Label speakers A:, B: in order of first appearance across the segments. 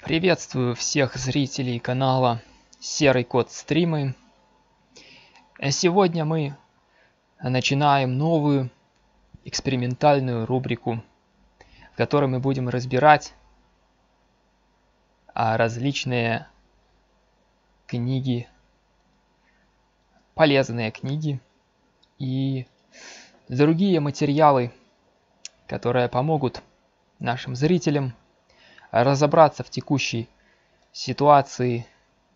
A: Приветствую всех зрителей канала Серый Кот Стримы. Сегодня мы начинаем новую экспериментальную рубрику, в которой мы будем разбирать различные книги, полезные книги и другие материалы, которые помогут нашим зрителям разобраться в текущей ситуации,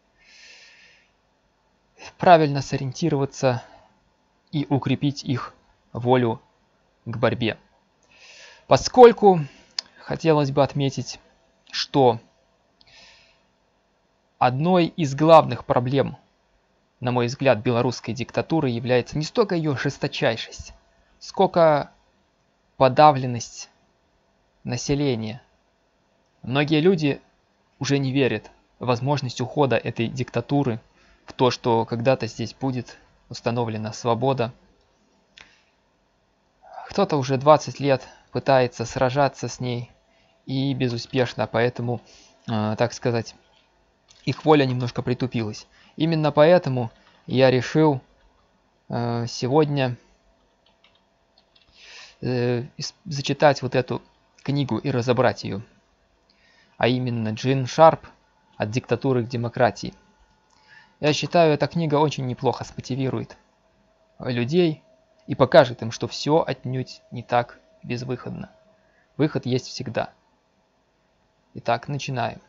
A: правильно сориентироваться и укрепить их волю к борьбе. Поскольку хотелось бы отметить, что одной из главных проблем, на мой взгляд, белорусской диктатуры является не столько ее жесточайшесть, сколько подавленность населения. Многие люди уже не верят в возможность ухода этой диктатуры, в то, что когда-то здесь будет установлена свобода. Кто-то уже 20 лет пытается сражаться с ней и безуспешно, поэтому, так сказать, их воля немножко притупилась. Именно поэтому я решил сегодня зачитать вот эту книгу и разобрать ее. А именно Джин Шарп «От диктатуры к демократии». Я считаю, эта книга очень неплохо смотивирует людей и покажет им, что все отнюдь не так безвыходно. Выход есть всегда. Итак, начинаем.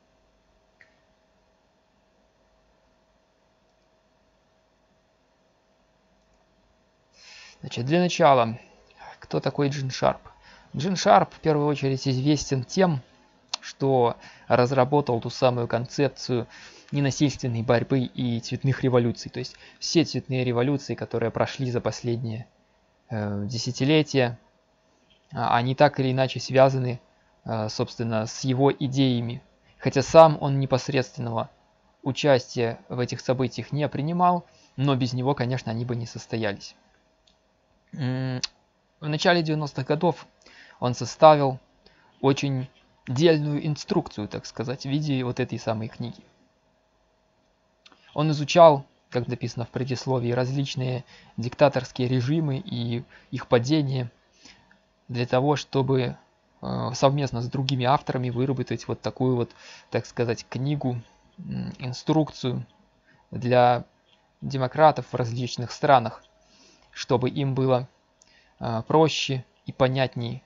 A: Значит, для начала, кто такой Джин Шарп? Джин Шарп в первую очередь известен тем, что разработал ту самую концепцию ненасильственной борьбы и цветных революций. То есть все цветные революции, которые прошли за последние десятилетия, они так или иначе связаны, собственно, с его идеями. Хотя сам он непосредственного участия в этих событиях не принимал, но без него, конечно, они бы не состоялись. В начале 90-х годов он составил очень дельную инструкцию, так сказать, в виде вот этой самой книги. Он изучал, как написано в предисловии, различные диктаторские режимы и их падение для того, чтобы совместно с другими авторами выработать вот такую вот, так сказать, книгу, инструкцию для демократов в различных странах, чтобы им было проще и понятнее,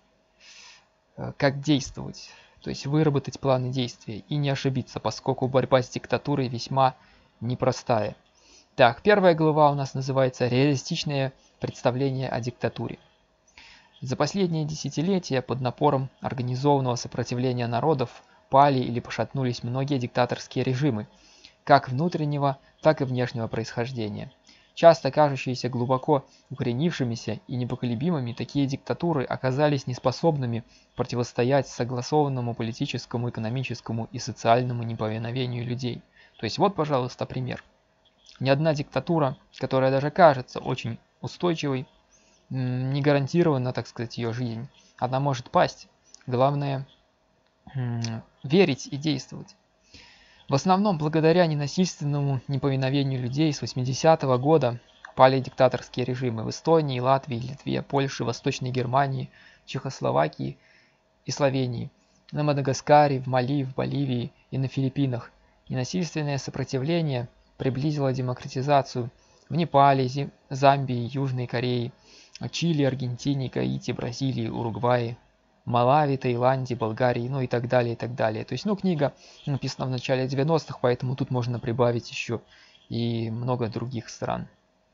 A: как действовать. То есть выработать планы действия и не ошибиться, поскольку борьба с диктатурой весьма непростая. Так, первая глава у нас называется «Реалистичное представление о диктатуре». За последние десятилетия под напором организованного сопротивления народов пали или пошатнулись многие диктаторские режимы, как внутреннего, так и внешнего происхождения. Часто кажущиеся глубоко укоренившимися и непоколебимыми, такие диктатуры оказались неспособными противостоять согласованному политическому, экономическому и социальному неповиновению людей. То есть вот, пожалуйста, пример. Ни одна диктатура, которая даже кажется очень устойчивой, не гарантирована, так сказать, ее жизнь. Она может пасть. Главное верить и действовать. В основном благодаря ненасильственному неповиновению людей с 80-го года пали диктаторские режимы в Эстонии, Латвии, Литве, Польше, Восточной Германии, Чехословакии и Словении, на Мадагаскаре, в Мали, в Боливии и на Филиппинах. Ненасильственное сопротивление приблизило демократизацию в Непале, Замбии, Южной Корее, Чили, Аргентине, Гаити, Бразилии, Уругвае, Малави, Таиланде, Болгарии, ну и так далее, и так далее. То есть, книга написана в начале 90-х, поэтому тут можно прибавить еще и много других стран.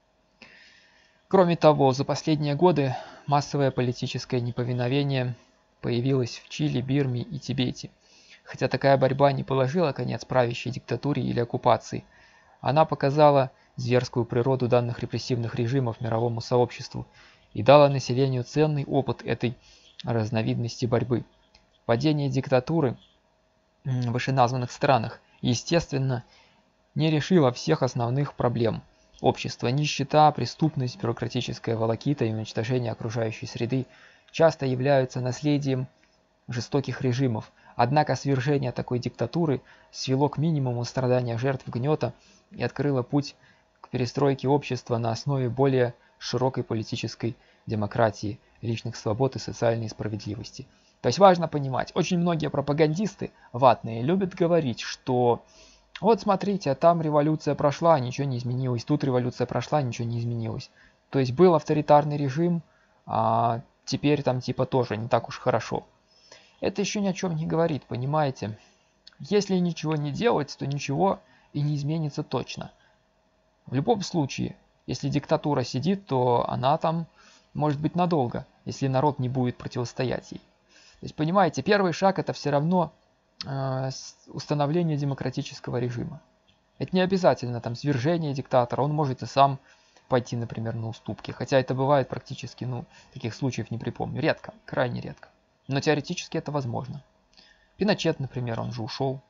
A: Кроме того, за последние годы массовое политическое неповиновение появилось в Чили, Бирме и Тибете. Хотя такая борьба не положила конец правящей диктатуре или оккупации, она показала зверскую природу данных репрессивных режимов мировому сообществу и дала населению ценный опыт этой разновидности борьбы. Падение диктатуры в вышеназванных странах, естественно, не решило всех основных проблем общества. Нищета, преступность, бюрократическая волокита и уничтожение окружающей среды часто являются наследием жестоких режимов, Однако свержение такой диктатуры свело к минимуму страдания жертв гнета и открыло путь к перестройке общества на основе более широкой политической демократии, личных свобод и социальной справедливости. То есть важно понимать, очень многие пропагандисты ватные любят говорить, что вот смотрите, там революция прошла, ничего не изменилось, тут революция прошла, ничего не изменилось. То есть был авторитарный режим, а теперь там типа тоже не так уж хорошо. Это еще ни о чем не говорит, понимаете? Если ничего не делать, то ничего и не изменится точно. В любом случае, если диктатура сидит, то она там может быть надолго, если народ не будет противостоять ей. То есть, понимаете, первый шаг это все равно установление демократического режима. Это не обязательно там свержение диктатора, он может и сам пойти, например, на уступки. Хотя это бывает практически, таких случаев не припомню. Редко, крайне редко. Но теоретически это возможно. Пиночет, например, он же ушел.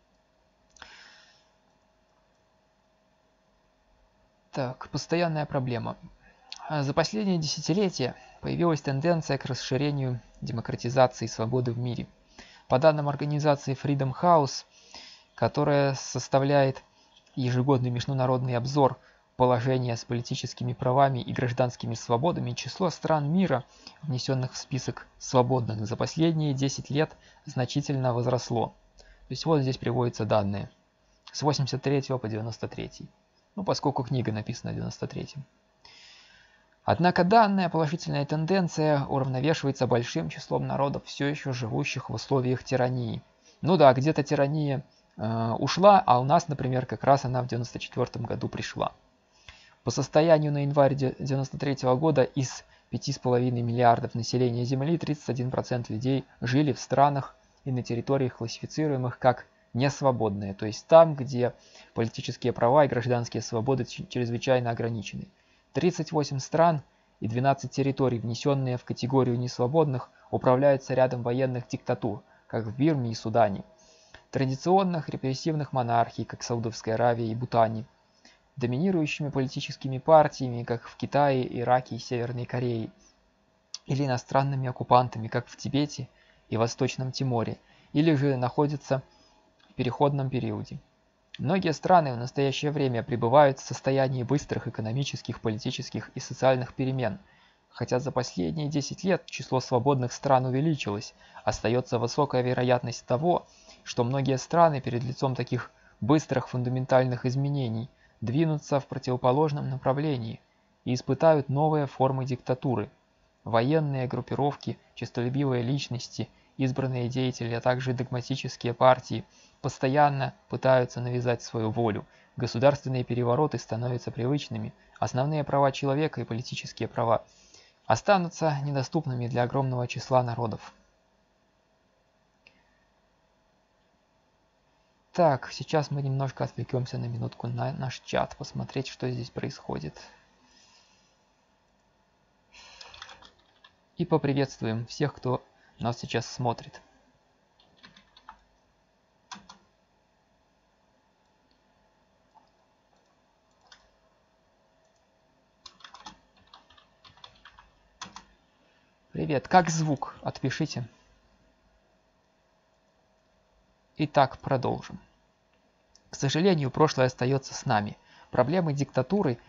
A: Так, постоянная проблема. За последние десятилетия появилась тенденция к расширению демократизации и свободы в мире. По данным организации Freedom House, которая составляет ежегодный международный обзор положения с политическими правами и гражданскими свободами, число стран мира, внесенных в список свободных, за последние 10 лет значительно возросло. То есть вот здесь приводятся данные. С 83 по 93. Поскольку книга написана в 93-м. Однако данная положительная тенденция уравновешивается большим числом народов, все еще живущих в условиях тирании. Где-то тирания ушла, а у нас, например, как раз она в 94 году пришла. По состоянию на январь 93 года из 5,5 миллиардов населения Земли 31% людей жили в странах и на территориях, классифицируемых как несвободные, то есть там, где политические права и гражданские свободы чрезвычайно ограничены. 38 стран и 12 территорий, внесенные в категорию несвободных, управляются рядом военных диктатур, как в Бирме и Судане, традиционных репрессивных монархий, как в Саудовской Аравии и Бутане, доминирующими политическими партиями, как в Китае, Ираке и Северной Корее, или иностранными оккупантами, как в Тибете и Восточном Тиморе, или же находятся в переходном периоде. Многие страны в настоящее время пребывают в состоянии быстрых экономических, политических и социальных перемен. Хотя за последние 10 лет число свободных стран увеличилось, остается высокая вероятность того, что многие страны перед лицом таких быстрых фундаментальных изменений двинутся в противоположном направлении и испытают новые формы диктатуры. Военные группировки, честолюбивые личности, избранные деятели, а также догматические партии постоянно пытаются навязать свою волю. Государственные перевороты становятся привычными, основные права человека и политические права останутся недоступными для огромного числа народов. Так, сейчас мы немножко отвлекемся на минутку на наш чат, посмотреть, что здесь происходит. И поприветствуем всех, кто нас сейчас смотрит. Привет, как звук? Отпишите. Итак, продолжим. К сожалению, прошлое остается с нами. Проблема диктатуры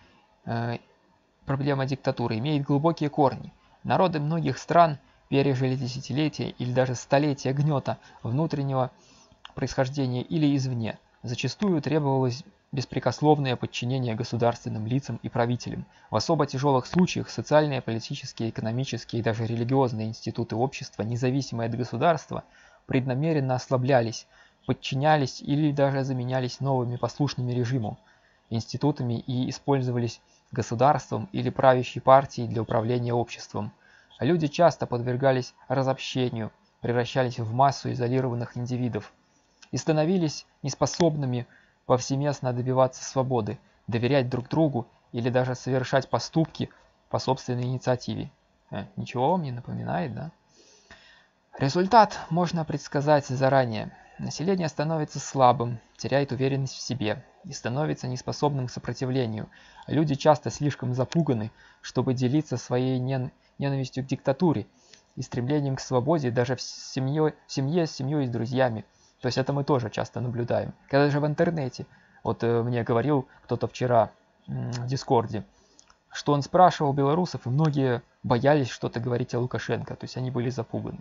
A: имеет глубокие корни. Народы многих стран пережили десятилетия или даже столетия гнета внутреннего происхождения или извне. Зачастую требовалось беспрекословное подчинение государственным лицам и правителям. В особо тяжелых случаях социальные, политические, экономические и даже религиозные институты общества, независимые от государства, преднамеренно ослаблялись, подчинялись или даже заменялись новыми послушными режиму, институтами и использовались государством или правящей партией для управления обществом. Люди часто подвергались разобщению, превращались в массу изолированных индивидов и становились неспособными повсеместно добиваться свободы, доверять друг другу или даже совершать поступки по собственной инициативе. Ничего вам не напоминает, да? Результат можно предсказать заранее. Население становится слабым, теряет уверенность в себе и становится неспособным к сопротивлению. Люди часто слишком запуганы, чтобы делиться своей ненавистью к диктатуре, и стремлением к свободе даже в семье, с семьей и с друзьями. То есть это мы тоже часто наблюдаем. Когда же в интернете, вот мне говорил кто-то вчера в Дискорде, что он спрашивал белорусов, и многие боялись что-то говорить о Лукашенко, то есть они были запуганы.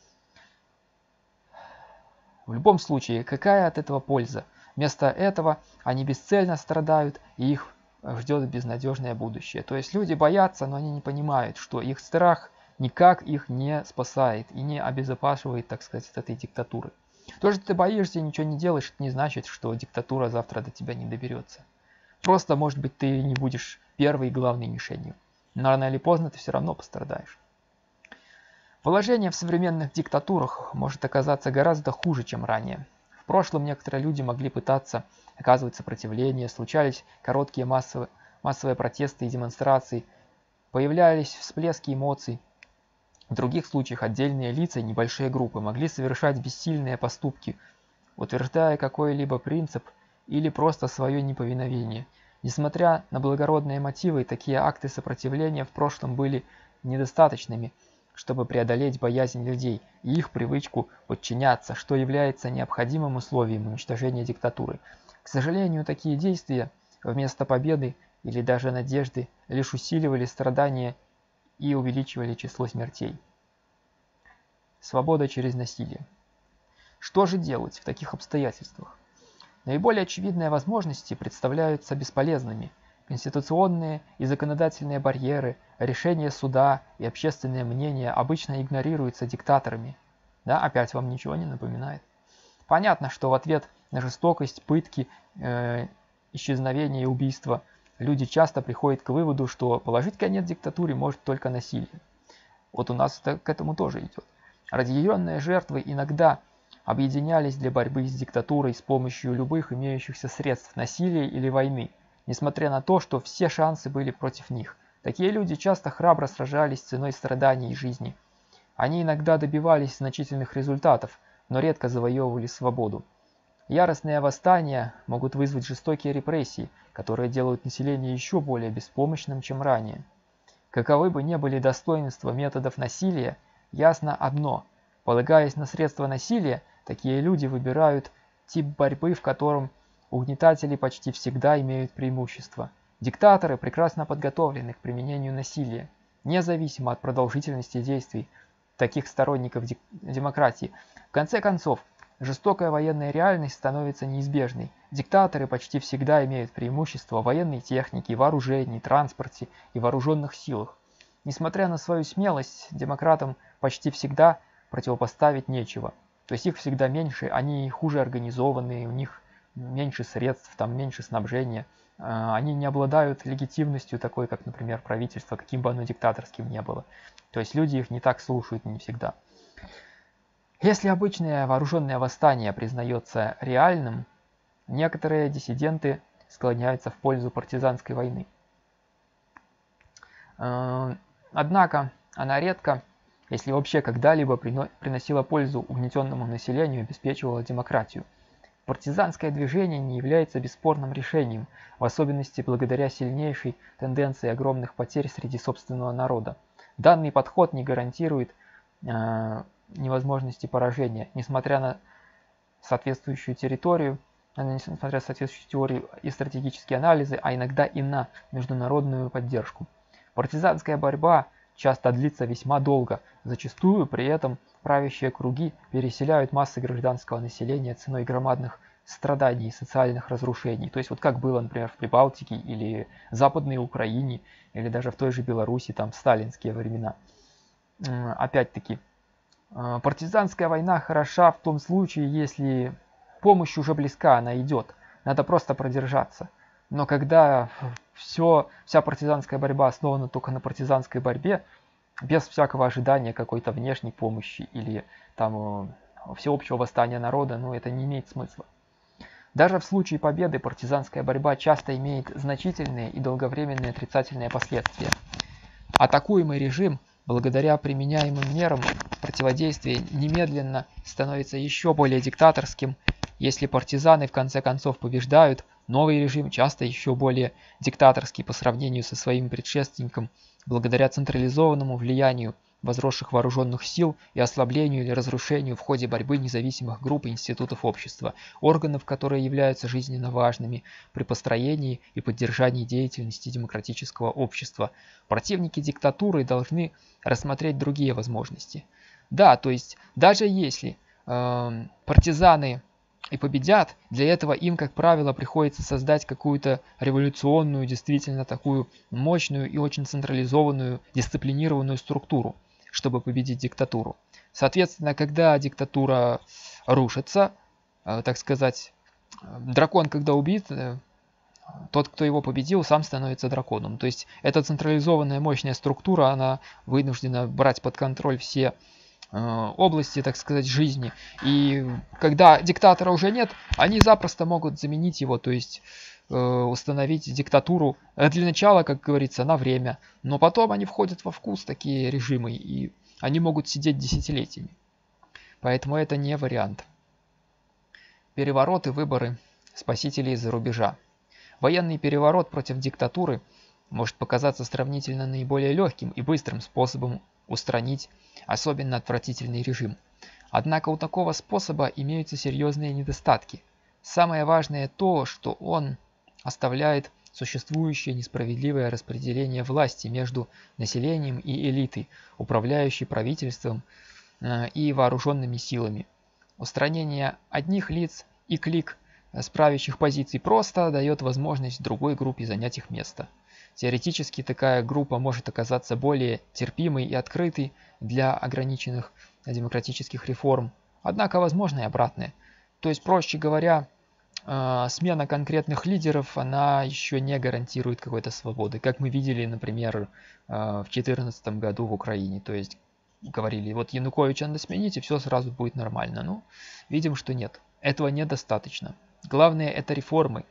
A: В любом случае, какая от этого польза? Вместо этого они бесцельно страдают, и их ждет безнадежное будущее. То есть люди боятся, но они не понимают, что их страх никак их не спасает и не обезопасивает, так сказать, от этой диктатуры. То, что ты боишься и ничего не делаешь, это не значит, что диктатура завтра до тебя не доберется. Просто, может быть, ты не будешь первой и главной мишенью. Но рано или поздно ты все равно пострадаешь. Положение в современных диктатурах может оказаться гораздо хуже, чем ранее. В прошлом некоторые люди могли пытаться оказывать сопротивление, случались короткие массовые протесты и демонстрации, появлялись всплески эмоций. В других случаях отдельные лица и небольшие группы могли совершать бессильные поступки, утверждая какой-либо принцип или просто свое неповиновение. Несмотря на благородные мотивы, такие акты сопротивления в прошлом были недостаточными, чтобы преодолеть боязнь людей и их привычку подчиняться, что является необходимым условием уничтожения диктатуры. К сожалению, такие действия вместо победы или даже надежды лишь усиливали страдания и увеличивали число смертей. Свобода через насилие. Что же делать в таких обстоятельствах? Наиболее очевидные возможности представляются бесполезными. Конституционные и законодательные барьеры, решения суда и общественное мнение обычно игнорируются диктаторами. Да, опять вам ничего не напоминает? Понятно, что в ответ на жестокость, пытки, исчезновение и убийства люди часто приходят к выводу, что положить конец диктатуре может только насилие. Вот у нас это к этому тоже идет. Разъяренные жертвы иногда объединялись для борьбы с диктатурой с помощью любых имеющихся средств насилия или войны, несмотря на то, что все шансы были против них. Такие люди часто храбро сражались ценой страданий и жизни. Они иногда добивались значительных результатов, но редко завоевывали свободу. Яростные восстания могут вызвать жестокие репрессии, которые делают население еще более беспомощным, чем ранее. Каковы бы ни были достоинства методов насилия, ясно одно: полагаясь на средства насилия, такие люди выбирают тип борьбы, в котором угнетатели почти всегда имеют преимущество. Диктаторы прекрасно подготовлены к применению насилия, независимо от продолжительности действий таких сторонников демократии. В конце концов, жестокая военная реальность становится неизбежной. Диктаторы почти всегда имеют преимущество в военной технике, вооружении, транспорте и вооруженных силах. Несмотря на свою смелость, демократам почти всегда противопоставить нечего. То есть их всегда меньше, они хуже организованы, у них меньше средств, там меньше снабжения. Они не обладают легитимностью такой, как, например, правительство, каким бы оно диктаторским не было. То есть люди их не так слушают не всегда. Если обычное вооруженное восстание признается реальным, некоторые диссиденты склоняются в пользу партизанской войны. Однако она редко, если вообще когда-либо, приносила пользу угнетенному населению и обеспечивала демократию. Партизанское движение не является бесспорным решением, в особенности благодаря сильнейшей тенденции огромных потерь среди собственного народа. Данный подход не гарантирует невозможности поражения, несмотря на соответствующую теорию и стратегические анализы, а иногда и на международную поддержку. Партизанская борьба часто длится весьма долго, зачастую при этом правящие круги переселяют массы гражданского населения ценой громадных страданий и социальных разрушений. То есть вот как было, например, в Прибалтике или Западной Украине, или даже в той же Беларуси, там в сталинские времена. Опять-таки, партизанская война хороша в том случае, если помощь уже близка, она идет. Надо просто продержаться. Но когда вся партизанская борьба основана только на партизанской борьбе, без всякого ожидания какой-то внешней помощи или там всеобщего восстания народа, это не имеет смысла. Даже в случае победы партизанская борьба часто имеет значительные и долговременные отрицательные последствия. Атакуемый режим, благодаря применяемым мерам противодействия, немедленно становится еще более диктаторским. Если партизаны в конце концов побеждают, новый режим часто еще более диктаторский по сравнению со своим предшественником, благодаря централизованному влиянию возросших вооруженных сил и ослаблению или разрушению в ходе борьбы независимых групп и институтов общества, органов, которые являются жизненно важными при построении и поддержании деятельности демократического общества. Противники диктатуры должны рассмотреть другие возможности. Да, то есть даже если партизаны и победят, для этого им, как правило, приходится создать какую-то революционную, действительно такую мощную и очень централизованную, дисциплинированную структуру, чтобы победить диктатуру. Соответственно, когда диктатура рушится, так сказать, дракон, когда убит, тот, кто его победил, сам становится драконом. То есть эта централизованная мощная структура, она вынуждена брать под контроль все области, так сказать, жизни. И когда диктатора уже нет, они запросто могут заменить его, то есть установить диктатуру для начала, как говорится, на время. Но потом они входят во вкус, такие режимы, и они могут сидеть десятилетиями. Поэтому это не вариант. Перевороты, выборы спасителей из-за рубежа. Военный переворот против диктатуры может показаться сравнительно наиболее легким и быстрым способом устранить особенно отвратительный режим. Однако у такого способа имеются серьезные недостатки. Самое важное то, что он оставляет существующее несправедливое распределение власти между населением и элитой, управляющей правительством и вооруженными силами. Устранение одних лиц и клик с правящих позиций просто дает возможность другой группе занять их место. Теоретически такая группа может оказаться более терпимой и открытой для ограниченных демократических реформ, однако возможно и обратное. То есть, проще говоря, смена конкретных лидеров, она еще не гарантирует какой-то свободы, как мы видели, например, в 2014 году в Украине. То есть говорили, вот Януковича надо сменить, и все сразу будет нормально. Но видим, что нет, этого недостаточно. Главное — это реформы.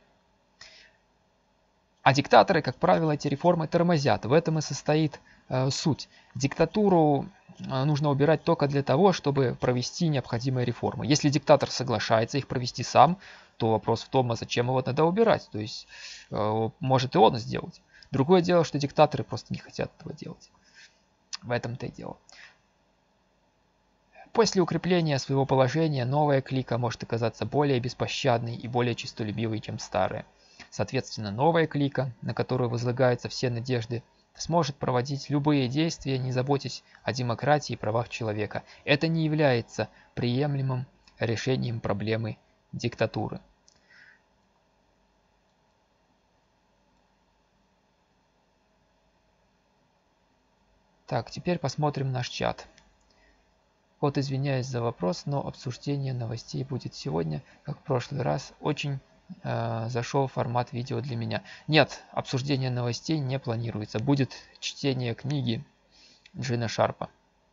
A: А диктаторы, как правило, эти реформы тормозят. В этом и состоит суть. Диктатуру нужно убирать только для того, чтобы провести необходимые реформы. Если диктатор соглашается их провести сам, то вопрос в том, а зачем его надо убирать. То есть может и он сделать. Другое дело, что диктаторы просто не хотят этого делать. В этом-то и дело. После укрепления своего положения новая клика может оказаться более беспощадной и более честолюбивой, чем старая. Соответственно, новая клика, на которую возлагаются все надежды, сможет проводить любые действия, не заботясь о демократии и правах человека. Это не является приемлемым решением проблемы диктатуры. Так, теперь посмотрим наш чат. Вот, извиняюсь за вопрос, но обсуждение новостей будет сегодня, как в прошлый раз. Очень зашел формат видео для меня. Нет, обсуждение новостей не планируется. Будет чтение книги Джина Шарпа.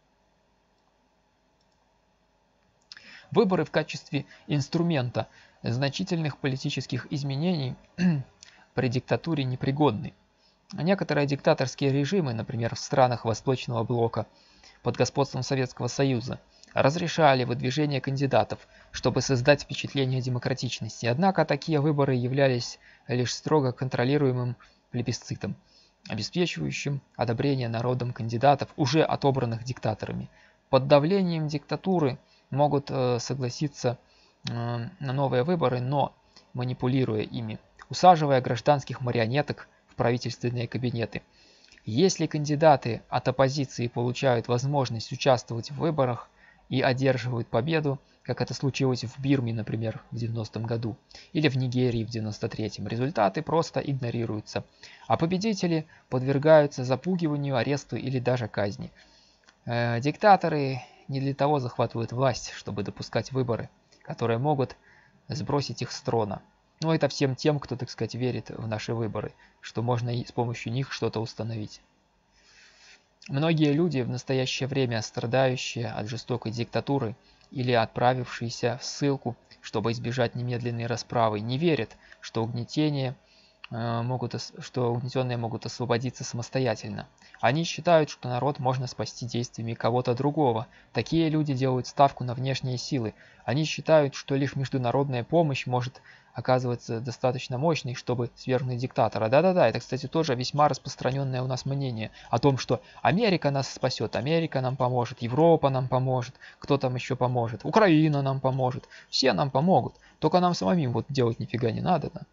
A: Выборы в качестве инструмента значительных политических изменений при диктатуре непригодны. Некоторые диктаторские режимы, например, в странах Восточного блока под господством Советского Союза, разрешали выдвижение кандидатов, чтобы создать впечатление демократичности. Однако такие выборы являлись лишь строго контролируемым плебисцитом, обеспечивающим одобрение народом кандидатов, уже отобранных диктаторами. Под давлением диктатуры могут согласиться на новые выборы, но манипулируя ими, усаживая гражданских марионеток в правительственные кабинеты. Если кандидаты от оппозиции получают возможность участвовать в выборах и одерживают победу, как это случилось в Бирме, например, в 90-м году, или в Нигерии в 93-м, результаты просто игнорируются, а победители подвергаются запугиванию, аресту или даже казни. Диктаторы не для того захватывают власть, чтобы допускать выборы, которые могут сбросить их с трона. Но это всем тем, кто, так сказать, верит в наши выборы, что можно и с помощью них что-то установить. Многие люди, в настоящее время страдающие от жестокой диктатуры или отправившиеся в ссылку, чтобы избежать немедленной расправы, не верят, что угнетение что угнетенные могут освободиться самостоятельно. Они считают, что народ можно спасти действиями кого-то другого. Такие люди делают ставку на внешние силы. Они считают, что лишь международная помощь может оказываться достаточно мощной, чтобы свергнуть диктатора. Да-да-да, это, кстати, тоже весьма распространенное у нас мнение о том, что Америка нас спасет, Америка нам поможет, Европа нам поможет, кто там еще поможет, Украина нам поможет, все нам помогут. Только нам самим вот делать нифига не надо, да?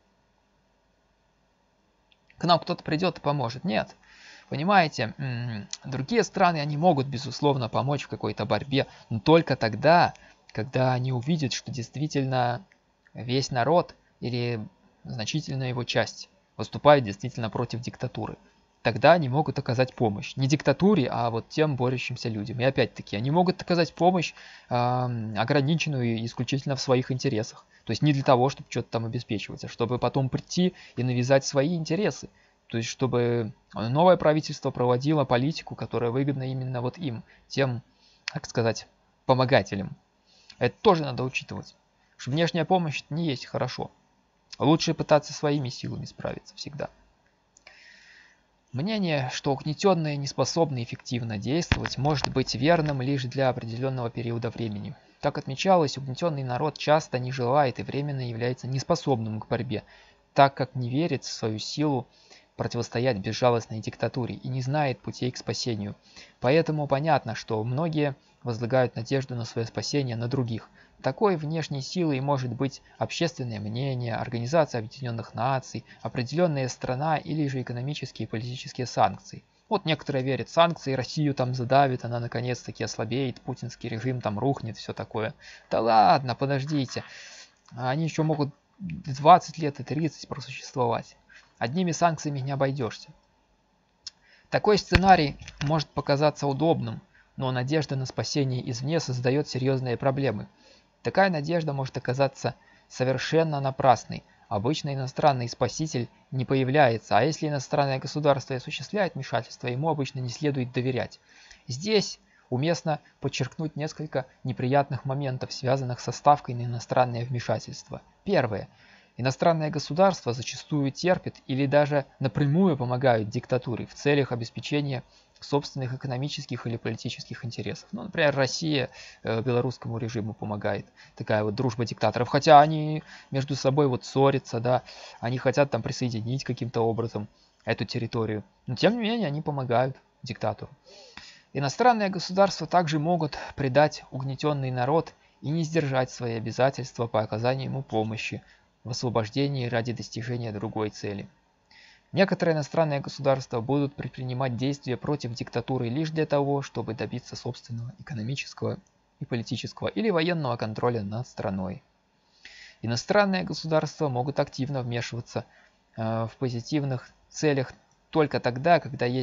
A: К нам кто-то придет и поможет. Нет. Понимаете, другие страны, они могут, безусловно, помочь в какой-то борьбе, но только тогда, когда они увидят, что действительно весь народ или значительная его часть выступает действительно против диктатуры. Тогда они могут оказать помощь. Не диктатуре, а вот тем борющимся людям. И опять-таки, они могут оказать помощь, ограниченную исключительно в своих интересах. То есть не для того, чтобы что-то там обеспечивать, а чтобы потом прийти и навязать свои интересы. То есть чтобы новое правительство проводило политику, которая выгодна именно вот им, тем, так сказать, помогателям. Это тоже надо учитывать. Что внешняя помощь не есть хорошо. Лучше пытаться своими силами справиться всегда. Мнение, что угнетенные не способны эффективно действовать, может быть верным лишь для определенного периода времени. Как отмечалось, угнетенный народ часто не желает и временно является неспособным к борьбе, так как не верит в свою силу противостоять безжалостной диктатуре и не знает путей к спасению. Поэтому понятно, что многие возлагают надежду на свое спасение на других. Такой внешней силой может быть общественное мнение, Организация Объединенных Наций, определенная страна или же экономические и политические санкции. Вот некоторые верят в санкции, Россию там задавит, она наконец-таки ослабеет, путинский режим там рухнет, все такое. Да ладно, подождите, они еще могут 20 лет и 30 просуществовать. Одними санкциями не обойдешься. Такой сценарий может показаться удобным, но надежда на спасение извне создает серьезные проблемы. Такая надежда может оказаться совершенно напрасной. Обычно иностранный спаситель не появляется, а если иностранное государство осуществляет вмешательство, ему обычно не следует доверять. Здесь уместно подчеркнуть несколько неприятных моментов, связанных со ставкой на иностранное вмешательство. Первое. Иностранное государство зачастую терпит или даже напрямую помогают диктатуре в целях обеспечения собственных экономических или политических интересов. Ну, например, Россия белорусскому режиму помогает. Такая вот дружба диктаторов. Хотя они между собой вот ссорятся, да, они хотят там присоединить каким-то образом эту территорию. Но тем не менее они помогают диктатору. Иностранные государства также могут предать угнетенный народ и не сдержать свои обязательства по оказанию ему помощи в освобождении ради достижения другой цели. Некоторые иностранные государства будут предпринимать действия против диктатуры лишь для того, чтобы добиться собственного экономического и политического или военного контроля над страной. Иностранные государства могут активно вмешиваться в позитивных целях только тогда, когда и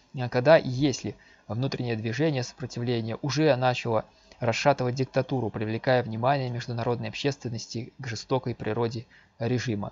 A: если внутреннее движение сопротивления уже начало расшатывать диктатуру, привлекая внимание международной общественности к жестокой природе режима.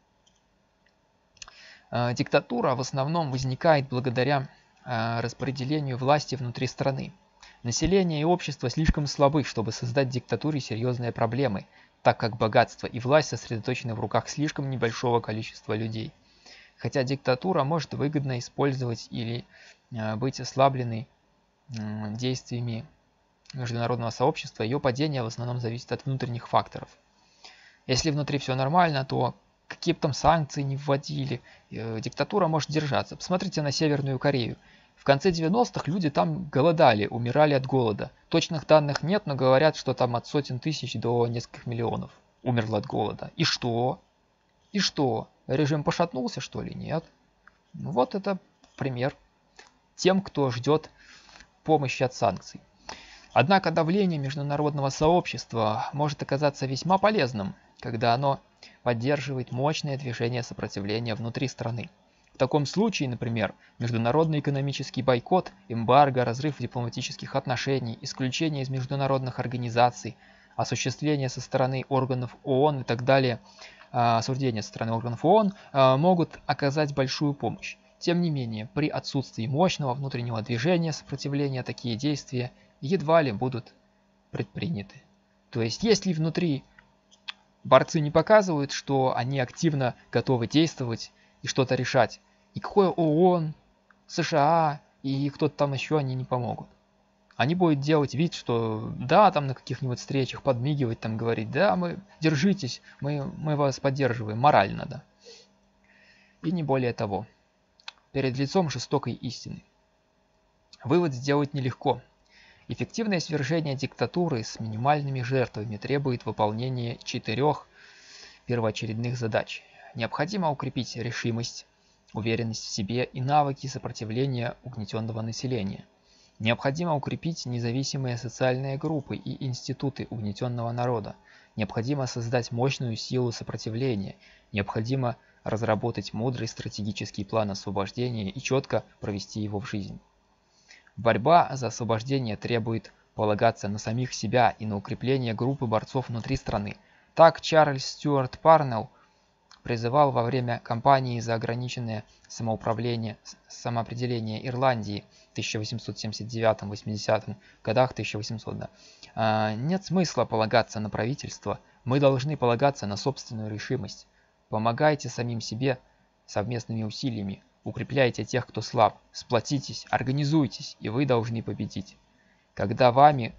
A: Диктатура в основном возникает благодаря распределению власти внутри страны. Население и общество слишком слабы, чтобы создать диктатуре серьезные проблемы, так как богатство и власть сосредоточены в руках слишком небольшого количества людей. Хотя диктатура может выгодно использовать или быть ослабленной действиями международного сообщества, ее падение в основном зависит от внутренних факторов. Если внутри все нормально, то какие бы там санкции не вводили, диктатура может держаться. Посмотрите на Северную Корею. В конце 90-х люди там голодали, умирали от голода. Точных данных нет, но говорят, что там от сотен тысяч до нескольких миллионов умерло от голода. И что? И что? Режим пошатнулся, что ли? Нет. Вот это пример тем, кто ждет помощи от санкций. Однако давление международного сообщества может оказаться весьма полезным, когда оно поддерживает мощное движение сопротивления внутри страны. В таком случае, например, международный экономический бойкот, эмбарго, разрыв дипломатических отношений, исключение из международных организаций, осуществление со стороны органов ООН и так далее, осуждение со стороны органов ООН могут оказать большую помощь. Тем не менее, при отсутствии мощного внутреннего движения сопротивления такие действия едва ли будут предприняты. То есть, если внутри борцы не показывают, что они активно готовы действовать и что-то решать. Никакой ООН, США и кто-то там еще они не помогут. Они будут делать вид, что да, там на каких-нибудь встречах подмигивать, там говорить, да, мы, держитесь, мы вас поддерживаем, морально, да. И не более того. Перед лицом жестокой истины. Вывод сделать нелегко. Эффективное свержение диктатуры с минимальными жертвами требует выполнения 4 первоочередных задач. Необходимо укрепить решимость, уверенность в себе и навыки сопротивления угнетенного населения. Необходимо укрепить независимые социальные группы и институты угнетенного народа. Необходимо создать мощную силу сопротивления. Необходимо разработать мудрый стратегический план освобождения и четко провести его в жизнь. Борьба за освобождение требует полагаться на самих себя и на укрепление группы борцов внутри страны. Так Чарльз Стюарт Парнелл призывал во время кампании за ограниченное самоопределение Ирландии в 1879-80 годах, 1800, да. Нет смысла полагаться на правительство, мы должны полагаться на собственную решимость. Помогайте самим себе совместными усилиями, укрепляйте тех, кто слаб, сплотитесь, организуйтесь, и вы должны победить. Когда вашими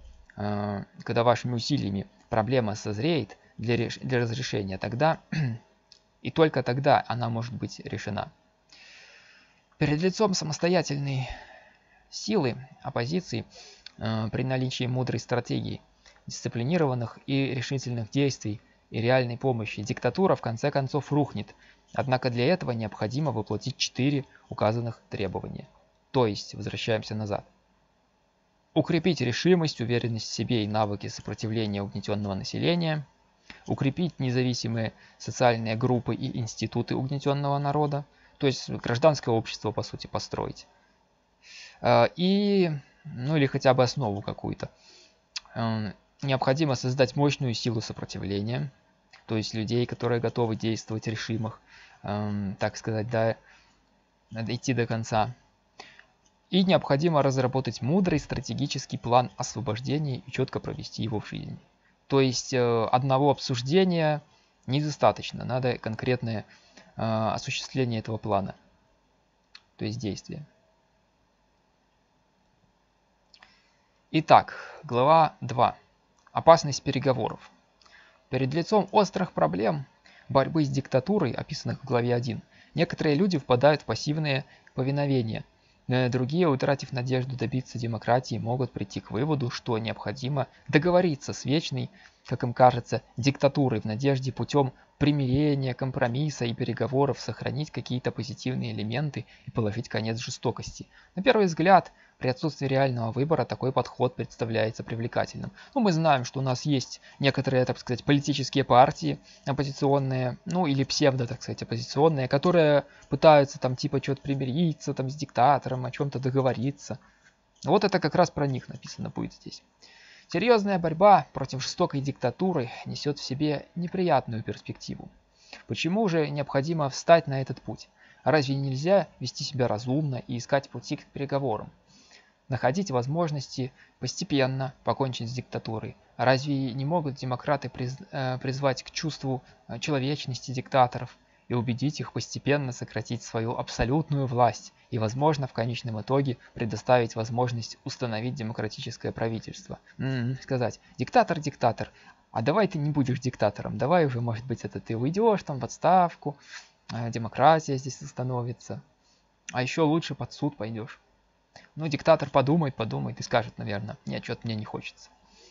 A: усилиями проблема созреет для разрешения, тогда и только тогда она может быть решена. Перед лицом самостоятельной силы оппозиции при наличии мудрой стратегии, дисциплинированных и решительных действий и реальной помощи диктатура в конце концов рухнет. Однако для этого необходимо воплотить 4 указанных требования. То есть, возвращаемся назад. Укрепить решимость, уверенность в себе и навыки сопротивления угнетенного населения. Укрепить независимые социальные группы и институты угнетенного народа. То есть гражданское общество, по сути, построить. Или хотя бы основу какую-то. Необходимо создать мощную силу сопротивления. То есть людей, которые готовы действовать решимых, так сказать, да, надо идти до конца. И необходимо разработать мудрый стратегический план освобождения и четко провести его в жизнь. То есть одного обсуждения недостаточно, надо конкретное осуществление этого плана, то есть действие. Итак, глава 2. Опасность переговоров. Перед лицом острых проблем борьбы с диктатурой, описанных в главе 1, некоторые люди впадают в пассивное повиновение. Другие, утратив надежду добиться демократии, могут прийти к выводу, что необходимо договориться с вечной, как им кажется, диктатурой в надежде путем примирения, компромисса и переговоров сохранить какие-то позитивные элементы и положить конец жестокости. На первый взгляд, при отсутствии реального выбора такой подход представляется привлекательным. Но мы знаем, что у нас есть некоторые, так сказать, политические партии оппозиционные, или псевдо, так сказать, оппозиционные, которые пытаются там типа что-то примириться там с диктатором, о чем-то договориться. Вот это как раз про них написано будет здесь. Серьезная борьба против жестокой диктатуры несет в себе неприятную перспективу. Почему же необходимо встать на этот путь? Разве нельзя вести себя разумно и искать пути к переговорам? Находить возможности постепенно покончить с диктатурой. Разве не могут демократы призвать к чувству человечности диктаторов и убедить их постепенно сократить свою абсолютную власть и, возможно, в конечном итоге предоставить возможность установить демократическое правительство? Сказать: диктатор, а давай ты не будешь диктатором, давай уже, может быть, ты уйдешь там в отставку, демократия здесь установится, а еще лучше под суд пойдешь. Диктатор подумает и скажет, наверное: нет, что-то мне не хочется.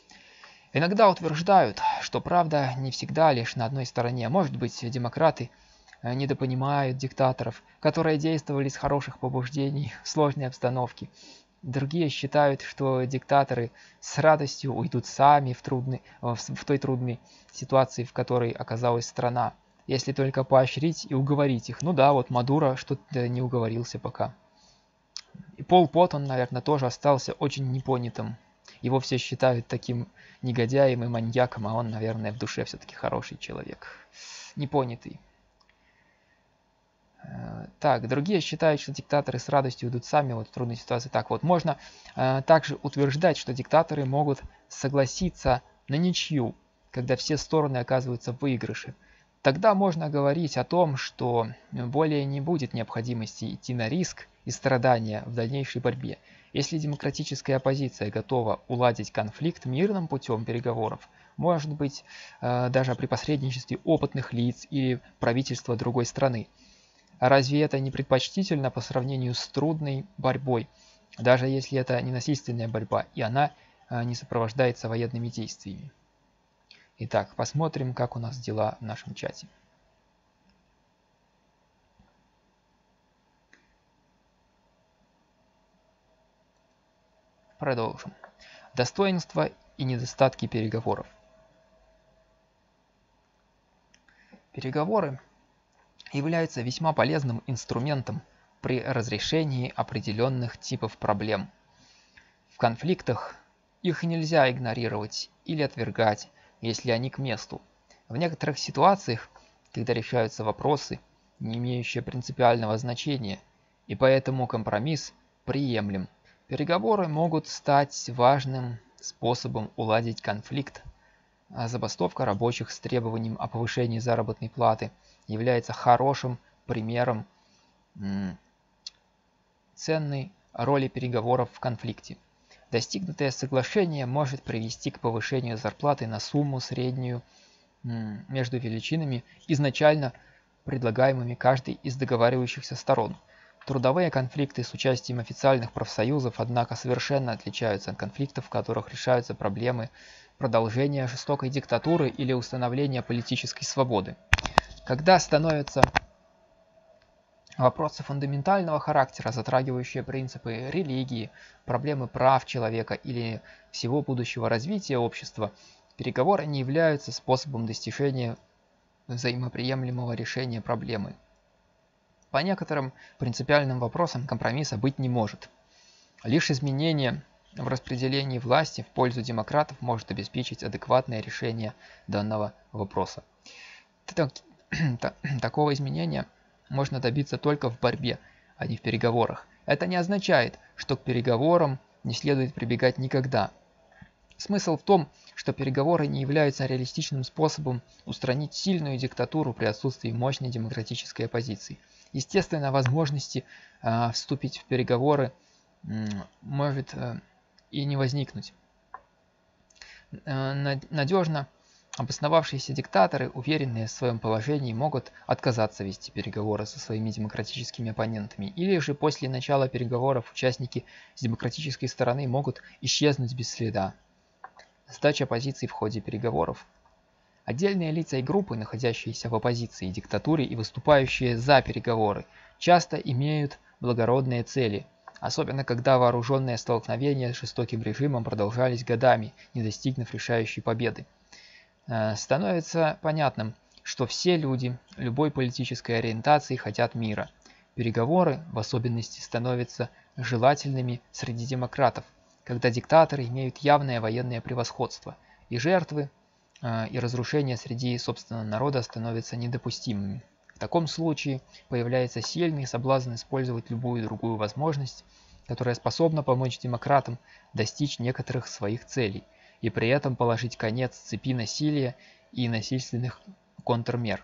A: Иногда утверждают, что правда не всегда лишь на одной стороне. Может быть, демократы недопонимают диктаторов, которые действовали с хороших побуждений в сложной обстановке. Другие считают, что диктаторы с радостью уйдут сами в той трудной ситуации, в которой оказалась страна, если только поощрить и уговорить их. Мадуро что-то не уговорился пока. И Пол Пот, он, наверное, тоже остался очень непонятым. Его все считают таким негодяем и маньяком, а он, наверное, в душе все-таки хороший человек. Непонятый. Так, другие считают, что диктаторы с радостью идут сами в трудной ситуации. Так вот, можно также утверждать, что диктаторы могут согласиться на ничью, когда все стороны оказываются в выигрыше. Тогда можно говорить о том, что более не будет необходимости идти на риск и страдания в дальнейшей борьбе. Если демократическая оппозиция готова уладить конфликт мирным путем переговоров, может быть, даже при посредничестве опытных лиц или правительства другой страны. А разве это не предпочтительно по сравнению с трудной борьбой, даже если это не насильственная борьба, и она не сопровождается военными действиями? Итак, посмотрим, как у нас дела в нашем чате. Продолжим. Достоинства и недостатки переговоров. Переговоры являются весьма полезным инструментом при разрешении определенных типов проблем. В конфликтах их нельзя игнорировать или отвергать, если они к месту. В некоторых ситуациях, когда решаются вопросы, не имеющие принципиального значения, и поэтому компромисс приемлем, переговоры могут стать важным способом уладить конфликт. А забастовка рабочих с требованием о повышении заработной платы является хорошим примером ценной роли переговоров в конфликте. Достигнутое соглашение может привести к повышению зарплаты на сумму среднюю между величинами, изначально предлагаемыми каждой из договаривающихся сторон. Трудовые конфликты с участием официальных профсоюзов, однако, совершенно отличаются от конфликтов, в которых решаются проблемы продолжения жестокой диктатуры или установления политической свободы. Когда становятся вопросы фундаментального характера, затрагивающие принципы религии, проблемы прав человека или всего будущего развития общества, переговоры не являются способом достижения взаимоприемлемого решения проблемы. По некоторым принципиальным вопросам компромисса быть не может. Лишь изменение в распределении власти в пользу демократов может обеспечить адекватное решение данного вопроса. Такого изменения можно добиться только в борьбе, а не в переговорах. Это не означает, что к переговорам не следует прибегать никогда. Смысл в том, что переговоры не являются реалистичным способом устранить сильную диктатуру при отсутствии мощной демократической оппозиции. Естественно, возможности вступить в переговоры может и не возникнуть. Надежно обосновавшиеся диктаторы, уверенные в своем положении, могут отказаться вести переговоры со своими демократическими оппонентами, или же после начала переговоров участники с демократической стороны могут исчезнуть без следа. Сдача позиций в ходе переговоров. Отдельные лица и группы, находящиеся в оппозиции диктатуре и выступающие за переговоры, часто имеют благородные цели, особенно когда вооруженные столкновения с жестоким режимом продолжались годами, не достигнув решающей победы. Становится понятным, что все люди любой политической ориентации хотят мира. Переговоры, в особенности, становятся желательными среди демократов, когда диктаторы имеют явное военное превосходство, и жертвы и разрушения среди собственного народа становятся недопустимыми. В таком случае появляется сильный соблазн использовать любую другую возможность, которая способна помочь демократам достичь некоторых своих целей, и при этом положить конец цепи насилия и насильственных контрмер.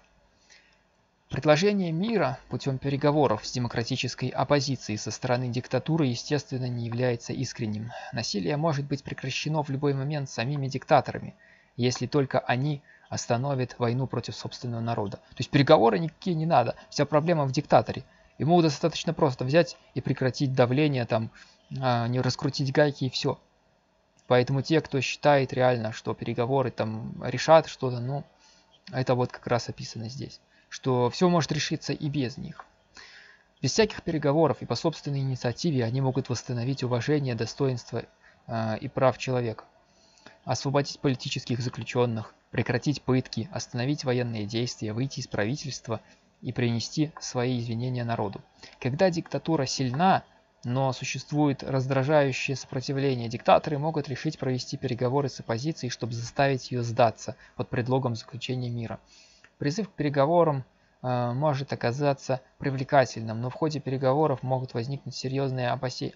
A: Предложение мира путем переговоров с демократической оппозицией со стороны диктатуры, естественно, не является искренним. Насилие может быть прекращено в любой момент самими диктаторами, если только они остановят войну против собственного народа. То есть переговоры никакие не надо, вся проблема в диктаторе. Ему достаточно просто взять и прекратить давление, там, не раскрутить гайки и все. Поэтому те, кто считает реально, что переговоры там решат что-то, ну, это вот как раз описано здесь, что все может решиться и без них. Без всяких переговоров и по собственной инициативе они могут восстановить уважение, достоинство и прав человека, освободить политических заключенных, прекратить пытки, остановить военные действия, выйти из правительства и принести свои извинения народу. Когда диктатура сильна, но существует раздражающее сопротивление, диктаторы могут решить провести переговоры с оппозицией, чтобы заставить ее сдаться под предлогом заключения мира. Призыв к переговорам может оказаться привлекательным, но в ходе переговоров может возникнуть серьезная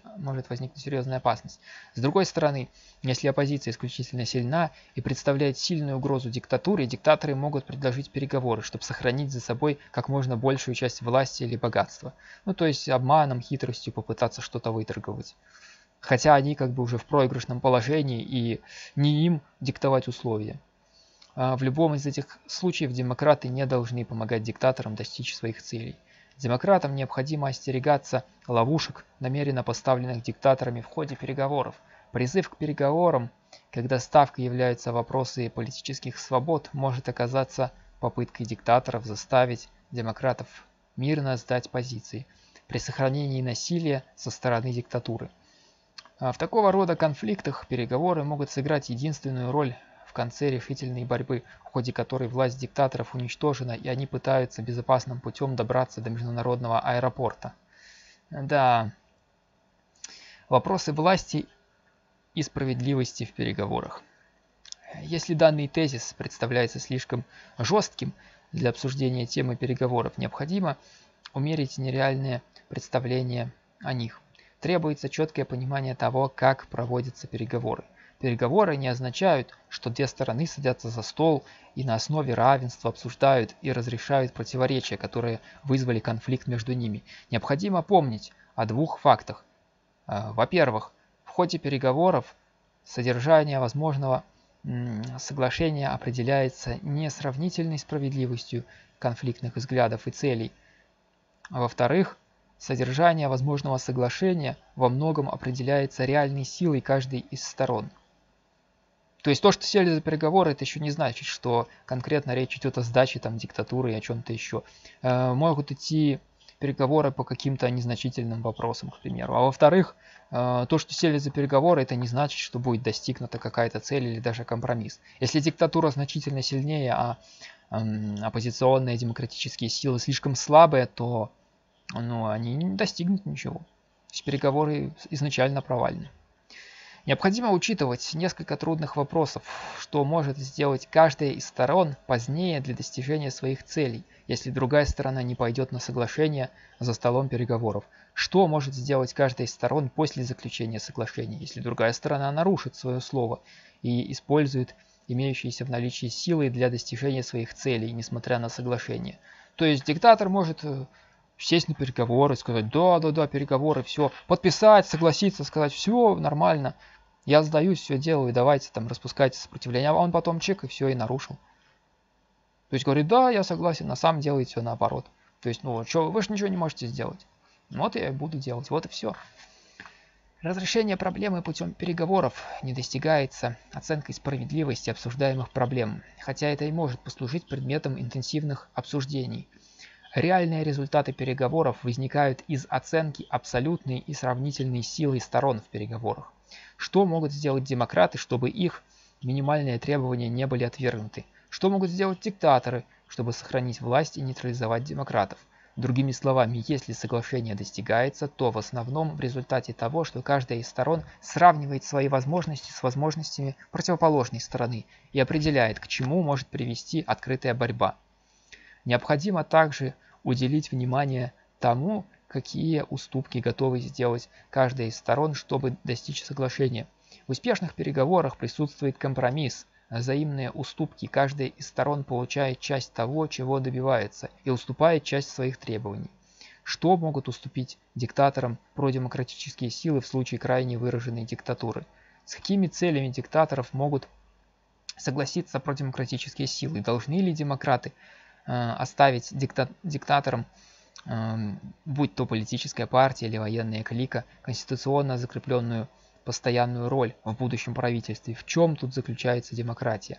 A: опасность. С другой стороны, если оппозиция исключительно сильна и представляет сильную угрозу диктатуре, диктаторы могут предложить переговоры, чтобы сохранить за собой как можно большую часть власти или богатства. Ну, то есть обманом, хитростью попытаться что-то выторговать. Хотя они как бы уже в проигрышном положении и не им диктовать условия. В любом из этих случаев демократы не должны помогать диктаторам достичь своих целей. Демократам необходимо остерегаться ловушек, намеренно поставленных диктаторами в ходе переговоров. Призыв к переговорам, когда ставкой являются вопросы политических свобод, может оказаться попыткой диктаторов заставить демократов мирно сдать позиции при сохранении насилия со стороны диктатуры. В такого рода конфликтах переговоры могут сыграть единственную роль в конце решительной борьбы, в ходе которой власть диктаторов уничтожена, и они пытаются безопасным путем добраться до международного аэропорта. Да, вопросы власти и справедливости в переговорах. Если данный тезис представляется слишком жестким для обсуждения темы переговоров, необходимо умерить нереальное представление о них. Требуется четкое понимание того, как проводятся переговоры. Переговоры не означают, что две стороны садятся за стол и на основе равенства обсуждают и разрешают противоречия, которые вызвали конфликт между ними. Необходимо помнить о двух фактах. Во-первых, в ходе переговоров содержание возможного соглашения определяется не сравнительной справедливостью конфликтных взглядов и целей. Во-вторых, содержание возможного соглашения во многом определяется реальной силой каждой из сторон. То есть то, что сели за переговоры, это еще не значит, что конкретно речь идет о сдаче там, диктатуры и о чем-то еще. Могут идти переговоры по каким-то незначительным вопросам, к примеру. А во-вторых, то, что сели за переговоры, это не значит, что будет достигнута какая-то цель или даже компромисс. Если диктатура значительно сильнее, а оппозиционные демократические силы слишком слабые, то они не достигнут ничего. То есть переговоры изначально провальны. Необходимо учитывать несколько трудных вопросов, что может сделать каждая из сторон позднее для достижения своих целей, если другая сторона не пойдет на соглашение за столом переговоров. Что может сделать каждая из сторон после заключения соглашения, если другая сторона нарушит свое слово и использует имеющиеся в наличии силы для достижения своих целей, несмотря на соглашение. То есть диктатор может сесть на переговоры, сказать, да, переговоры, все, подписать, согласиться, сказать, все нормально, я сдаюсь, все делаю, давайте там распускайте сопротивление, а он потом чек и все, и нарушил. То есть говорит, да, я согласен, на самом деле все наоборот. То есть, вы же ничего не можете сделать. Вот я и буду делать, вот и все. Разрешение проблемы путем переговоров не достигается оценкой справедливости обсуждаемых проблем, хотя это и может послужить предметом интенсивных обсуждений. Реальные результаты переговоров возникают из оценки абсолютной и сравнительной силы сторон в переговорах. Что могут сделать демократы, чтобы их минимальные требования не были отвергнуты? Что могут сделать диктаторы, чтобы сохранить власть и нейтрализовать демократов? Другими словами, если соглашение достигается, то в основном в результате того, что каждая из сторон сравнивает свои возможности с возможностями противоположной стороны и определяет, к чему может привести открытая борьба. Необходимо также уделить внимание тому, какие уступки готовы сделать каждая из сторон, чтобы достичь соглашения. В успешных переговорах присутствует компромисс, взаимные уступки. Каждая из сторон получает часть того, чего добивается, и уступает часть своих требований. Что могут уступить диктаторам продемократические силы в случае крайне выраженной диктатуры? С какими целями диктаторов могут согласиться продемократические силы? Должны ли демократы оставить диктаторам, будь то политическая партия или военная клика, конституционно закрепленную постоянную роль в будущем правительстве? В чем тут заключается демократия?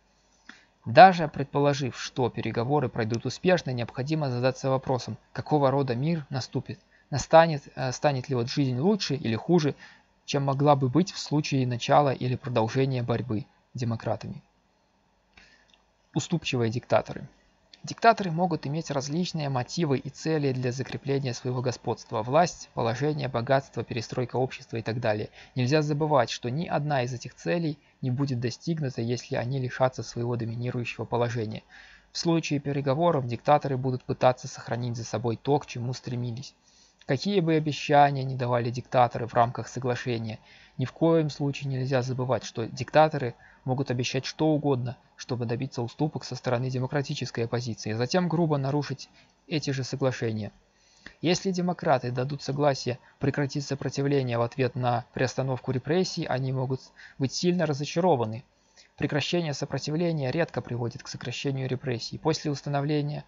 A: Даже предположив, что переговоры пройдут успешно, необходимо задаться вопросом, какого рода мир наступит. Станет ли жизнь лучше или хуже, чем могла бы быть в случае начала или продолжения борьбы демократами. Уступчивые диктаторы. Диктаторы могут иметь различные мотивы и цели для закрепления своего господства: власть, положение, богатство, перестройка общества и так далее. Нельзя забывать, что ни одна из этих целей не будет достигнута, если они лишатся своего доминирующего положения. В случае переговоров диктаторы будут пытаться сохранить за собой то, к чему стремились. Какие бы обещания ни давали диктаторы в рамках соглашения, ни в коем случае нельзя забывать, что диктаторы могут обещать что угодно, чтобы добиться уступок со стороны демократической оппозиции, а затем грубо нарушить эти же соглашения. Если демократы дадут согласие прекратить сопротивление в ответ на приостановку репрессий, они могут быть сильно разочарованы. Прекращение сопротивления редко приводит к сокращению репрессий. После устранения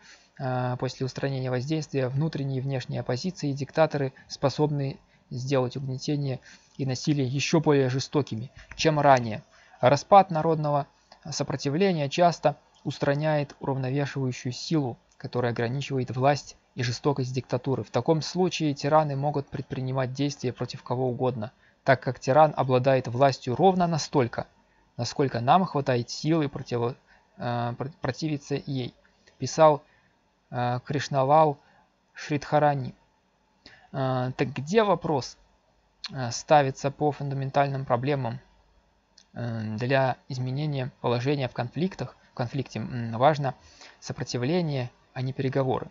A: воздействия внутренней и внешней оппозиции диктаторы способны сделать угнетение и насилие еще более жестокими, чем ранее. Распад народного сопротивления часто устраняет уравновешивающую силу, которая ограничивает власть и жестокость диктатуры. В таком случае тираны могут предпринимать действия против кого угодно, так как тиран обладает властью ровно настолько, насколько нам хватает силы противиться ей, писал Кришналал Шридхарани. Так где вопрос ставится по фундаментальным проблемам? Для изменения положения в конфликте важно сопротивление, а не переговоры.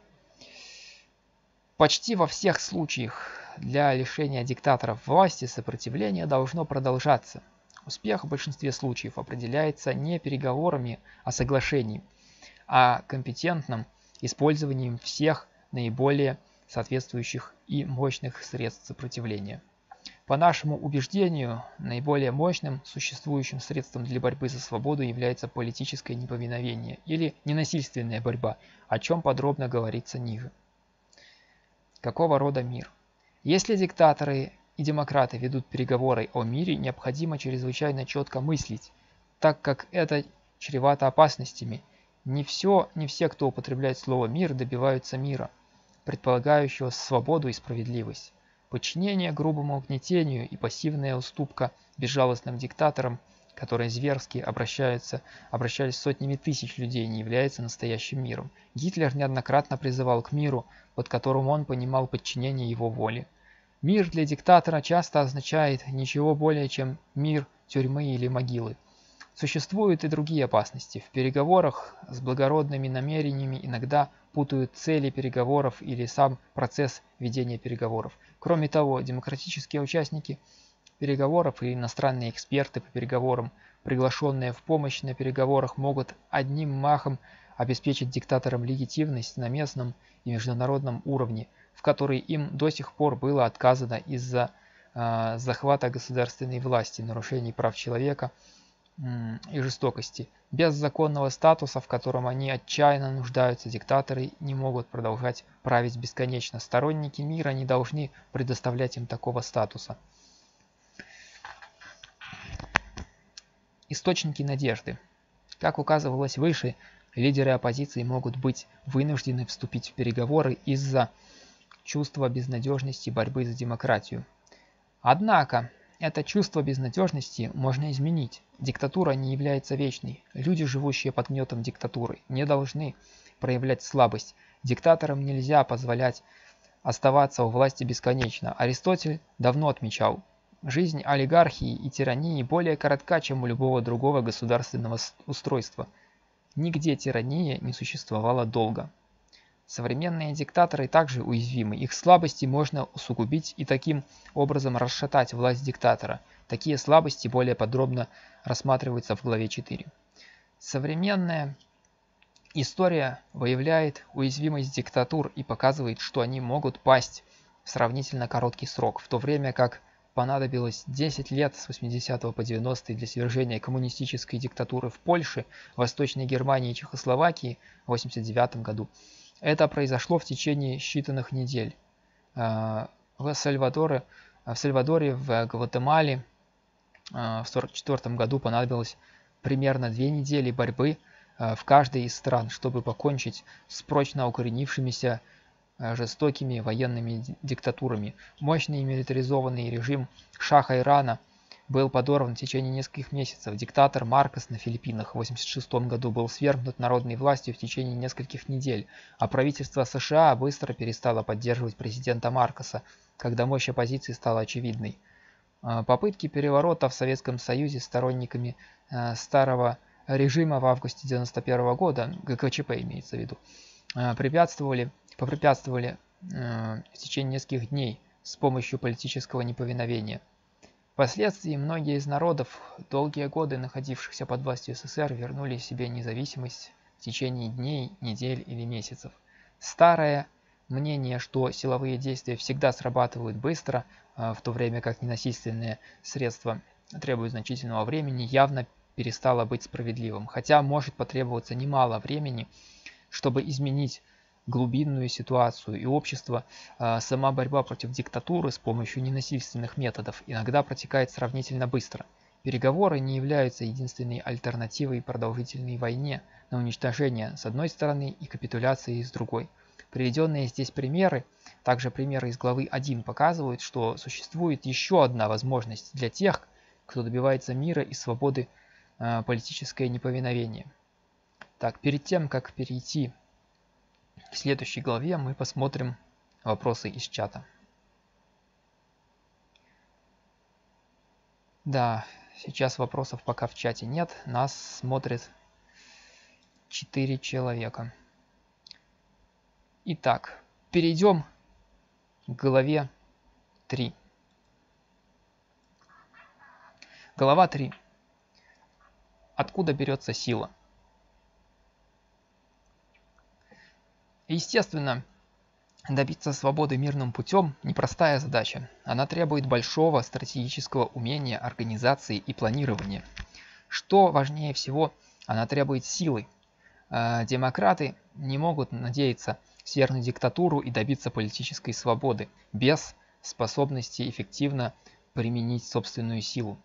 A: Почти во всех случаях для лишения диктаторов власти сопротивление должно продолжаться. Успех в большинстве случаев определяется не переговорами о соглашении, а компетентным использованием всех наиболее соответствующих и мощных средств сопротивления. По нашему убеждению, наиболее мощным существующим средством для борьбы за свободу является политическое неповиновение или ненасильственная борьба, о чем подробно говорится ниже. Какого рода мир? Если диктаторы и демократы ведут переговоры о мире, необходимо чрезвычайно четко мыслить, так как это чревато опасностями. Не все, кто употребляет слово «мир», добиваются мира, предполагающего свободу и справедливость. Подчинение грубому угнетению и пассивная уступка безжалостным диктаторам, которые зверски обращались с сотнями тысяч людей, не является настоящим миром. Гитлер неоднократно призывал к миру, под которым он понимал подчинение его воле. Мир для диктатора часто означает ничего более, чем мир тюрьмы или могилы. Существуют и другие опасности. В переговорах с благородными намерениями иногда путают цели переговоров или сам процесс ведения переговоров. Кроме того, демократические участники переговоров и иностранные эксперты по переговорам, приглашенные в помощь на переговорах, могут одним махом обеспечить диктаторам легитимность на местном и международном уровне, в который им до сих пор было отказано из-за захвата государственной власти, нарушений прав человека и жестокости. Без законного статуса, в котором они отчаянно нуждаются, диктаторы не могут продолжать править бесконечно. Сторонники мира не должны предоставлять им такого статуса. Источники надежды. Как указывалось выше, лидеры оппозиции могут быть вынуждены вступить в переговоры из-за чувства безнадежности борьбы за демократию. Однако, это чувство безнадежности можно изменить. Диктатура не является вечной. Люди, живущие под гнетом диктатуры, не должны проявлять слабость. Диктаторам нельзя позволять оставаться у власти бесконечно. Аристотель давно отмечал: жизнь олигархии и тирании более коротка, чем у любого другого государственного устройства. Нигде тирания не существовала долго. Современные диктаторы также уязвимы, их слабости можно усугубить и таким образом расшатать власть диктатора. Такие слабости более подробно рассматриваются в главе 4. Современная история выявляет уязвимость диктатур и показывает, что они могут пасть в сравнительно короткий срок, в то время как понадобилось 10 лет с 80 по 90 для свержения коммунистической диктатуры в Польше, Восточной Германии и Чехословакии в 1989 году. Это произошло в течение считанных недель. В Сальвадоре, в Гватемале в 1944 году понадобилось примерно 2 недели борьбы в каждой из стран, чтобы покончить с прочно укоренившимися жестокими военными диктатурами. Мощный милитаризованный режим шаха Ирана был подорван в течение нескольких месяцев. Диктатор Маркос на Филиппинах в 1986 году был свергнут народной властью в течение нескольких недель, а правительство США быстро перестало поддерживать президента Маркоса, когда мощь оппозиции стала очевидной. Попытки переворота в Советском Союзе сторонниками старого режима в августе 91 года, ГКЧП имеется в виду, попрепятствовали в течение нескольких дней с помощью политического неповиновения. Впоследствии многие из народов, долгие годы находившихся под властью СССР, вернули себе независимость в течение дней, недель или месяцев. Старое мнение, что силовые действия всегда срабатывают быстро, в то время как ненасильственные средства требуют значительного времени, явно перестало быть справедливым, хотя может потребоваться немало времени, чтобы изменить глубинную ситуацию и общество. Сама борьба против диктатуры с помощью ненасильственных методов иногда протекает сравнительно быстро. Переговоры не являются единственной альтернативой продолжительной войне на уничтожение с одной стороны и капитуляции с другой. Приведенные здесь примеры, также примеры из главы 1, показывают, что существует еще одна возможность для тех, кто добивается мира и свободы, политическое неповиновение. Так, перед тем, как перейти к следующей главе, мы посмотрим вопросы из чата. Да, сейчас вопросов пока в чате нет. Нас смотрит 4 человека. Итак, перейдем к главе 3. Глава 3. Откуда берется сила? Естественно, добиться свободы мирным путем – непростая задача. Она требует большого стратегического умения, организации и планирования. Что важнее всего, она требует силы. Демократы не могут надеяться свергнуть диктатуру и добиться политической свободы без способности эффективно применить собственную силу.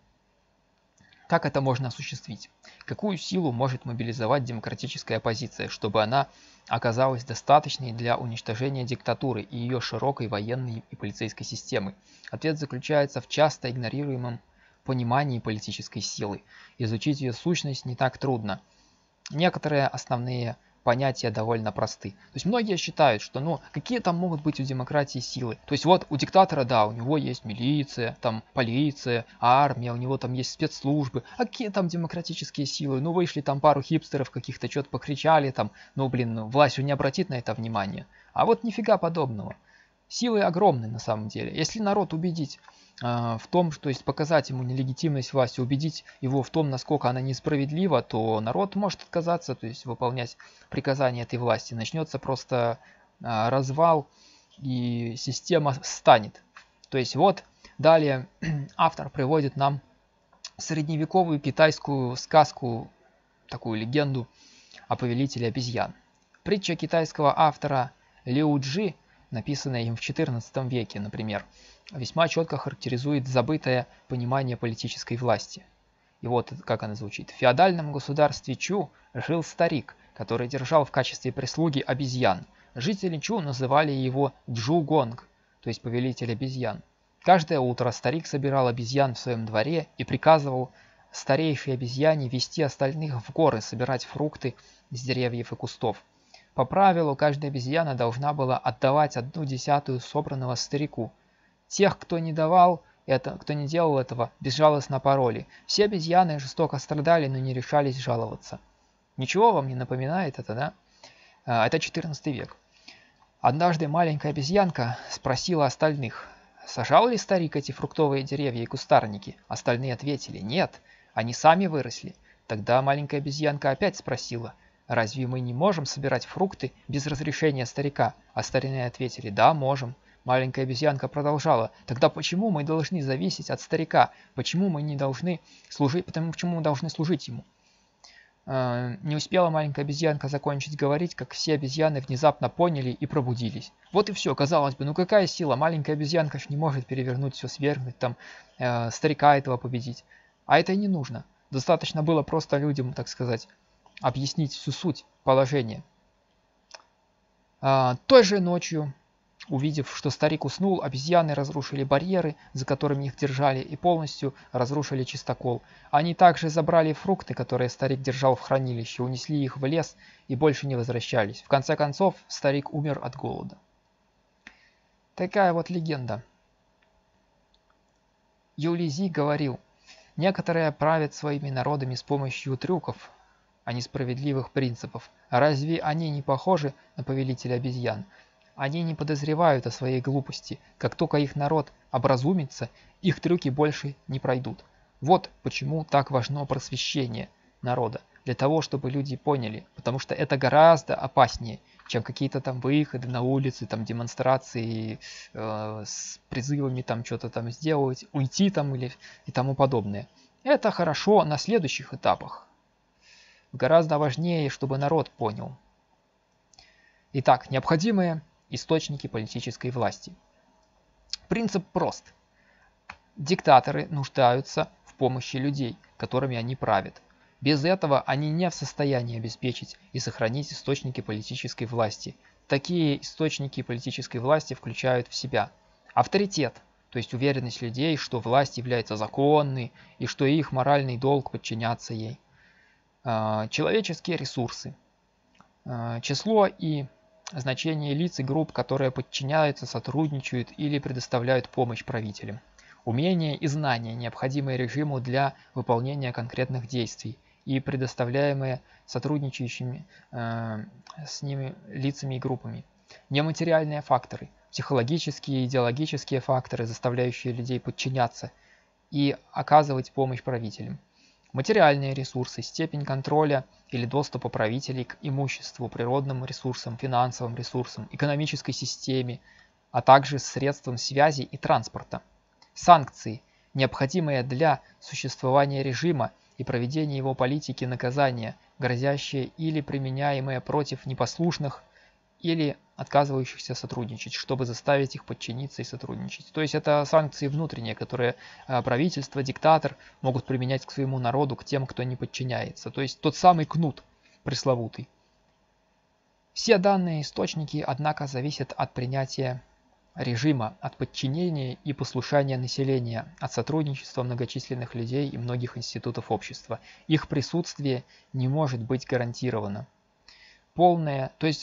A: Как это можно осуществить? Какую силу может мобилизовать демократическая оппозиция, чтобы она оказалась достаточной для уничтожения диктатуры и ее широкой военной и полицейской системы? Ответ заключается в часто игнорируемом понимании политической силы. Изучить ее сущность не так трудно. Некоторые основные понятия довольно просты. То есть многие считают, что какие там могут быть у демократии силы. То есть вот у диктатора, да, у него есть милиция, там полиция, армия, у него там есть спецслужбы. А какие там демократические силы? Вышли там пару хипстеров каких-то, что-то покричали там. Власть не обратит на это внимание. А вот нифига подобного. Силы огромны на самом деле. Если народ убедить в том, то есть показать ему нелегитимность власти, убедить его в том, насколько она несправедлива, то народ может отказаться, то есть выполнять приказания этой власти. Начнется просто развал, и система встанет. То есть вот далее автор приводит нам средневековую китайскую сказку, такую легенду о повелителе обезьян. Притча китайского автора Лю Джи, написанная им в XIV веке, например, весьма четко характеризует забытое понимание политической власти. И вот как она звучит. В феодальном государстве Чу жил старик, который держал в качестве прислуги обезьян. Жители Чу называли его Джу-Гонг, то есть повелитель обезьян. Каждое утро старик собирал обезьян в своем дворе и приказывал старейшей обезьяне вести остальных в горы, собирать фрукты с деревьев и кустов. По правилу, каждая обезьяна должна была отдавать 1/10 собранного старику. Тех, кто не делал этого, безжалостно пороли. Все обезьяны жестоко страдали, но не решались жаловаться. Ничего вам не напоминает это, да? Это XIV век. Однажды маленькая обезьянка спросила остальных: сажал ли старик эти фруктовые деревья и кустарники? Остальные ответили: нет, они сами выросли. Тогда маленькая обезьянка опять спросила: разве мы не можем собирать фрукты без разрешения старика? Остальные ответили: да, можем. Маленькая обезьянка продолжала: тогда почему мы должны зависеть от старика? Почему мы должны служить ему? Не успела маленькая обезьянка закончить говорить, как все обезьяны внезапно поняли и пробудились. Вот и все, казалось бы, какая сила? Маленькая обезьянка ж не может перевернуть все, свергнуть, старика этого победить. А это и не нужно. Достаточно было просто людям, так сказать, объяснить всю суть положения. Той же ночью, увидев, что старик уснул, обезьяны разрушили барьеры, за которыми их держали, и полностью разрушили чистокол. Они также забрали фрукты, которые старик держал в хранилище, унесли их в лес и больше не возвращались. В конце концов, старик умер от голода. Такая вот легенда. Юлий Зи говорил: некоторые правят своими народами с помощью трюков, а не справедливых принципов. Разве они не похожи на повелителя обезьян? Они не подозревают о своей глупости. Как только их народ образумится, их трюки больше не пройдут. Вот почему так важно просвещение народа. Для того, чтобы люди поняли. Потому что это гораздо опаснее, чем какие-то там выходы на улицы, там демонстрации с призывами там что-то там сделать, уйти там или и тому подобное. Это хорошо на следующих этапах. Гораздо важнее, чтобы народ понял. Итак, необходимые источники политической власти. Принцип прост. Диктаторы нуждаются в помощи людей, которыми они правят. Без этого они не в состоянии обеспечить и сохранить источники политической власти. Такие источники политической власти включают в себя авторитет, то есть уверенность людей, что власть является законной и что их моральный долг подчиняться ей. Человеческие ресурсы. Число и значение лиц и групп, которые подчиняются, сотрудничают или предоставляют помощь правителям. Умения и знания, необходимые режиму для выполнения конкретных действий и предоставляемые сотрудничающими с ними лицами и группами. Нематериальные факторы, психологические и идеологические факторы, заставляющие людей подчиняться и оказывать помощь правителям. Материальные ресурсы, степень контроля или доступа правителей к имуществу, природным ресурсам, финансовым ресурсам, экономической системе, а также средствам связи и транспорта. Санкции, необходимые для существования режима и проведения его политики наказания, грозящие или применяемые против непослушных или отказывающихся сотрудничать, чтобы заставить их подчиниться и сотрудничать. То есть это санкции внутренние, которые правительство, диктатор могут применять к своему народу, к тем, кто не подчиняется. То есть тот самый кнут пресловутый. Все данные источники, однако, зависят от принятия режима, от подчинения и послушания населения, от сотрудничества многочисленных людей и многих институтов общества. Их присутствие не может быть гарантировано. Полная, то есть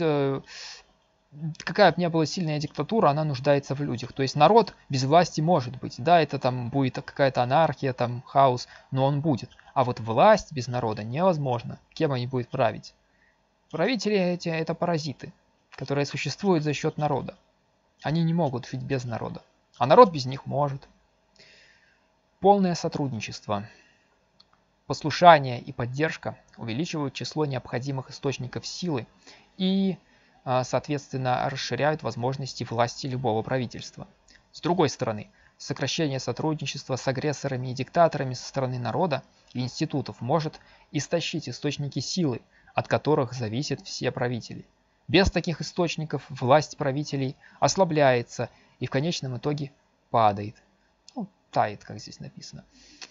A: какая бы ни была сильная диктатура, она нуждается в людях. То есть народ без власти может быть, да, это там будет какая-то анархия, там хаос, но он будет. А вот власть без народа невозможно. Кем они будут править? Правители эти это паразиты, которые существуют за счет народа. Они не могут жить без народа, а народ без них может. Полное сотрудничество. Послушание и поддержка увеличивают число необходимых источников силы и, соответственно, расширяют возможности власти любого правительства. С другой стороны, сокращение сотрудничества с агрессорами и диктаторами со стороны народа и институтов может истощить источники силы, от которых зависят все правители. Без таких источников власть правителей ослабляется и в конечном итоге падает. Ну, тает, как здесь написано.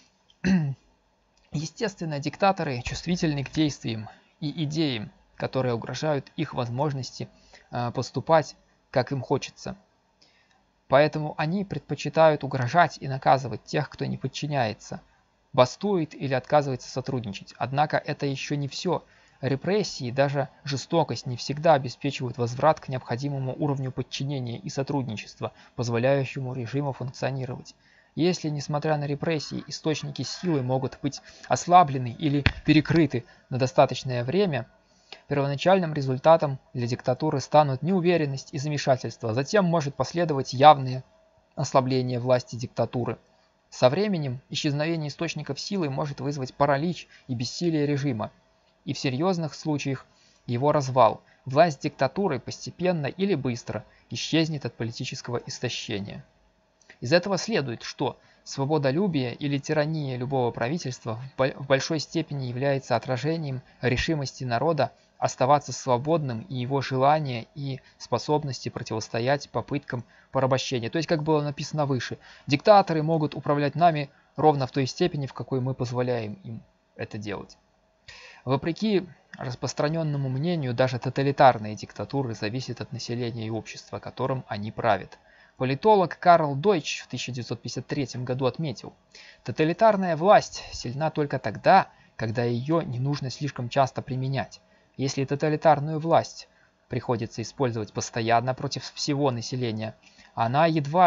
A: Естественно, диктаторы чувствительны к действиям и идеям, которые угрожают их возможности поступать, как им хочется. Поэтому они предпочитают угрожать и наказывать тех, кто не подчиняется, бастует или отказывается сотрудничать. Однако это еще не все. Репрессии, даже жестокость не всегда обеспечивают возврат к необходимому уровню подчинения и сотрудничества, позволяющему режиму функционировать. Если, несмотря на репрессии, источники силы могут быть ослаблены или перекрыты на достаточное время, первоначальным результатом для диктатуры станут неуверенность и замешательство, затем может последовать явное ослабление власти диктатуры. Со временем исчезновение источников силы может вызвать паралич и бессилие режима, и в серьезных случаях его развал. Власть диктатуры постепенно или быстро исчезнет от политического истощения. Из этого следует, что свободолюбие или тирания любого правительства в большой степени является отражением решимости народа оставаться свободным и его желания и способности противостоять попыткам порабощения. То есть, как было написано выше, диктаторы могут управлять нами ровно в той степени, в какой мы позволяем им это делать. Вопреки распространенному мнению, даже тоталитарные диктатуры зависят от населения и общества, которым они правят. Политолог Карл Дойч в 1953 году отметил: «Тоталитарная власть сильна только тогда, когда ее не нужно слишком часто применять. Если тоталитарную власть приходится использовать постоянно против всего населения, она едва ли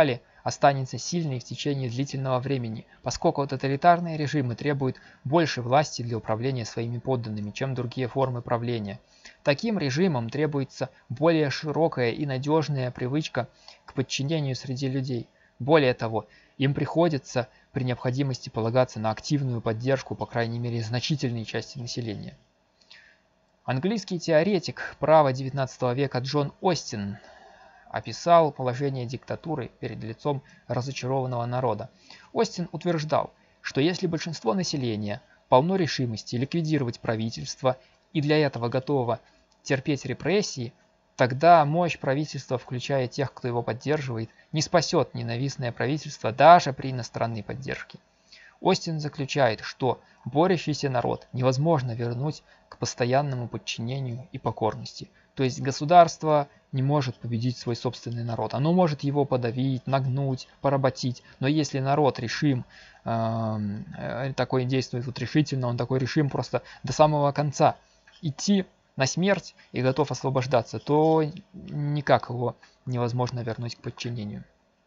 A: останется сильной в течение длительного времени, поскольку тоталитарные режимы требуют больше власти для управления своими подданными, чем другие формы правления. Таким режимам требуется более широкая и надежная привычка к подчинению среди людей. Более того, им приходится при необходимости полагаться на активную поддержку, по крайней мере, значительной части населения. Английский теоретик права XIX века Джон Остин описал положение диктатуры перед лицом разочарованного народа. Остин утверждал, что если большинство населения полно решимости ликвидировать правительство и для этого готово терпеть репрессии, тогда мощь правительства, включая тех, кто его поддерживает, не спасет ненавистное правительство даже при иностранной поддержке. Остин заключает, что борющийся народ невозможно вернуть к постоянному подчинению и покорности. То есть государство не может победить свой собственный народ. Оно может его подавить, нагнуть, поработить. Но если народ решим, такой действует вот решительно, он такой решим просто до самого конца идти на смерть и готов освобождаться, то никак его невозможно вернуть к подчинению.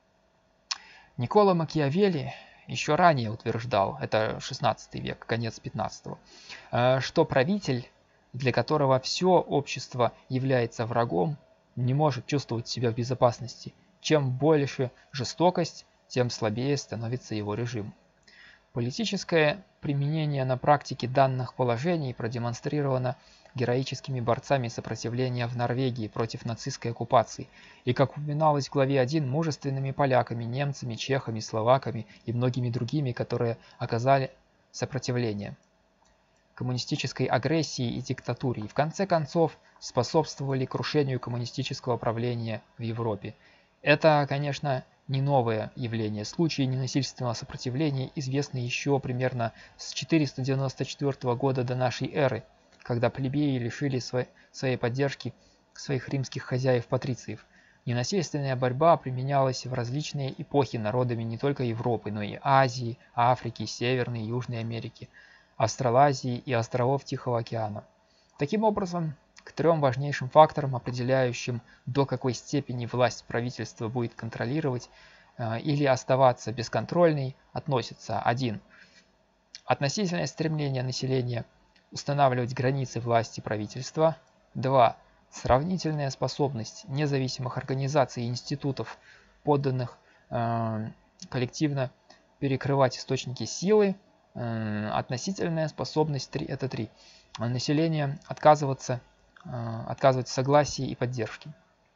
A: Никколо Макиавелли еще ранее утверждал, это 16 век, конец 15-го, что правитель, для которого все общество является врагом, не может чувствовать себя в безопасности. Чем больше жестокость, тем слабее становится его режим. Политическое применение на практике данных положений продемонстрировано героическими борцами сопротивления в Норвегии против нацистской оккупации и, как упоминалось в главе 1, мужественными поляками, немцами, чехами, словаками и многими другими, которые оказали сопротивление коммунистической агрессии и диктатуре и в конце концов способствовали крушению коммунистического правления в Европе. Это, конечно, не новое явление. Случаи ненасильственного сопротивления известны еще примерно с 494 года до нашей эры, когда плебеи лишили своей поддержки своих римских хозяев-патрициев. Ненасильственная борьба применялась в различные эпохи народами не только Европы, но и Азии, Африки, Северной и Южной Америки, Австралазии и островов Тихого океана. Таким образом, к трем важнейшим факторам, определяющим, до какой степени власть правительства будет контролировать или оставаться бесконтрольной, относятся 1. Относительное стремление населения устанавливать границы власти правительства. 2. Сравнительная способность независимых организаций и институтов, подданных коллективно перекрывать источники силы. Относительная способность 3. Это 3. Население отказывать в согласии и поддержке.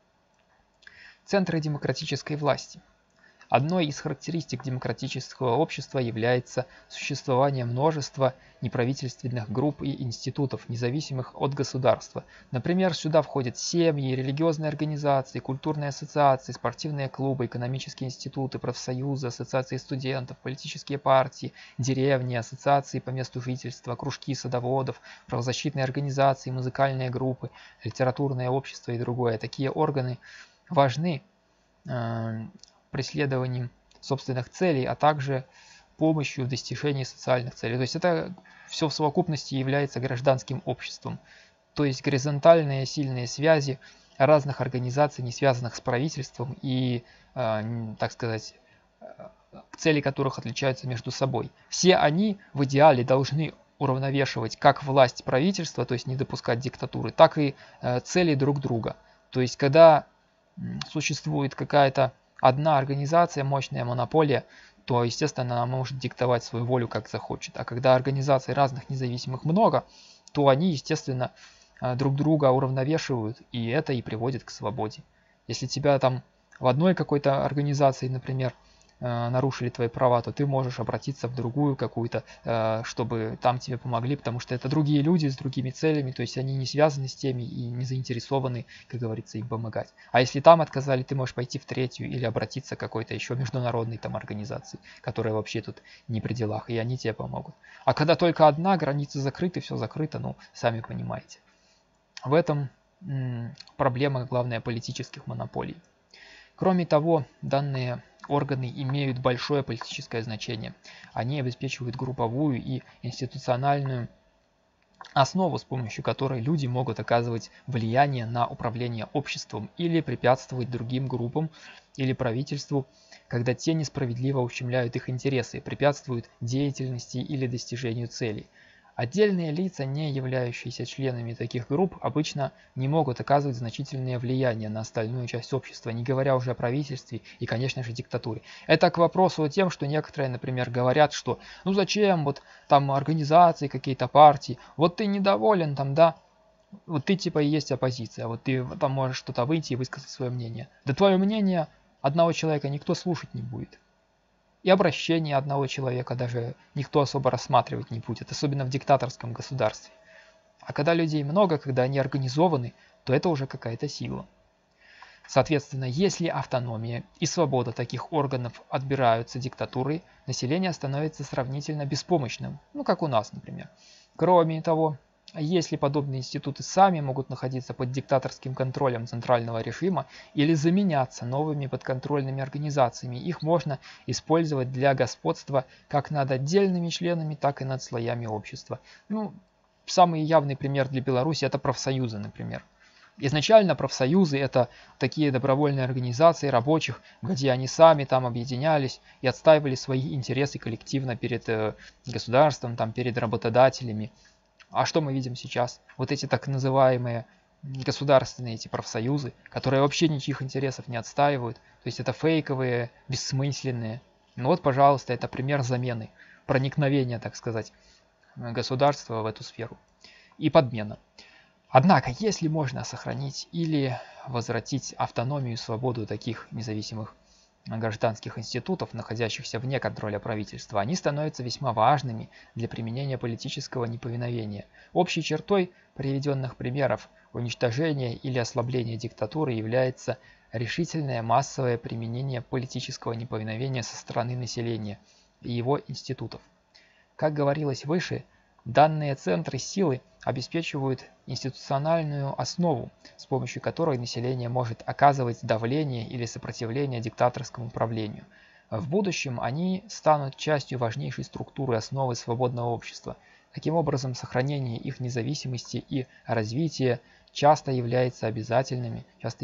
A: Центры демократической власти. Одной из характеристик демократического общества является существование множества неправительственных групп и институтов, независимых от государства. Например, сюда входят семьи, религиозные организации, культурные ассоциации, спортивные клубы, экономические институты, профсоюзы, ассоциации студентов, политические партии, деревни, ассоциации по месту жительства, кружки садоводов, правозащитные организации, музыкальные группы, литературное общество и другое. Такие органы важны преследованием собственных целей, а также помощью в достижении социальных целей. То есть это все в совокупности является гражданским обществом. То есть горизонтальные сильные связи разных организаций, не связанных с правительством и, так сказать, цели которых отличаются между собой. Все они в идеале должны уравновешивать как власть правительства, то есть не допускать диктатуры, так и цели друг друга. То есть когда существует какая-то одна организация, мощная монополия, то, естественно, она может диктовать свою волю как захочет. А когда организаций разных независимых много, то они, естественно, друг друга уравновешивают, и это и приводит к свободе. Если тебя там в одной какой-то организации, например, нарушили твои права, то ты можешь обратиться в другую какую-то, чтобы там тебе помогли, потому что это другие люди с другими целями, то есть они не связаны с теми и не заинтересованы, как говорится, им помогать. А если там отказали, ты можешь пойти в третью или обратиться к какой-то еще международной там организации, которая вообще тут не при делах, и они тебе помогут. А когда только одна, границы закрыты, все закрыто, ну, сами понимаете. В этом проблема, главная, политических монополий. Кроме того, данные органы имеют большое политическое значение. Они обеспечивают групповую и институциональную основу, с помощью которой люди могут оказывать влияние на управление обществом или препятствовать другим группам или правительству когда те несправедливо ущемляют их интересы, препятствуют деятельности или достижению целей. Отдельные лица, не являющиеся членами таких групп, обычно не могут оказывать значительное влияние на остальную часть общества, не говоря уже о правительстве и, конечно же, диктатуре. Это к вопросу о тем, что некоторые, например, говорят, что ну зачем вот там организации, какие-то партии, вот ты недоволен там, да, вот ты типа и есть оппозиция, вот ты там можешь что-то выйти и высказать свое мнение. Да твое мнение одного человека никто слушать не будет. И обращение одного человека даже никто особо рассматривать не будет, особенно в диктаторском государстве. А когда людей много, когда они организованы, то это уже какая-то сила. Соответственно, если автономия и свобода таких органов отбираются диктатурой, население становится сравнительно беспомощным, ну как у нас, например. Кроме того, если подобные институты сами могут находиться под диктаторским контролем центрального режима или заменяться новыми подконтрольными организациями, их можно использовать для господства как над отдельными членами, так и над слоями общества. Ну, самый явный пример для Беларуси – это профсоюзы, например. Изначально профсоюзы – это такие добровольные организации рабочих, где они сами там объединялись и отстаивали свои интересы коллективно перед государством, там, перед работодателями. А что мы видим сейчас? Вот эти так называемые государственные эти профсоюзы, которые вообще ничьих интересов не отстаивают. То есть это фейковые, бессмысленные. Ну вот, пожалуйста, это пример замены, проникновения, так сказать, государства в эту сферу и подмена. Однако, если можно сохранить или возвратить автономию и свободу таких независимых гражданских институтов, находящихся вне контроля правительства, они становятся весьма важными для применения политического неповиновения. Общей чертой приведенных примеров уничтожения или ослабления диктатуры является решительное массовое применение политического неповиновения со стороны населения и его институтов. Как говорилось выше, данные центры силы обеспечивают институциональную основу, с помощью которой население может оказывать давление или сопротивление диктаторскому правлению. В будущем они станут частью важнейшей структуры основы свободного общества. Таким образом, сохранение их независимости и развитие часто является обязательными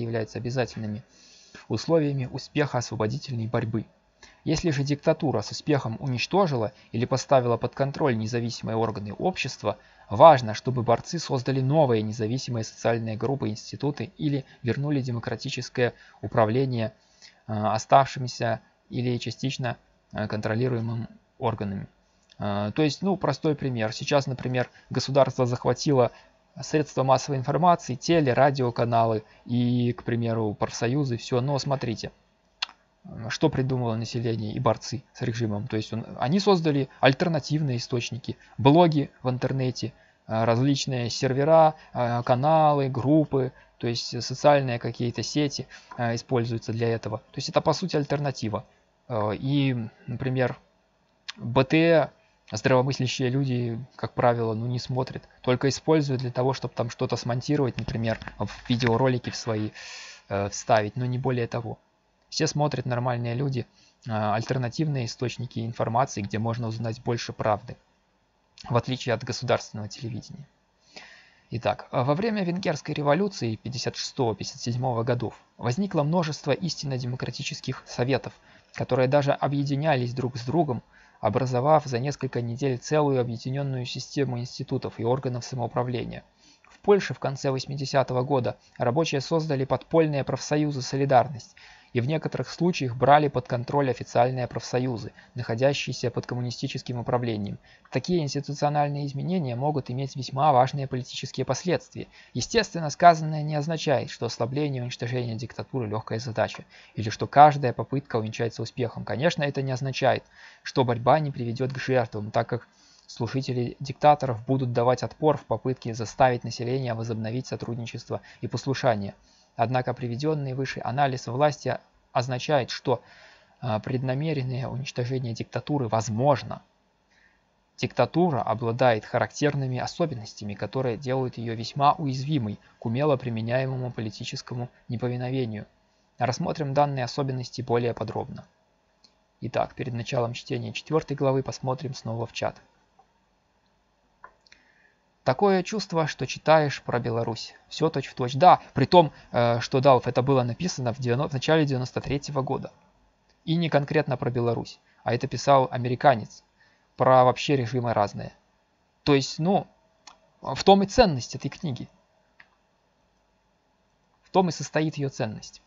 A: условиями успеха освободительной борьбы. Если же диктатура с успехом уничтожила или поставила под контроль независимые органы общества, важно, чтобы борцы создали новые независимые социальные группы, институты или вернули демократическое управление оставшимися или частично контролируемым органами. То есть, ну, простой пример. Сейчас, например, государство захватило средства массовой информации, радиоканалы и, к примеру, профсоюзы, все. Но смотрите, что придумало население и борцы с режимом. То есть они создали альтернативные источники, блоги в интернете, различные сервера, каналы, группы, то есть социальные какие-то сети используются для этого. То есть это по сути альтернатива. И, например, БТ здравомыслящие люди, как правило, не смотрят, только используют для того, чтобы там что-то смонтировать, например, в видеоролики в свои вставить, но не более того. Все смотрят, нормальные люди, альтернативные источники информации, где можно узнать больше правды, в отличие от государственного телевидения. Итак, во время Венгерской революции 56-57 годов возникло множество истинно демократических советов, которые даже объединялись друг с другом, образовав за несколько недель целую объединенную систему институтов и органов самоуправления. В Польше в конце 80-го года рабочие создали подпольные профсоюзы «Солидарность», и в некоторых случаях брали под контроль официальные профсоюзы, находящиеся под коммунистическим управлением. Такие институциональные изменения могут иметь весьма важные политические последствия. Естественно, сказанное не означает, что ослабление и уничтожение диктатуры – легкая задача, или что каждая попытка увенчается успехом. Конечно, это не означает, что борьба не приведет к жертвам, так как слушатели диктаторов будут давать отпор в попытке заставить население возобновить сотрудничество и послушание. Однако приведенный выше анализ власти означает, что преднамеренное уничтожение диктатуры возможно. Диктатура обладает характерными особенностями, которые делают ее весьма уязвимой к умело применяемому политическому неповиновению. Рассмотрим данные особенности более подробно. Итак, перед началом чтения 4 главы посмотрим снова в чат. Такое чувство, что читаешь про Беларусь. Все точь-в-точь. Да, при том, что это было написано в начале 93-го года. И не конкретно про Беларусь, а это писал американец, про вообще режимы разные. То есть, ну, в том и ценность этой книги. В том и состоит ее ценность.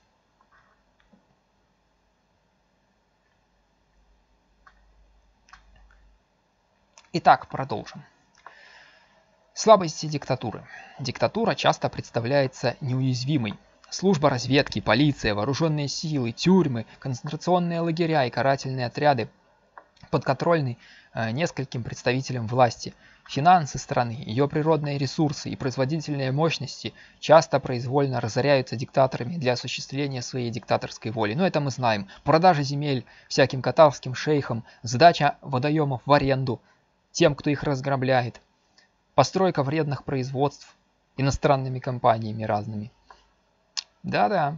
A: Итак, продолжим. Слабости диктатуры. Диктатура часто представляется неуязвимой. Служба разведки, полиция, вооруженные силы, тюрьмы, концентрационные лагеря и карательные отряды подконтрольны нескольким представителям власти. Финансы страны, ее природные ресурсы и производительные мощности часто произвольно разоряются диктаторами для осуществления своей диктаторской воли. Но это мы знаем. Продажа земель всяким катарским шейхам, сдача водоемов в аренду тем, кто их разграбляет, постройка вредных производств иностранными компаниями разными. Да-да.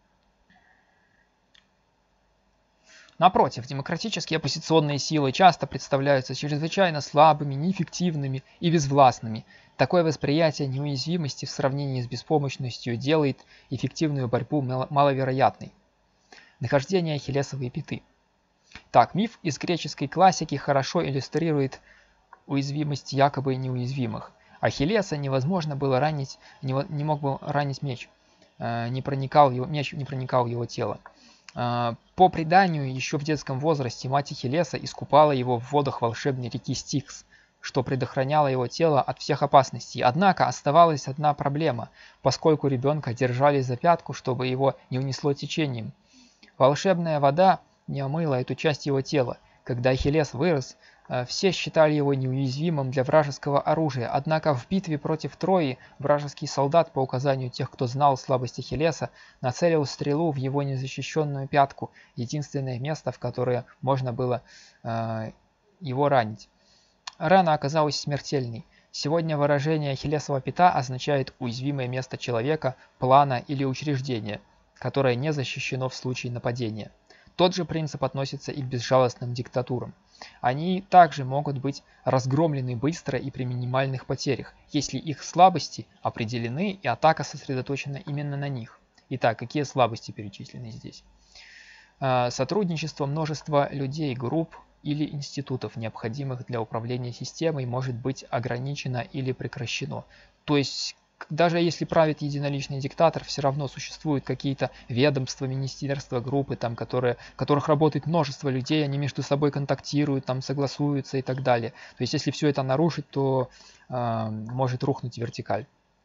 A: Напротив, демократические оппозиционные силы часто представляются чрезвычайно слабыми, неэффективными и безвластными. Такое восприятие неуязвимости в сравнении с беспомощностью делает эффективную борьбу маловероятной. Нахождение Ахиллесовой пяты. Так, миф из греческой классики хорошо иллюстрирует уязвимость якобы неуязвимых. Ахиллеса невозможно было ранить, не мог бы ранить меч, меч не проникал в его тело. По преданию, еще в детском возрасте мать Ахиллеса искупала его в водах волшебной реки Стикс, что предохраняло его тело от всех опасностей. Однако оставалась одна проблема, поскольку ребенка держали за пятку, чтобы его не унесло течением. Волшебная вода не омыла эту часть его тела. Когда Ахиллес вырос, все считали его неуязвимым для вражеского оружия, однако в битве против Трои вражеский солдат, по указанию тех, кто знал слабость Ахиллеса, нацелил стрелу в его незащищенную пятку, единственное место, в которое можно было его ранить. Рана оказалась смертельной. Сегодня выражение «Ахиллесова пята» означает уязвимое место человека, плана или учреждения, которое не защищено в случае нападения. Тот же принцип относится и к безжалостным диктатурам. Они также могут быть разгромлены быстро и при минимальных потерях, если их слабости определены и атака сосредоточена именно на них. Итак, какие слабости перечислены здесь? Сотрудничество множества людей, групп или институтов, необходимых для управления системой, может быть ограничено или прекращено. То есть, даже если правит единоличный диктатор, все равно существуют какие-то ведомства, министерства, группы, там, в которых работает множество людей, они между собой контактируют, там, согласуются и так далее. То есть, если все это нарушить, то может рухнуть вертикаль.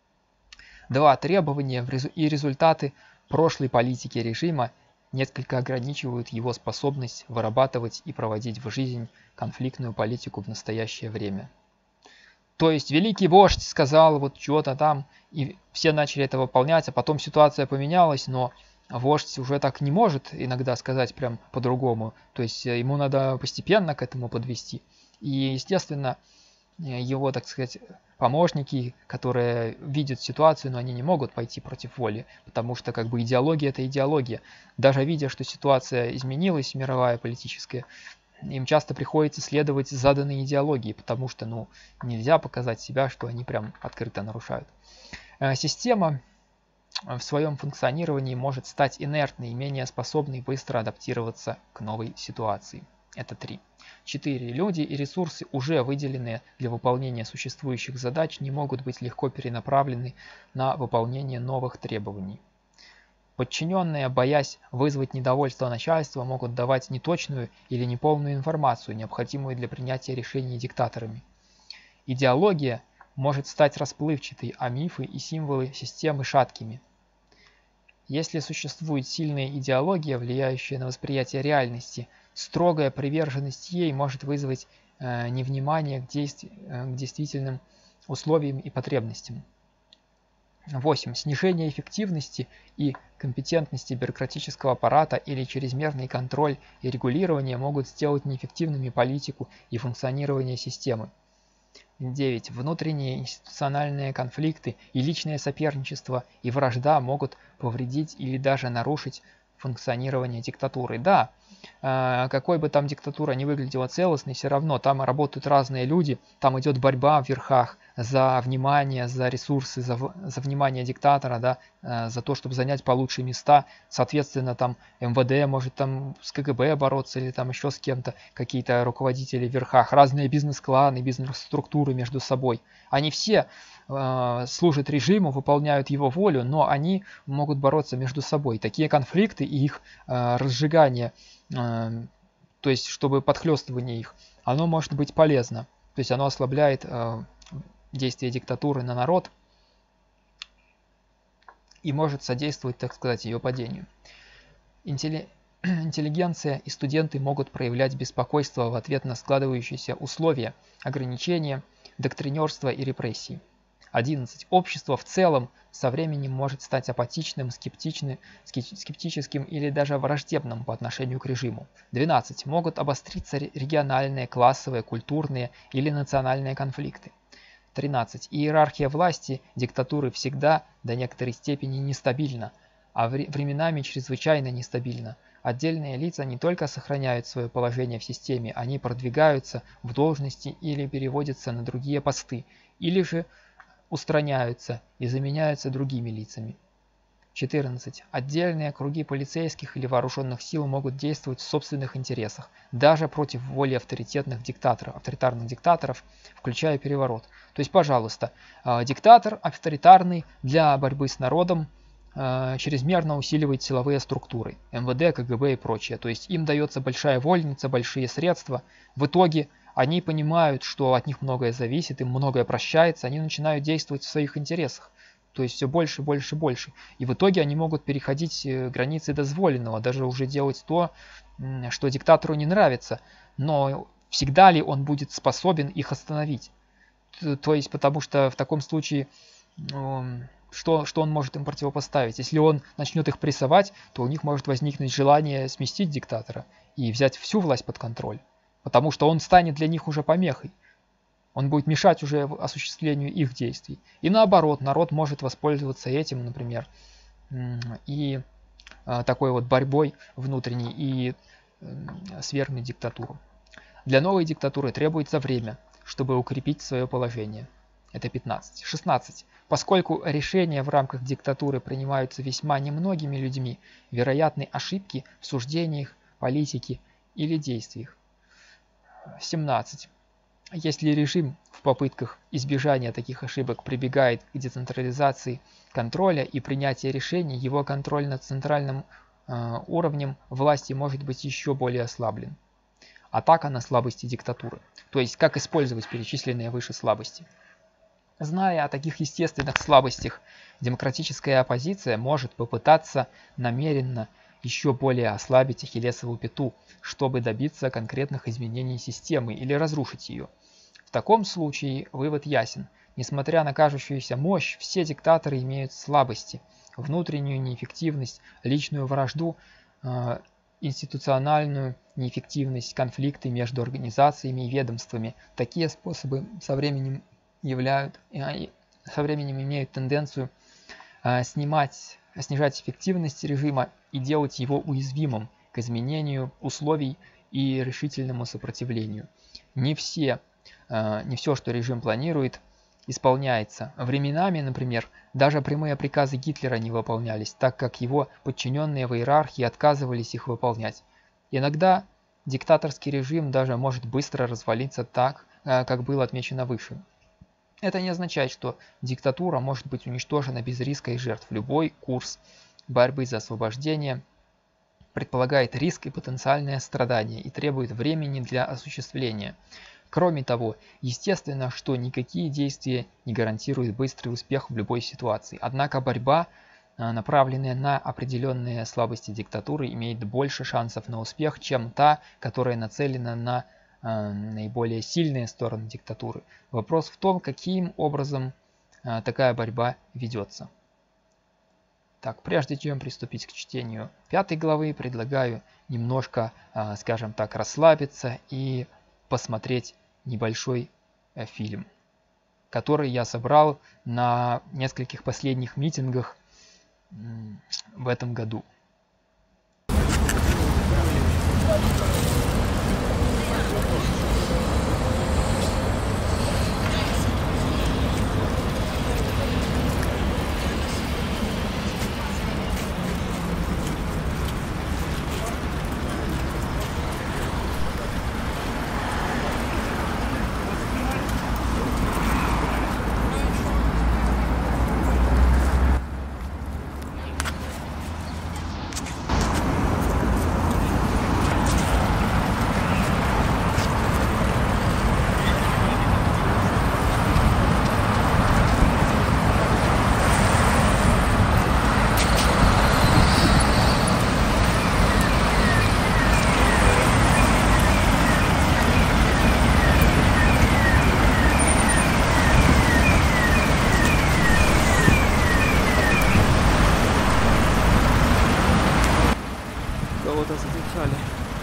A: 2. Требования и результаты прошлой политики режима несколько ограничивают его способность вырабатывать и проводить в жизнь конфликтную политику в настоящее время. То есть великий вождь сказал вот что-то там, и все начали это выполнять, а потом ситуация поменялась, но вождь уже так не может иногда сказать прям по-другому. То есть ему надо постепенно к этому подвести. И, естественно, его, так сказать, помощники, которые видят ситуацию, но они не могут пойти против воли, потому что как бы идеология – это идеология. Даже видя, что ситуация изменилась, мировая, политическая, им часто приходится следовать заданной идеологии, потому что, ну, нельзя показать себя, что они прям открыто нарушают. Система в своем функционировании может стать инертной и менее способной быстро адаптироваться к новой ситуации. Это 3. 4. Люди и ресурсы, уже выделенные для выполнения существующих задач, не могут быть легко перенаправлены на выполнение новых требований. Подчиненные, боясь вызвать недовольство начальства, могут давать неточную или неполную информацию, необходимую для принятия решений диктаторами. Идеология может стать расплывчатой, а мифы и символы системы шаткими. Если существует сильная идеология, влияющая на восприятие реальности, строгая приверженность ей может вызвать невнимание к действительным условиям и потребностям. 8. Снижение эффективности и компетентности бюрократического аппарата или чрезмерный контроль и регулирование могут сделать неэффективными политику и функционирование системы. 9. Внутренние институциональные конфликты и личное соперничество и вражда могут повредить или даже нарушить функционирования диктатуры. Да, какой бы там диктатура ни выглядела целостной, все равно там работают разные люди, там идет борьба в верхах за внимание, за ресурсы, за внимание диктатора, да, за то, чтобы занять получше места. Соответственно, там МВД может там с КГБ бороться или там еще с кем-то, какие-то руководители в верхах, разные бизнес-кланы, бизнес-структуры между собой. Они все служат режиму, выполняют его волю, но они могут бороться между собой. Такие конфликты и их разжигание, то есть чтобы подхлестывание их, оно может быть полезно. То есть оно ослабляет действие диктатуры на народ и может содействовать, так сказать, ее падению. Интеллигенция и студенты могут проявлять беспокойство в ответ на складывающиеся условия, ограничения, доктринерство и репрессии. 11. Общество в целом со временем может стать апатичным, скептическим или даже враждебным по отношению к режиму. 12. Могут обостриться региональные, классовые, культурные или национальные конфликты. 13. Иерархия власти диктатуры всегда до некоторой степени нестабильна, а временами чрезвычайно нестабильна. Отдельные лица не только сохраняют свое положение в системе, они продвигаются в должности или переводятся на другие посты, или же устраняются и заменяются другими лицами. 14. Отдельные круги полицейских или вооруженных сил могут действовать в собственных интересах, даже против воли авторитарных диктаторов, включая переворот. То есть, пожалуйста, диктатор авторитарный для борьбы с народом чрезмерно усиливает силовые структуры, МВД, КГБ и прочее. То есть им дается большая вольница, большие средства. В итоге они понимают, что от них многое зависит, им многое прощается, они начинают действовать в своих интересах. То есть все больше, больше, больше. И в итоге они могут переходить границы дозволенного, даже уже делать то, что диктатору не нравится. Но всегда ли он будет способен их остановить? То есть потому что в таком случае что он может им противопоставить? Если он начнет их прессовать, то у них может возникнуть желание сместить диктатора и взять всю власть под контроль. Потому что он станет для них уже помехой. Он будет мешать уже осуществлению их действий. И наоборот, народ может воспользоваться этим, например, и такой вот борьбой внутренней и свергнуть диктатуру. Для новой диктатуры требуется время, чтобы укрепить свое положение. Это 15. 16. Поскольку решения в рамках диктатуры принимаются весьма немногими людьми, вероятны ошибки в суждениях, политике или действиях. 17. Если режим в попытках избежания таких ошибок прибегает к децентрализации контроля и принятия решений, его контроль над центральным уровнем власти может быть еще более ослаблен. Атака на слабости диктатуры. То есть, как использовать перечисленные выше слабости. Зная о таких естественных слабостях, демократическая оппозиция может попытаться намеренно еще более ослабить ахиллесову пяту, чтобы добиться конкретных изменений системы или разрушить ее. В таком случае вывод ясен. Несмотря на кажущуюся мощь, все диктаторы имеют слабости, внутреннюю неэффективность, личную вражду, институциональную неэффективность, конфликты между организациями и ведомствами. Такие способы со временем имеют тенденцию снижать эффективность режима и делать его уязвимым к изменению условий и решительному сопротивлению. Не все, что режим планирует, исполняется. Временами, например, даже прямые приказы Гитлера не выполнялись, так как его подчиненные в иерархии отказывались их выполнять. Иногда диктаторский режим даже может быстро развалиться так, как было отмечено выше. Это не означает, что диктатура может быть уничтожена без риска и жертв. Любой курс борьбы за освобождение предполагает риск и потенциальное страдание и требует времени для осуществления. Кроме того, естественно, что никакие действия не гарантируют быстрый успех в любой ситуации. Однако борьба, направленная на определенные слабости диктатуры, имеет больше шансов на успех, чем та, которая нацелена на наиболее сильные стороны диктатуры. Вопрос в том, каким образом такая борьба ведется. Так, прежде чем приступить к чтению 5 главы, предлагаю немножко, скажем так, расслабиться и посмотреть небольшой фильм, который я собрал на нескольких последних митингах в этом году. Кого-то задержали.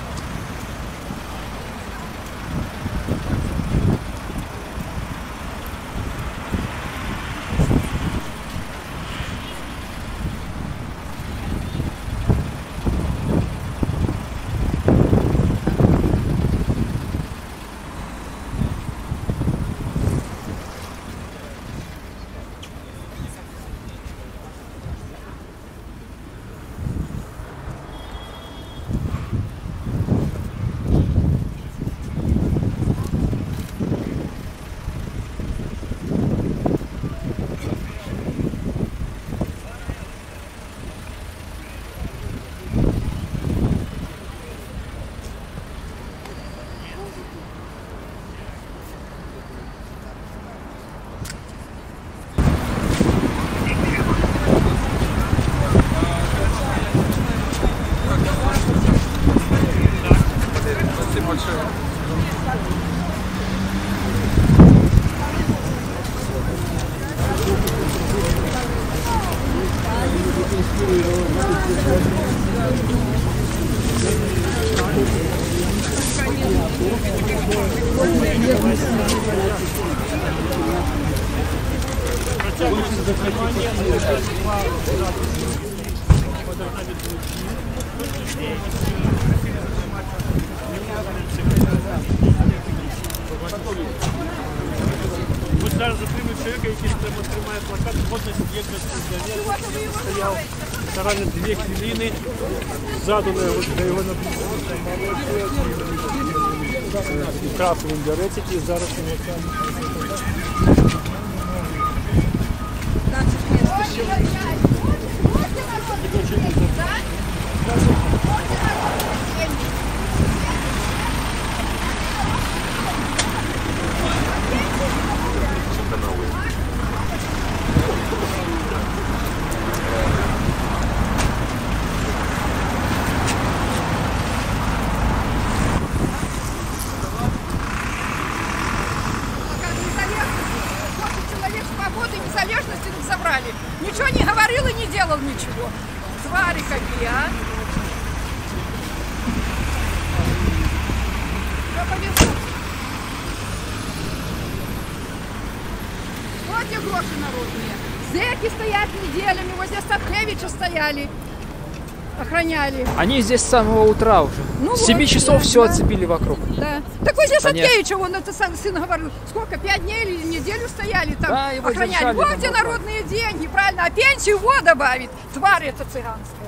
B: Мы зараз затримали человека, який тримає плакат «Годність, єдність, зав'язку». Стояв старання 2 хвилини, ззаду на його наблюдати. Крапли інтернетики, зараз його там.
C: Незалежности забрали. Ничего не говорил и не делал ничего. Твари какие, а? Что повезло? Вот те гроши народные. Зэки стоят неделями, возле Статкевича стояли. Охраняли.
A: Они здесь с самого утра уже.
C: Ну
A: с 7
C: вот,
A: часов
C: да,
A: все
C: да.
A: оцепили вокруг.
C: Да. Так вот здесь
A: Конечно.
C: Шаткевича, он это сын говорил, сколько, 5 дней или неделю стояли там,
A: Да, его
C: охраняли.
A: держали
C: Вот
A: там
C: те
A: около.
C: народные деньги, правильно, а пенсию вот добавит. Тварь это цыганская.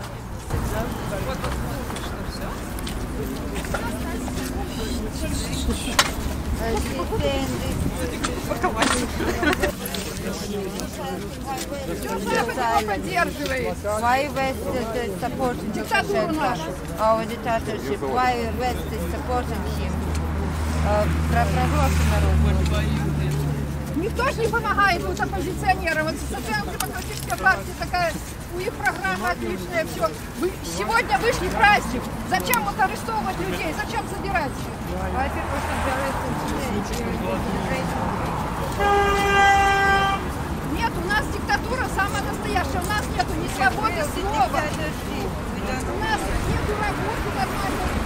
C: Поддерживает.
D: Why West is supporting
C: Диктатуру нашу.
D: our dictatorship? Why West is supporting him? Проголосы народные.
C: Никто же не помогает вот оппозиционерам. Вот социал-демократическая партия такая, у них программа отличная, все. Вы сегодня вышли праздник. Зачем вот арестовывать людей? Зачем забирать?
D: Why people should be arrested today?
C: Нет, у нас диктатура самая настоящая. У нас нету ни свободы слова. У нас нету работы нормальной.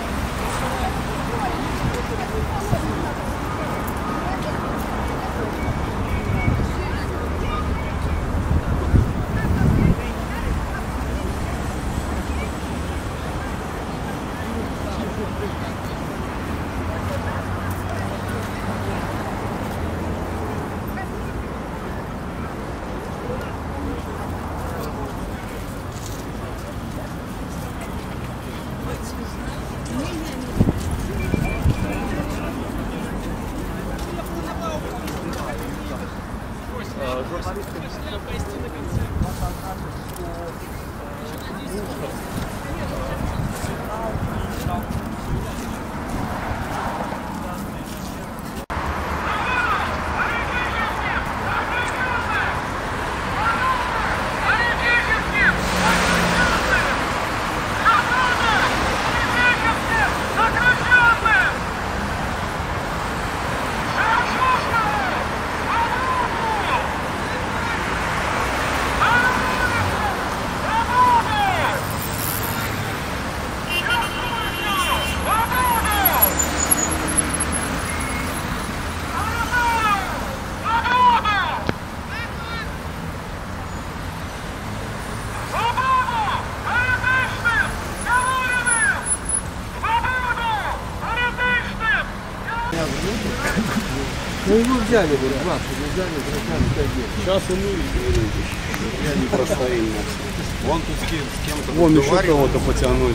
E: Ну его взяли, вот, 20, взяли, бросали, как делать.
B: Сейчас он
F: Я не простоим. Вон тут с кем-то
B: вон еще кого-то потянуть.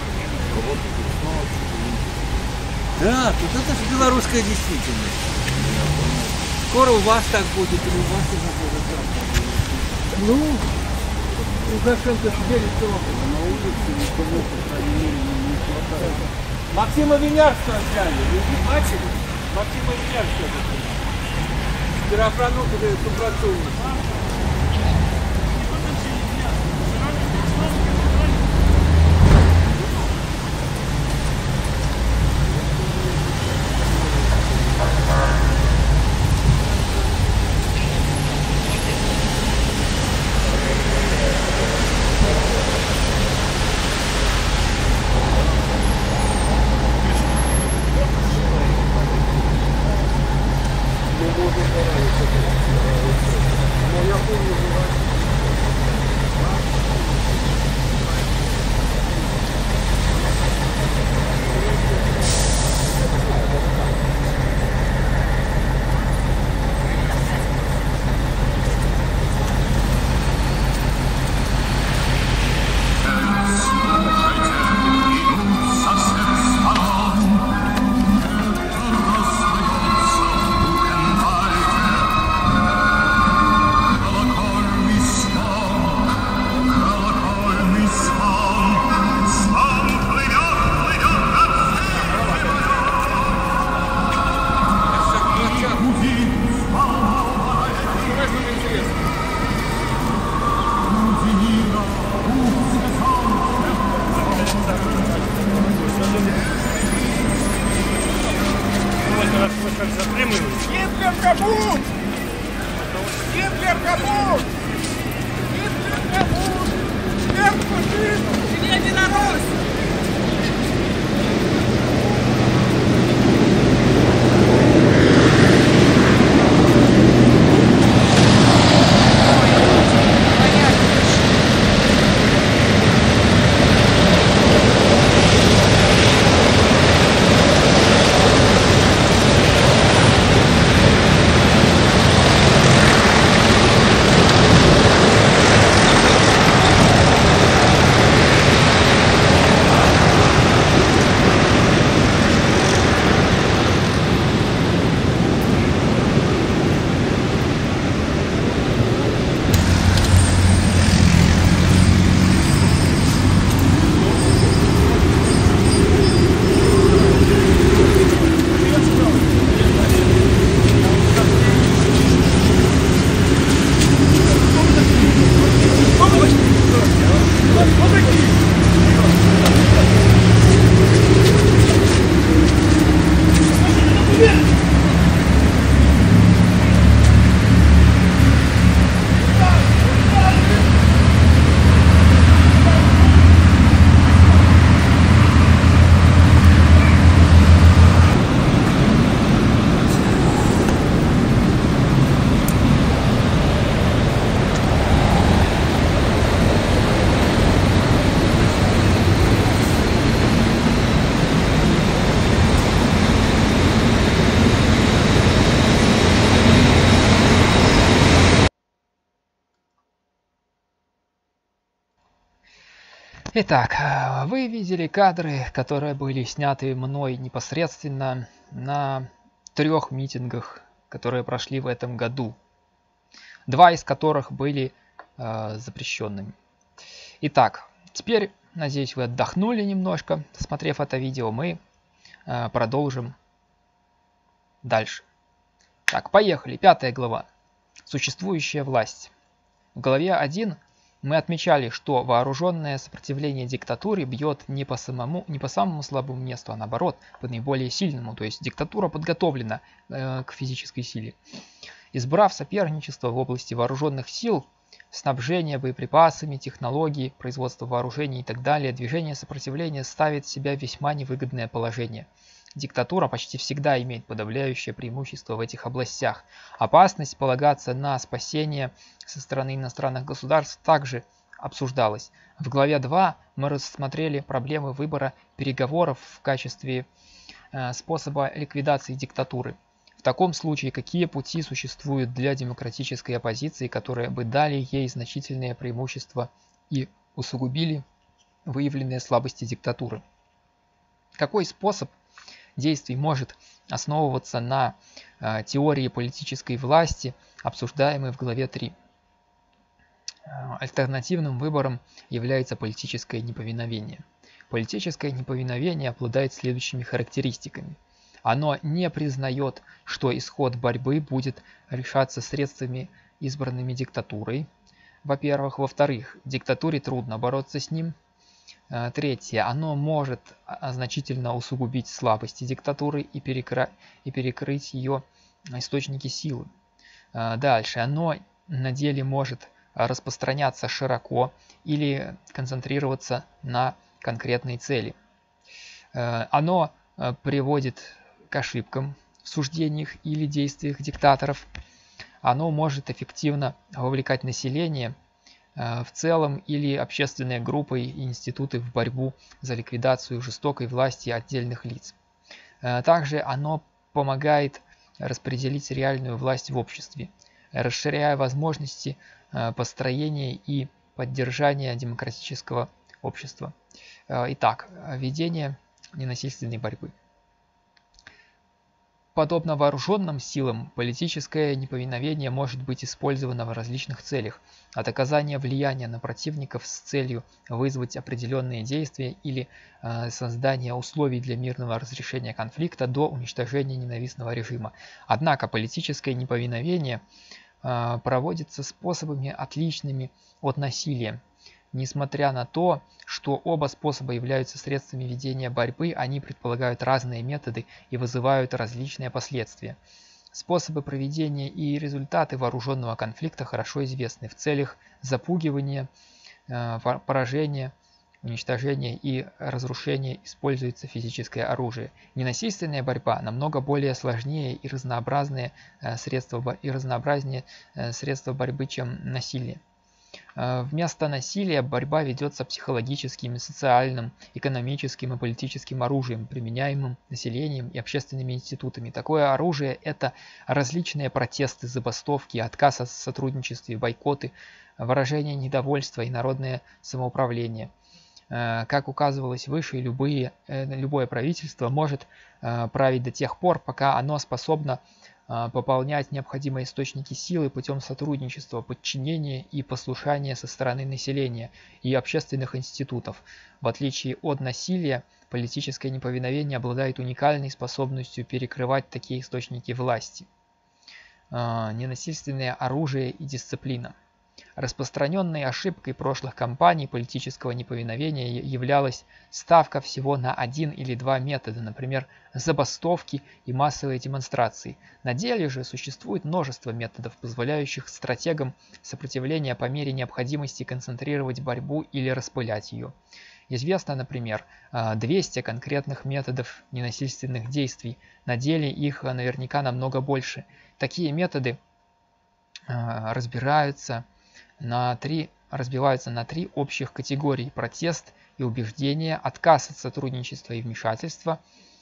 E: Да, тут это же белорусская действительность. Скоро у вас так будет, или у вас уже будет так. Ну, Лукашенко сидели на улице, никого, по крайней мере, не хватает.
B: Максима Винярского взяли. Вы бачили? Максима Винярского. Переохрану туди супрацовник.
C: Гитлер капут! Гитлер капут! Гитлер капут! Смерть фашизму! Единая Русь!
A: Итак, вы видели кадры, которые были сняты мной непосредственно на 3 митингах, которые прошли в этом году. 2 из которых были запрещенными. Итак, теперь, надеюсь, вы отдохнули немножко, смотрев это видео. Мы продолжим дальше. Так, поехали. 5 глава. Существующая власть. В главе 1 мы отмечали, что вооруженное сопротивление диктатуре бьет не по самому слабому месту, а наоборот, по наиболее сильному. То есть диктатура подготовлена к физической силе. Избрав соперничество в области вооруженных сил, снабжения боеприпасами, технологий, производства вооружений и так далее, движение сопротивления ставит себя в весьма невыгодное положение. Диктатура почти всегда имеет подавляющее преимущество в этих областях. Опасность полагаться на спасение со стороны иностранных государств также обсуждалась. В главе 2 мы рассмотрели проблемы выбора переговоров в качестве способа ликвидации диктатуры. В таком случае, какие пути существуют для демократической оппозиции, которые бы дали ей значительные преимущества и усугубили выявленные слабости диктатуры? Какой способ действий может основываться на теории политической власти, обсуждаемой в главе 3? Альтернативным выбором является политическое неповиновение. Политическое неповиновение обладает следующими характеристиками. Оно не признает, что исход борьбы будет решаться средствами, избранными диктатурой. Во-первых. Во-вторых, диктатуре трудно бороться с ним. Третье. Оно может значительно усугубить слабости диктатуры и перекрыть ее источники силы. Дальше. Оно на деле может распространяться широко или концентрироваться на конкретной цели. Оно приводит к ошибкам в суждениях или действиях диктаторов. Оно может эффективно вовлекать население в целом или общественные группы и институты в борьбу за ликвидацию жестокой власти отдельных лиц. Также оно помогает распределить реальную власть в обществе, расширяя возможности построения и поддержания демократического общества. Итак, ведение ненасильственной борьбы. Подобно вооруженным силам, политическое неповиновение может быть использовано в различных целях, от оказания влияния на противников с целью вызвать определенные действия или создания условий для мирного разрешения конфликта до уничтожения ненавистного режима. Однако политическое неповиновение проводится способами, отличными от насилия. Несмотря на то, что оба способа являются средствами ведения борьбы, они предполагают разные методы и вызывают различные последствия. Способы проведения и результаты вооруженного конфликта хорошо известны. В целях запугивания, поражения, уничтожения и разрушения используется физическое оружие. Ненасильственная борьба намного более сложнее и разнообразнее средства борьбы, чем насилие. Вместо насилия борьба ведется психологическим, социальным, экономическим и политическим оружием, применяемым населением и общественными институтами. Такое оружие – это различные протесты, забастовки, отказ от сотрудничества, бойкоты, выражение недовольства и народное самоуправление. Как указывалось выше, любое правительство может править до тех пор, пока оно способно пополнять необходимые источники силы путем сотрудничества, подчинения и послушания со стороны населения и общественных институтов. В отличие от насилия, политическое неповиновение обладает уникальной способностью перекрывать такие источники власти. Ненасильственное оружие и дисциплина. Распространенной ошибкой прошлых кампаний политического неповиновения являлась ставка всего на один или два метода, например, забастовки и массовые демонстрации. На деле же существует множество методов, позволяющих стратегам сопротивления по мере необходимости концентрировать борьбу или распылять ее. Известно, например, 200 конкретных методов ненасильственных действий. На деле их наверняка намного больше. Такие методы разбиваются на три общих категории: протест и убеждение, отказ от сотрудничества и вмешательства.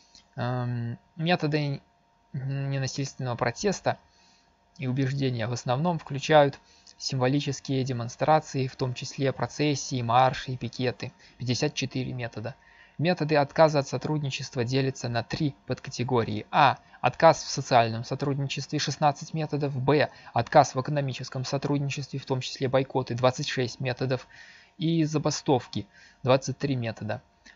A: Методы ненасильственного протеста и убеждения в основном включают символические демонстрации, в том числе процессии, марши и пикеты. 54 метода. Методы отказа от сотрудничества делятся на три подкатегории. А. Отказ в социальном сотрудничестве — 16 методов. Б. Отказ в экономическом сотрудничестве, в том числе бойкоты — 26 методов. И забастовки — 23 метода.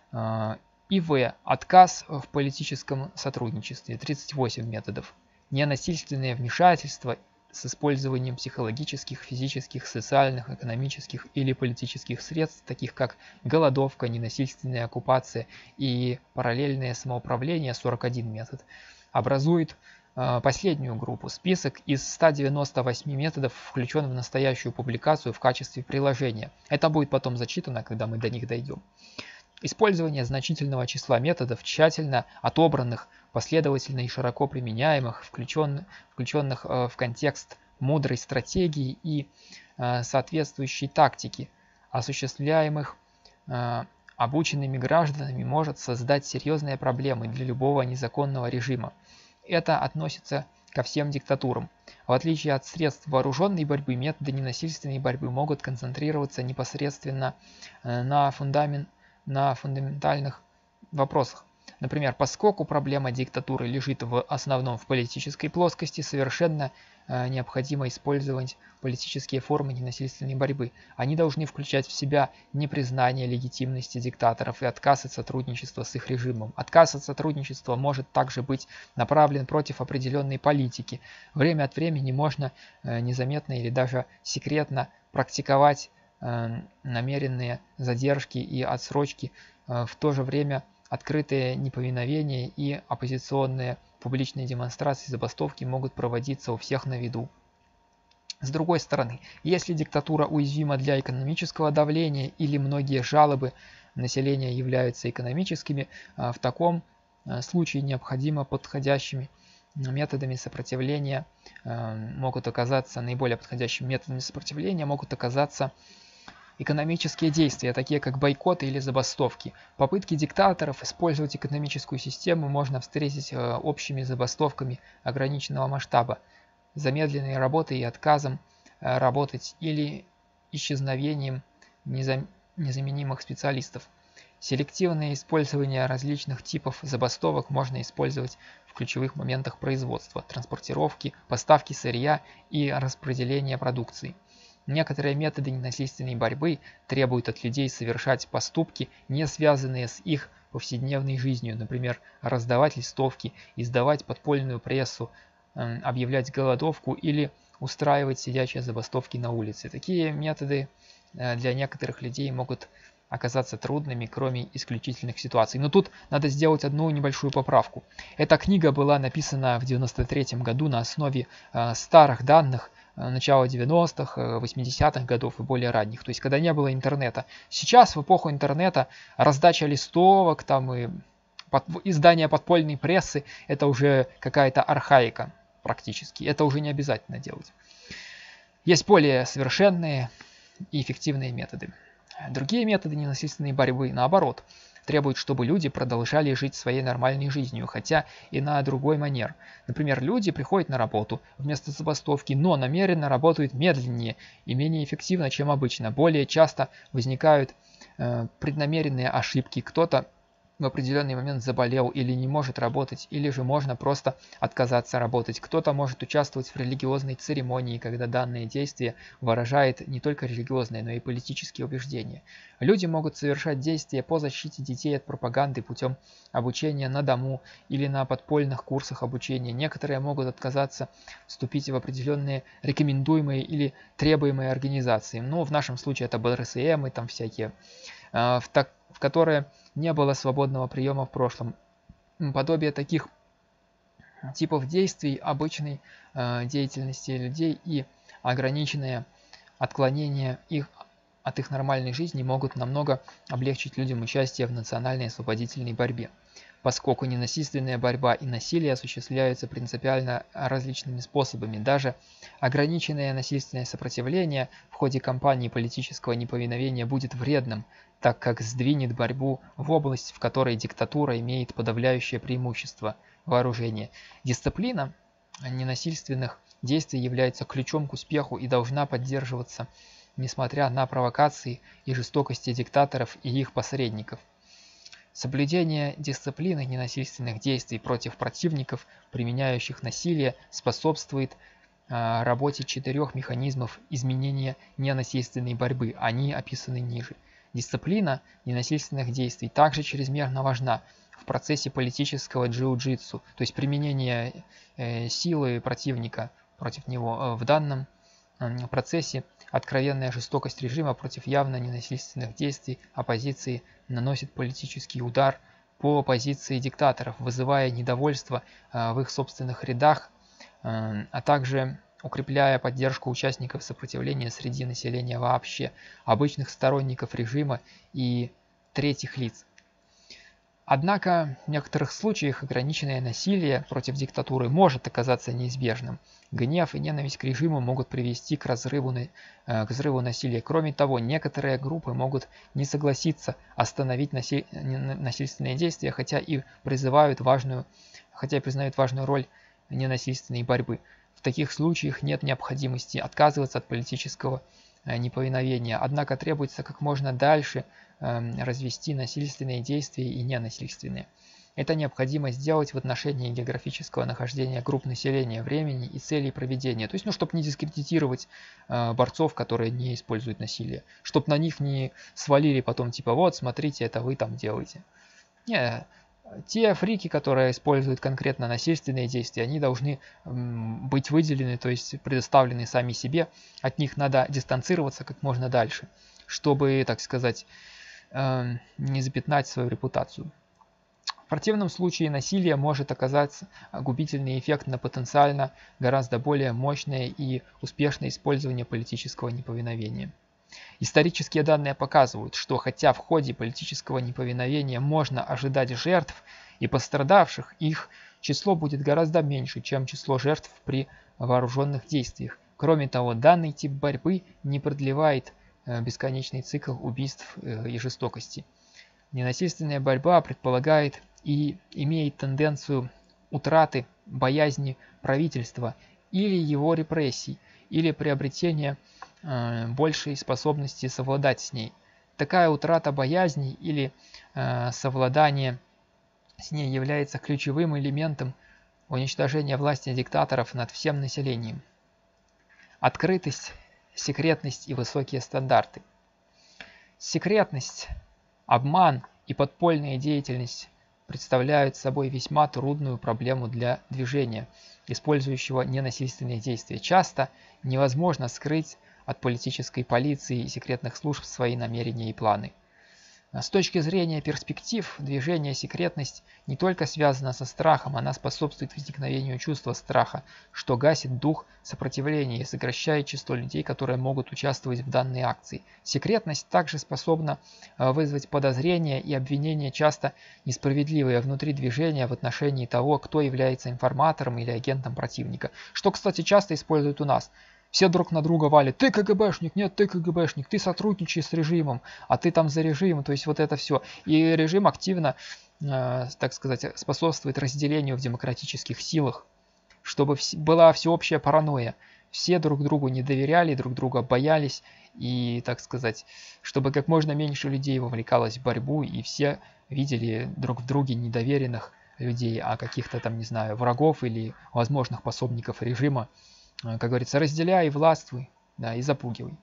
A: И В. Отказ в политическом сотрудничестве — 38 методов. Ненасильственное вмешательство с использованием психологических, физических, социальных, экономических или политических средств, таких как голодовка, ненасильственная оккупация и параллельное самоуправление — 41 метод, образует последнюю группу. Список из 198 методов включен в настоящую публикацию в качестве приложения. Это будет потом зачитано, когда мы до них дойдем. Использование значительного числа методов, тщательно отобранных, последовательно и широко применяемых, включенных в контекст мудрой стратегии и соответствующей тактики, осуществляемых обученными гражданами, может создать серьезные проблемы для любого незаконного режима. Это относится ко всем диктатурам. В отличие от средств вооруженной борьбы, методы ненасильственной борьбы могут концентрироваться непосредственно на фундаментальных вопросах. Например, поскольку проблема диктатуры лежит в основном в политической плоскости, совершенно необходимо использовать политические формы ненасильственной борьбы. Они должны включать в себя непризнание легитимности диктаторов и отказ от сотрудничества с их режимом. Отказ от сотрудничества может также быть направлен против определенной политики. Время от времени можно незаметно или даже секретно практиковать намеренные задержки и отсрочки, в то же время открытые неповиновения и оппозиционные публичные демонстрации, забастовки могут проводиться у всех на виду. С другой стороны, если диктатура уязвима для экономического давления или многие жалобы населения являются экономическими, в таком случае необходимо подходящими методами сопротивления могут оказаться экономические действия, такие как бойкоты или забастовки. Попытки диктаторов использовать экономическую систему можно встретить общими забастовками ограниченного масштаба, замедленной работой и отказом работать или исчезновением незаменимых специалистов. Селективное использование различных типов забастовок можно использовать в ключевых моментах производства, транспортировки, поставки сырья и распределения продукции. Некоторые методы ненасильственной борьбы требуют от людей совершать поступки, не связанные с их повседневной жизнью, например, раздавать листовки, издавать подпольную прессу, объявлять голодовку или устраивать сидячие забастовки на улице. Такие методы для некоторых людей могут оказаться трудными, кроме исключительных ситуаций. Но тут надо сделать одну небольшую поправку. Эта книга была написана в 1993 году на основе старых данных начала 90-х, 80-х годов и более ранних, то есть когда не было интернета. Сейчас, в эпоху интернета, раздача листовок, там и издание подпольной прессы – это уже какая-то архаика практически. Это уже не обязательно делать. Есть более совершенные и эффективные методы. Другие методы ненасильственной борьбы, наоборот, требуют, чтобы люди продолжали жить своей нормальной жизнью, хотя и на другой манер. Например, люди приходят на работу вместо забастовки, но намеренно работают медленнее и менее эффективно, чем обычно. Более часто возникают преднамеренные ошибки. Кто-то в определенный момент заболел или не может работать, или же можно просто отказаться работать. Кто-то может участвовать в религиозной церемонии, когда данное действие выражает не только религиозные, но и политические убеждения. Люди могут совершать действия по защите детей от пропаганды путем обучения на дому или на подпольных курсах обучения. Некоторые могут отказаться вступить в определенные рекомендуемые или требуемые организации. Ну, в нашем случае это БДСМ и там всякие, в которые не было свободного приема в прошлом. Подобие таких типов действий обычной деятельности людей и ограниченное отклонение от их нормальной жизни могут намного облегчить людям участие в национальной освободительной борьбе. Поскольку ненасильственная борьба и насилие осуществляются принципиально различными способами, даже ограниченное насильственное сопротивление в ходе кампании политического неповиновения будет вредным, так как сдвинет борьбу в область, в которой диктатура имеет подавляющее преимущество вооружения. Дисциплина ненасильственных действий является ключом к успеху и должна поддерживаться, несмотря на провокации и жестокости диктаторов и их посредников. Соблюдение дисциплины ненасильственных действий против противников, применяющих насилие, способствует работе 4 механизмов изменения ненасильственной борьбы. Они описаны ниже. Дисциплина ненасильственных действий также чрезмерно важна в процессе политического джиу-джитсу, то есть применение силы противника против него. В данном процессе откровенная жестокость режима против явно ненасильственных действий оппозиции наносит политический удар по позиции диктаторов, вызывая недовольство в их собственных рядах, а также укрепляя поддержку участников сопротивления среди населения вообще, обычных сторонников режима и третьих лиц. Однако в некоторых случаях ограниченное насилие против диктатуры может оказаться неизбежным. Гнев и ненависть к режиму могут привести к взрыву насилия. Кроме того, некоторые группы могут не согласиться остановить насильственные действия, хотя и признают важную роль ненасильственной борьбы. В таких случаях нет необходимости отказываться от политического неповиновения, однако требуется как можно дальше развести насильственные действия и ненасильственные. Это необходимо сделать в отношении географического нахождения групп населения, времени и целей проведения. То есть, чтобы не дискредитировать борцов, которые не используют насилие. Чтобы на них не свалили потом, типа, вот, смотрите, это вы там делаете. Не, те фрики, которые используют конкретно насильственные действия, они должны быть выделены, то есть предоставлены сами себе. От них надо дистанцироваться как можно дальше, чтобы, так сказать, не запятнать свою репутацию. В противном случае насилие может оказать губительный эффект на потенциально гораздо более мощное и успешное использование политического неповиновения. Исторические данные показывают, что хотя в ходе политического неповиновения можно ожидать жертв и пострадавших, их число будет гораздо меньше, чем число жертв при вооруженных действиях. Кроме того, данный тип борьбы не продлевает бесконечный цикл убийств и жестокости. Ненасильственная борьба предполагает и имеет тенденцию утраты боязни правительства или его репрессий, или приобретения большей способности совладать с ней. Такая утрата боязни или совладание с ней является ключевым элементом уничтожения власти диктаторов над всем населением. Открытость, секретность и высокие стандарты. Секретность, обман и подпольная деятельность представляют собой весьма трудную проблему для движения, использующего ненасильственные действия. Часто невозможно скрыть от политической полиции и секретных служб свои намерения и планы. С точки зрения перспектив, движение секретность не только связано со страхом, она способствует возникновению чувства страха, что гасит дух сопротивления и сокращает число людей, которые могут участвовать в данной акции. Секретность также способна вызвать подозрения и обвинения, часто несправедливые внутри движения в отношении того, кто является информатором или агентом противника, что, кстати, часто используют у нас. Все друг на друга валят. Ты КГБшник, нет, ты КГБшник, ты сотрудничаешь с режимом, а ты там за режим. То есть вот это все. И режим активно, так сказать, способствует разделению в демократических силах, чтобы была всеобщая паранойя. Все друг другу не доверяли, друг друга боялись. И, так сказать, чтобы как можно меньше людей вовлекалось в борьбу, и все видели друг в друге недоверенных людей, а каких-то там, не знаю, врагов или возможных пособников режима. Как говорится, разделяй и властвуй, да, и запугивай.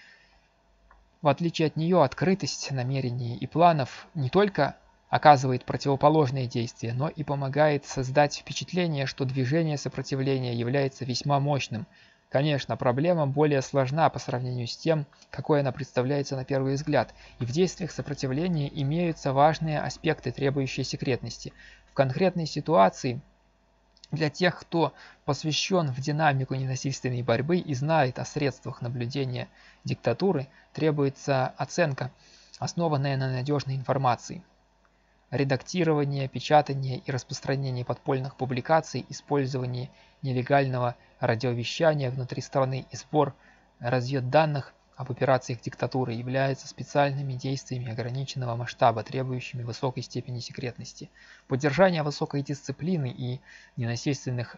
A: В отличие от нее, открытость намерений и планов не только оказывает противоположные действия, но и помогает создать впечатление, что движение сопротивления является весьма мощным. Конечно, проблема более сложна по сравнению с тем, какой она представляется на первый взгляд, и в действиях сопротивления имеются важные аспекты, требующие секретности. В конкретной ситуации для тех, кто посвящен в динамику ненасильственной борьбы и знает о средствах наблюдения диктатуры, требуется оценка, основанная на надежной информации. Редактирование, печатание и распространение подпольных публикаций, использование нелегального радиовещания внутри страны и сбор разведданных об операциях диктатуры являются специальными действиями ограниченного масштаба, требующими высокой степени секретности. Поддержание высокой дисциплины и в ненасильственных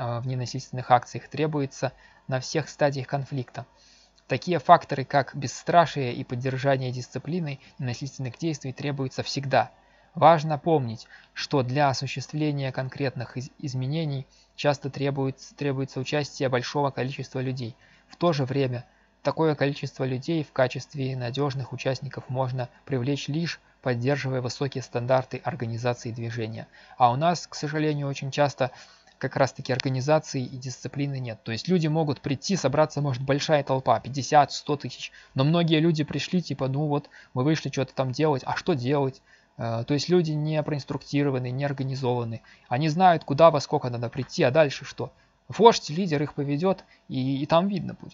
A: акциях требуется на всех стадиях конфликта. Такие факторы, как бесстрашие и поддержание дисциплины ненасильственных действий, требуются всегда. Важно помнить, что для осуществления конкретных изменений часто требуется участие большого количества людей. В то же время, такое количество людей в качестве надежных участников можно привлечь лишь поддерживая высокие стандарты организации движения. А у нас, к сожалению, очень часто как раз таки организации и дисциплины нет. То есть люди могут прийти, собраться может большая толпа, 50-100 тысяч, но многие люди пришли типа, ну вот мы вышли что-то там делать, а что делать? То есть люди не проинструктированы, не организованы, они знают куда, во сколько надо прийти, а дальше что? Вождь, лидер их поведет и там видно будет.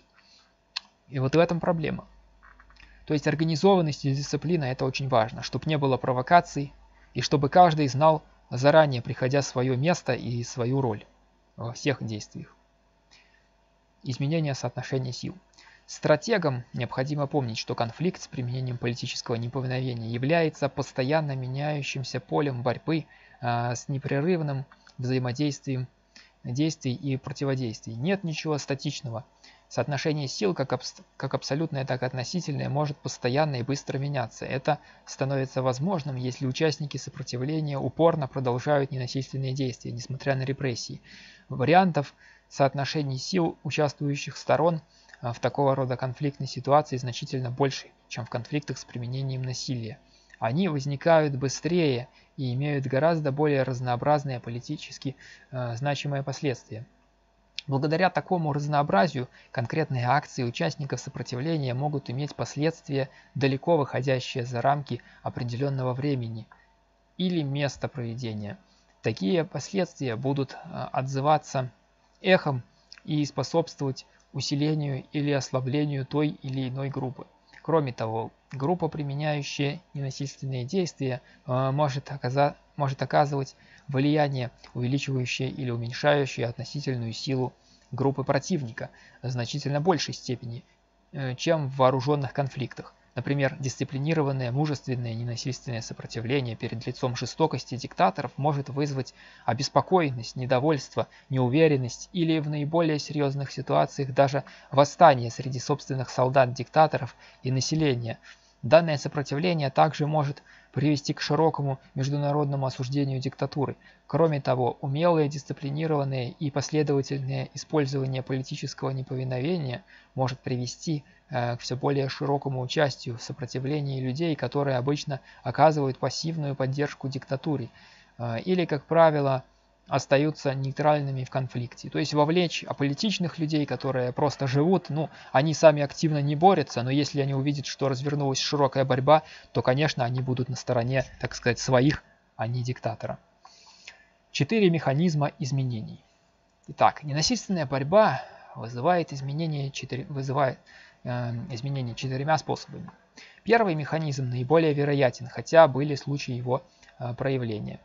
A: И вот в этом проблема. То есть организованность и дисциплина это очень важно, чтобы не было провокаций и чтобы каждый знал заранее, приходя свое место и свою роль во всех действиях. Изменение соотношения сил. Стратегам необходимо помнить, что конфликт с применением политического неповиновения является постоянно меняющимся полем борьбы с непрерывным взаимодействием действий и противодействий. Нет ничего статичного. Соотношение сил, как абсолютное, так и относительное, может постоянно и быстро меняться. Это становится возможным, если участники сопротивления упорно продолжают ненасильственные действия, несмотря на репрессии. Вариантов соотношений сил участвующих сторон в такого рода конфликтной ситуации значительно больше, чем в конфликтах с применением насилия. Они возникают быстрее и имеют гораздо более разнообразные политически значимые последствия. Благодаря такому разнообразию конкретные акции участников сопротивления могут иметь последствия, далеко выходящие за рамки определенного времени или места проведения. Такие последствия будут отзываться эхом и способствовать усилению или ослаблению той или иной группы. Кроме того, группа, применяющая ненасильственные действия, может оказывать влияние, увеличивающее или уменьшающее относительную силу группы противника в значительно большей степени, чем в вооруженных конфликтах. Например, дисциплинированное, мужественное, ненасильственное сопротивление перед лицом жестокости диктаторов может вызвать обеспокоенность, недовольство, неуверенность или в наиболее серьезных ситуациях даже восстание среди собственных солдат диктаторов и населения. Данное сопротивление также может привести к широкому международному осуждению диктатуры. Кроме того, умелое, дисциплинированное и последовательное использование политического неповиновения может привести к все более широкому участию в сопротивлении людей, которые обычно оказывают пассивную поддержку диктатуре или, как правило, остаются нейтральными в конфликте. То есть вовлечь аполитичных людей, которые просто живут, они сами активно не борются, но если они увидят, что развернулась широкая борьба, то, конечно, они будут на стороне, так сказать, своих, а не диктатора. 4 механизма изменений. Итак, ненасильственная борьба вызывает изменения 4 способами. Первый механизм наиболее вероятен, хотя были случаи его проявления.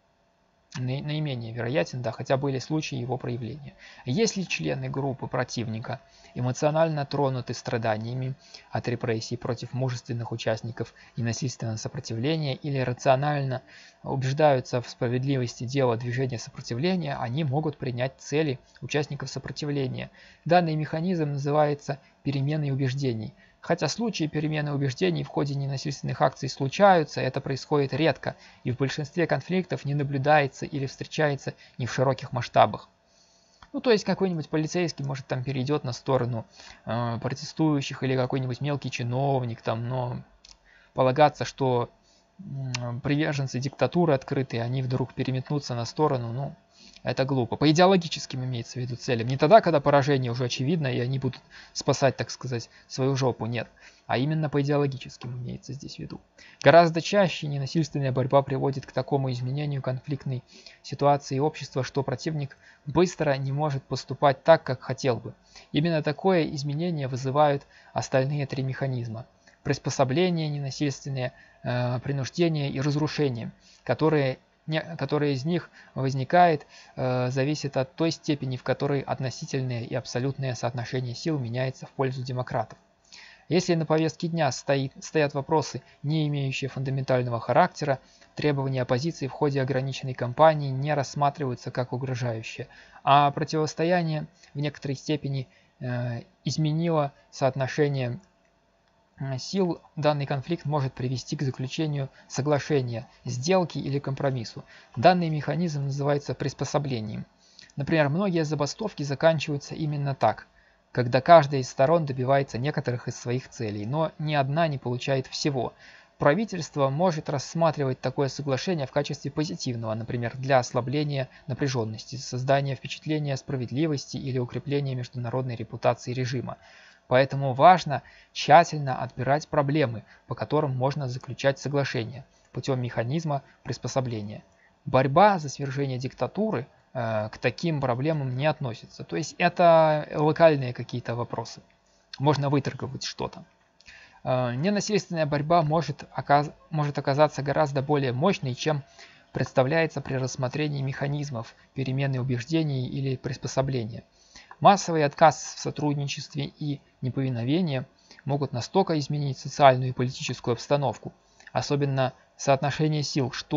A: Наименее вероятен, хотя были случаи его проявления. Если члены группы противника эмоционально тронуты страданиями от репрессий против мужественных участников ненасильственного сопротивления или рационально убеждаются в справедливости дела движения сопротивления, они могут принять цели участников сопротивления. Данный механизм называется переменой убеждений. Хотя случаи перемены убеждений в ходе ненасильственных акций случаются, это происходит редко и в большинстве конфликтов не наблюдается или встречается не в широких масштабах. То есть какой-нибудь полицейский, может, там перейдет на сторону протестующих или какой-нибудь мелкий чиновник, но полагаться, что приверженцы диктатуры открытые, они вдруг переметнутся на сторону, это глупо. По идеологическим имеется в виду целям. Не тогда, когда поражение уже очевидно, и они будут спасать, так сказать, свою жопу, нет. А именно по идеологическим имеется здесь в виду. Гораздо чаще ненасильственная борьба приводит к такому изменению конфликтной ситуации общества, что противник быстро не может поступать так, как хотел бы. Именно такое изменение вызывают остальные 3 механизма. Приспособление ненасильственное, принуждение и разрушение, которые из них возникает, зависит от той степени, в которой относительное и абсолютное соотношение сил меняется в пользу демократов. Если на повестке дня стоят вопросы, не имеющие фундаментального характера, требования оппозиции в ходе ограниченной кампании не рассматриваются как угрожающие, а противостояние в некоторой степени изменило соотношение сил, данный конфликт может привести к заключению соглашения, сделки или компромиссу. Данный механизм называется приспособлением. Например, многие забастовки заканчиваются именно так, когда каждая из сторон добивается некоторых из своих целей, но ни одна не получает всего. Правительство может рассматривать такое соглашение в качестве позитивного, например, для ослабления напряженности, создания впечатления справедливости или укрепления международной репутации режима. Поэтому важно тщательно отбирать проблемы, по которым можно заключать соглашения, путем механизма приспособления. Борьба за свержение диктатуры к таким проблемам не относится. То есть это локальные какие-то вопросы. Можно выторговать что-то. Ненасильственная борьба может оказаться гораздо более мощной, чем представляется при рассмотрении механизмов перемены убеждений или приспособления. Массовый отказ в сотрудничестве и неповиновение могут настолько изменить социальную и политическую обстановку, особенно соотношение сил, что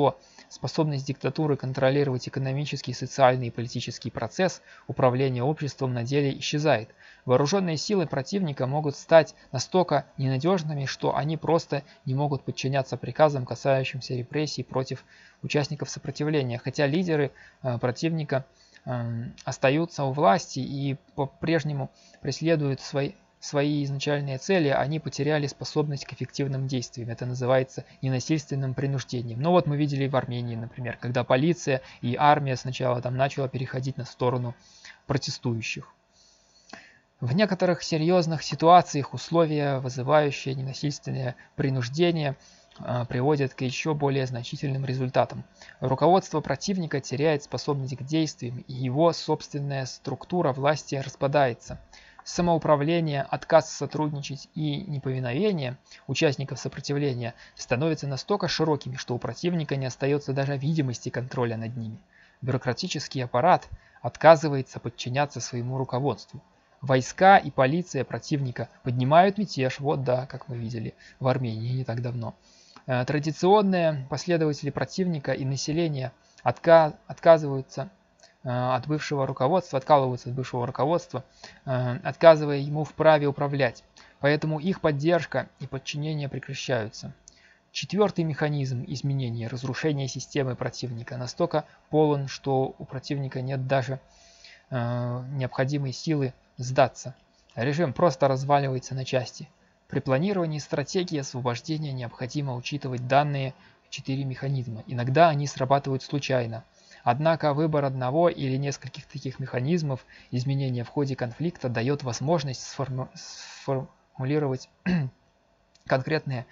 A: способность диктатуры контролировать экономический, социальный и политический процесс управления обществом на деле исчезает. Вооруженные силы противника могут стать настолько ненадежными, что они просто не могут подчиняться приказам, касающимся репрессий против участников сопротивления, хотя лидеры противника остаются у власти и по-прежнему преследуют свои изначальные цели, они потеряли способность к эффективным действиям. Это называется ненасильственным принуждением. Но вот мы видели в Армении, например, когда полиция и армия сначала там начала переходить на сторону протестующих. В некоторых серьезных ситуациях условия, вызывающие ненасильственное принуждение, приводят к еще более значительным результатам. Руководство противника теряет способность к действиям, и его собственная структура власти распадается. Самоуправление, отказ сотрудничать и неповиновение участников сопротивления становятся настолько широкими, что у противника не остается даже видимости контроля над ними. Бюрократический аппарат отказывается подчиняться своему руководству. Войска и полиция противника поднимают мятеж, вот да, как мы видели в Армении не так давно. Традиционные последователи противника и население откалываются от бывшего руководства, отказывая ему в праве управлять. Поэтому их поддержка и подчинение прекращаются. Четвертый механизм изменения, разрушение системы противника, настолько полон, что у противника нет даже необходимой силы сдаться. Режим просто разваливается на части. При планировании стратегии освобождения необходимо учитывать данные 4 механизма. Иногда они срабатывают случайно. Однако выбор одного или нескольких таких механизмов изменения в ходе конфликта дает возможность сформулировать конкретные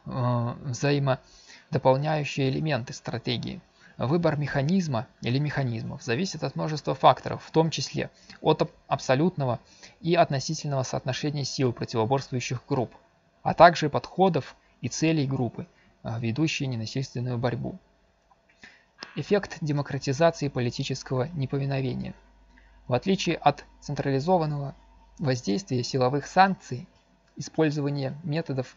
A: взаимодополняющие элементы стратегии. Выбор механизма или механизмов зависит от множества факторов, в том числе от абсолютного и относительного соотношения сил противоборствующих групп, а также подходов и целей группы, ведущей ненасильственную борьбу. Эффект демократизации политического неповиновения. В отличие от централизованного воздействия силовых санкций, использование методов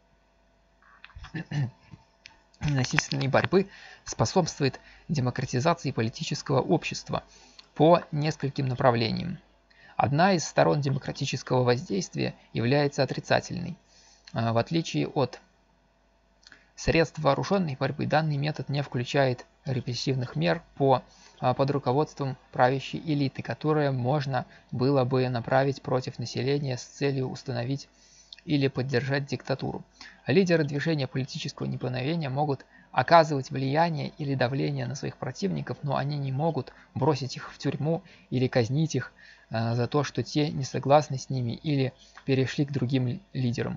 A: ненасильственной борьбы способствует демократизации политического общества по нескольким направлениям. Одна из сторон демократического воздействия является отрицательной. В отличие от средств вооруженной борьбы, данный метод не включает репрессивных мер под руководством правящей элиты, которые можно было бы направить против населения с целью установить или поддержать диктатуру. Лидеры движения политического неповиновения могут оказывать влияние или давление на своих противников, но они не могут бросить их в тюрьму или казнить их за то, что те не согласны с ними или перешли к другим лидерам.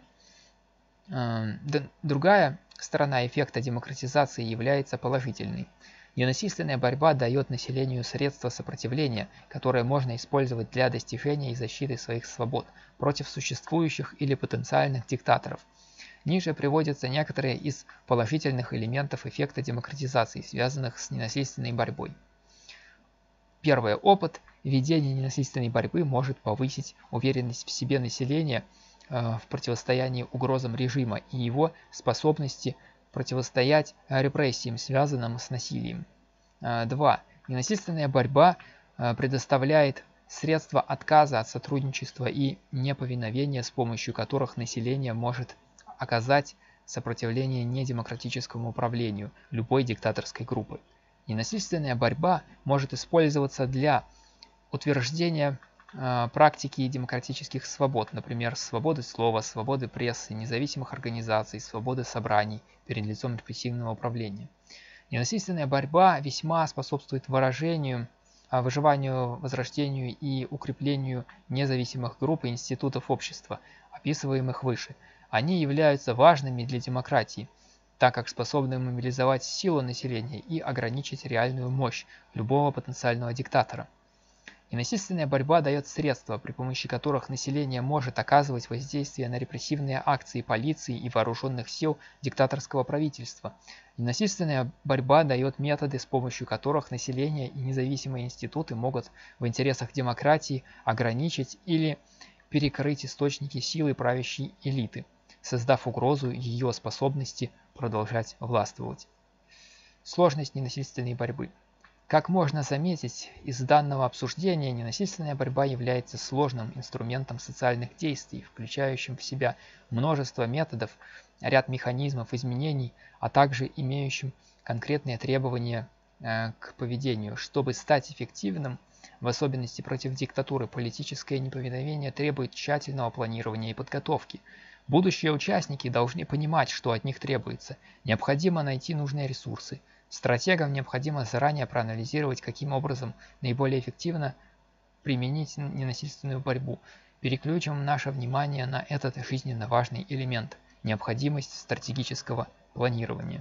A: Другая сторона эффекта демократизации является положительной. Ненасильственная борьба дает населению средства сопротивления, которые можно использовать для достижения и защиты своих свобод против существующих или потенциальных диктаторов. Ниже приводятся некоторые из положительных элементов эффекта демократизации, связанных с ненасильственной борьбой. Первый опыт ведения ненасильственной борьбы может повысить уверенность в себе населения в противостоянии угрозам режима и его способности противостоять репрессиям, связанным с насилием. 2. Ненасильственная борьба предоставляет средства отказа от сотрудничества и неповиновения, с помощью которых население может оказать сопротивление недемократическому управлению любой диктаторской группы. Ненасильственная борьба может использоваться для утверждения практики демократических свобод, например, свободы слова, свободы прессы, независимых организаций, свободы собраний перед лицом репрессивного управления. Ненасильственная борьба весьма способствует выживанию, возрождению и укреплению независимых групп и институтов общества, описываемых выше. Они являются важными для демократии, так как способны мобилизовать силу населения и ограничить реальную мощь любого потенциального диктатора. Ненасильственная борьба дает средства, при помощи которых население может оказывать воздействие на репрессивные акции полиции и вооруженных сил диктаторского правительства. Ненасильственная борьба дает методы, с помощью которых население и независимые институты могут в интересах демократии ограничить или перекрыть источники силы правящей элиты, создав угрозу ее способности продолжать властвовать. Сложность ненасильственной борьбы. Как можно заметить из данного обсуждения, ненасильственная борьба является сложным инструментом социальных действий, включающим в себя множество методов, ряд механизмов изменений, а также имеющим конкретные требования к поведению. Чтобы стать эффективным, в особенности против диктатуры, политическое неповиновение требует тщательного планирования и подготовки. Будущие участники должны понимать, что от них требуется. Необходимо найти нужные ресурсы. Стратегам необходимо заранее проанализировать, каким образом наиболее эффективно применить ненасильственную борьбу. Переключим наше внимание на этот жизненно важный элемент – необходимость стратегического планирования.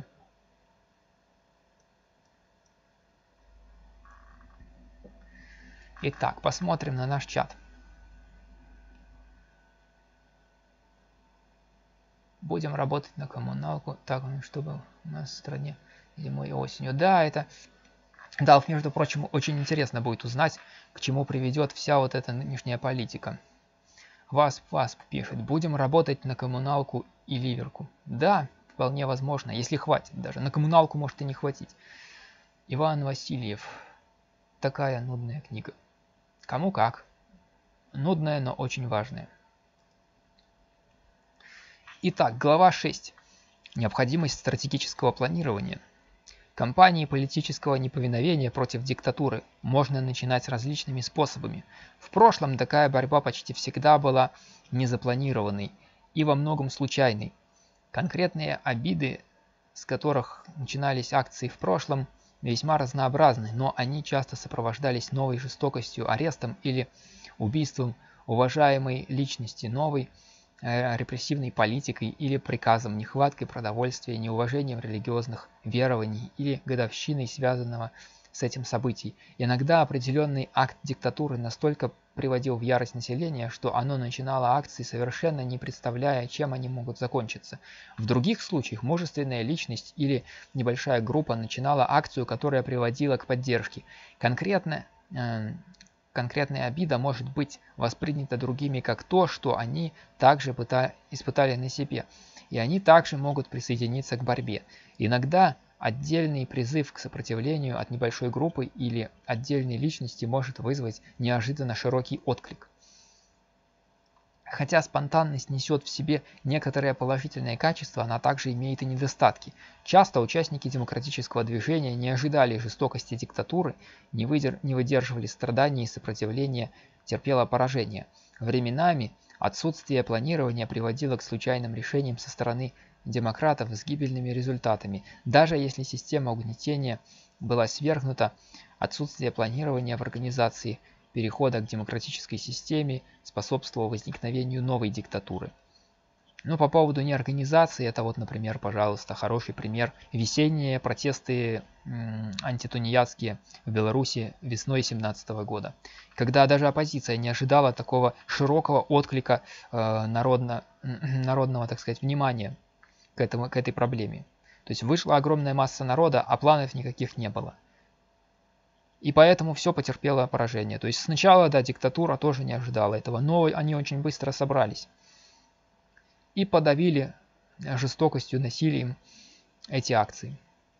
A: Итак, посмотрим на наш чат. Будем работать на коммуналку, так, чтобы у нас в стране зимой и осенью. Да, между прочим, очень интересно будет узнать, к чему приведет вся вот эта нынешняя политика. Васп пишет, будем работать на коммуналку и ливерку. Да, вполне возможно, если хватит даже. На коммуналку может и не хватить. Иван Васильев. Такая нудная книга. Кому как. Нудная, но очень важная. Итак, глава 6. Необходимость стратегического планирования. Кампании политического неповиновения против диктатуры можно начинать различными способами. В прошлом такая борьба почти всегда была незапланированной и во многом случайной. Конкретные обиды, с которых начинались акции в прошлом, весьма разнообразны, но они часто сопровождались новой жестокостью, арестом или убийством уважаемой личности, новой репрессивной политикой или приказом, нехваткой продовольствия, неуважением религиозных верований или годовщиной связанного с этим событий. Иногда определенный акт диктатуры настолько приводил в ярость население, что оно начинало акции, совершенно не представляя, чем они могут закончиться. В других случаях мужественная личность или небольшая группа начинала акцию, которая приводила к поддержке. Конкретная обида может быть воспринята другими как то, что они также испытали на себе, и они также могут присоединиться к борьбе. Иногда отдельный призыв к сопротивлению от небольшой группы или отдельной личности может вызвать неожиданно широкий отклик. Хотя спонтанность несет в себе некоторые положительные качества, она также имеет и недостатки. Часто участники демократического движения не ожидали жестокости диктатуры, не выдерживали страданий и сопротивления, терпело поражение. Временами отсутствие планирования приводило к случайным решениям со стороны демократов с гибельными результатами. Даже если система угнетения была свергнута, отсутствие планирования в организации перехода к демократической системе способствовало возникновению новой диктатуры. Ну, по поводу неорганизации, это вот, например, пожалуйста, хороший пример. Весенние протесты антитунеядские в Беларуси весной 2017 года, когда даже оппозиция не ожидала такого широкого отклика народного, так сказать, внимания к этой проблеме. То есть вышла огромная масса народа, а планов никаких не было. И поэтому все потерпело поражение. То есть сначала, да, диктатура тоже не ожидала этого, но они очень быстро собрались и подавили жестокостью, насилием эти акции.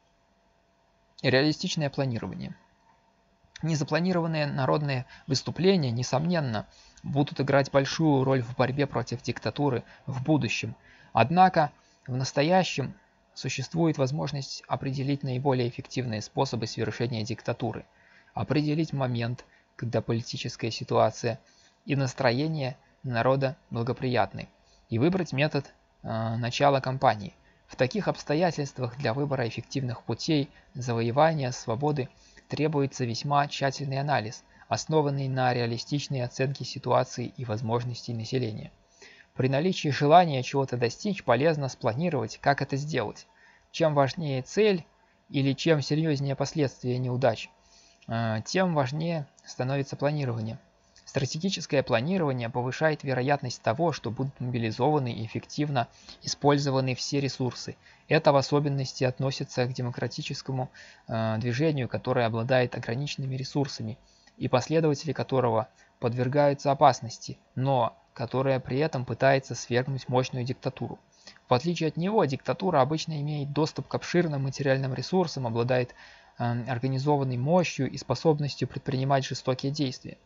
A: Реалистичное планирование. Незапланированные народные выступления, несомненно, будут играть большую роль в борьбе против диктатуры в будущем. Однако в настоящем существует возможность определить наиболее эффективные способы свершения диктатуры, определить момент, когда политическая ситуация и настроение народа благоприятны, и выбрать метод начала кампании. В таких обстоятельствах для выбора эффективных путей завоевания свободы требуется весьма тщательный анализ, основанный на реалистичной оценке ситуации и возможностей населения. При наличии желания чего-то достичь, полезно спланировать, как это сделать. Чем важнее цель или чем серьезнее последствия неудач, тем важнее становится планирование. Стратегическое планирование повышает вероятность того, что будут мобилизованы и эффективно использованы все ресурсы. Это в особенности относится к демократическому движению, которое обладает ограниченными ресурсами, и последователи которого подвергаются опасности, но которое при этом пытается свергнуть мощную диктатуру. В В отличие от него, диктатура обычно имеет доступ к обширным материальным ресурсам, обладает организованной мощью и способностью предпринимать жестокие действия.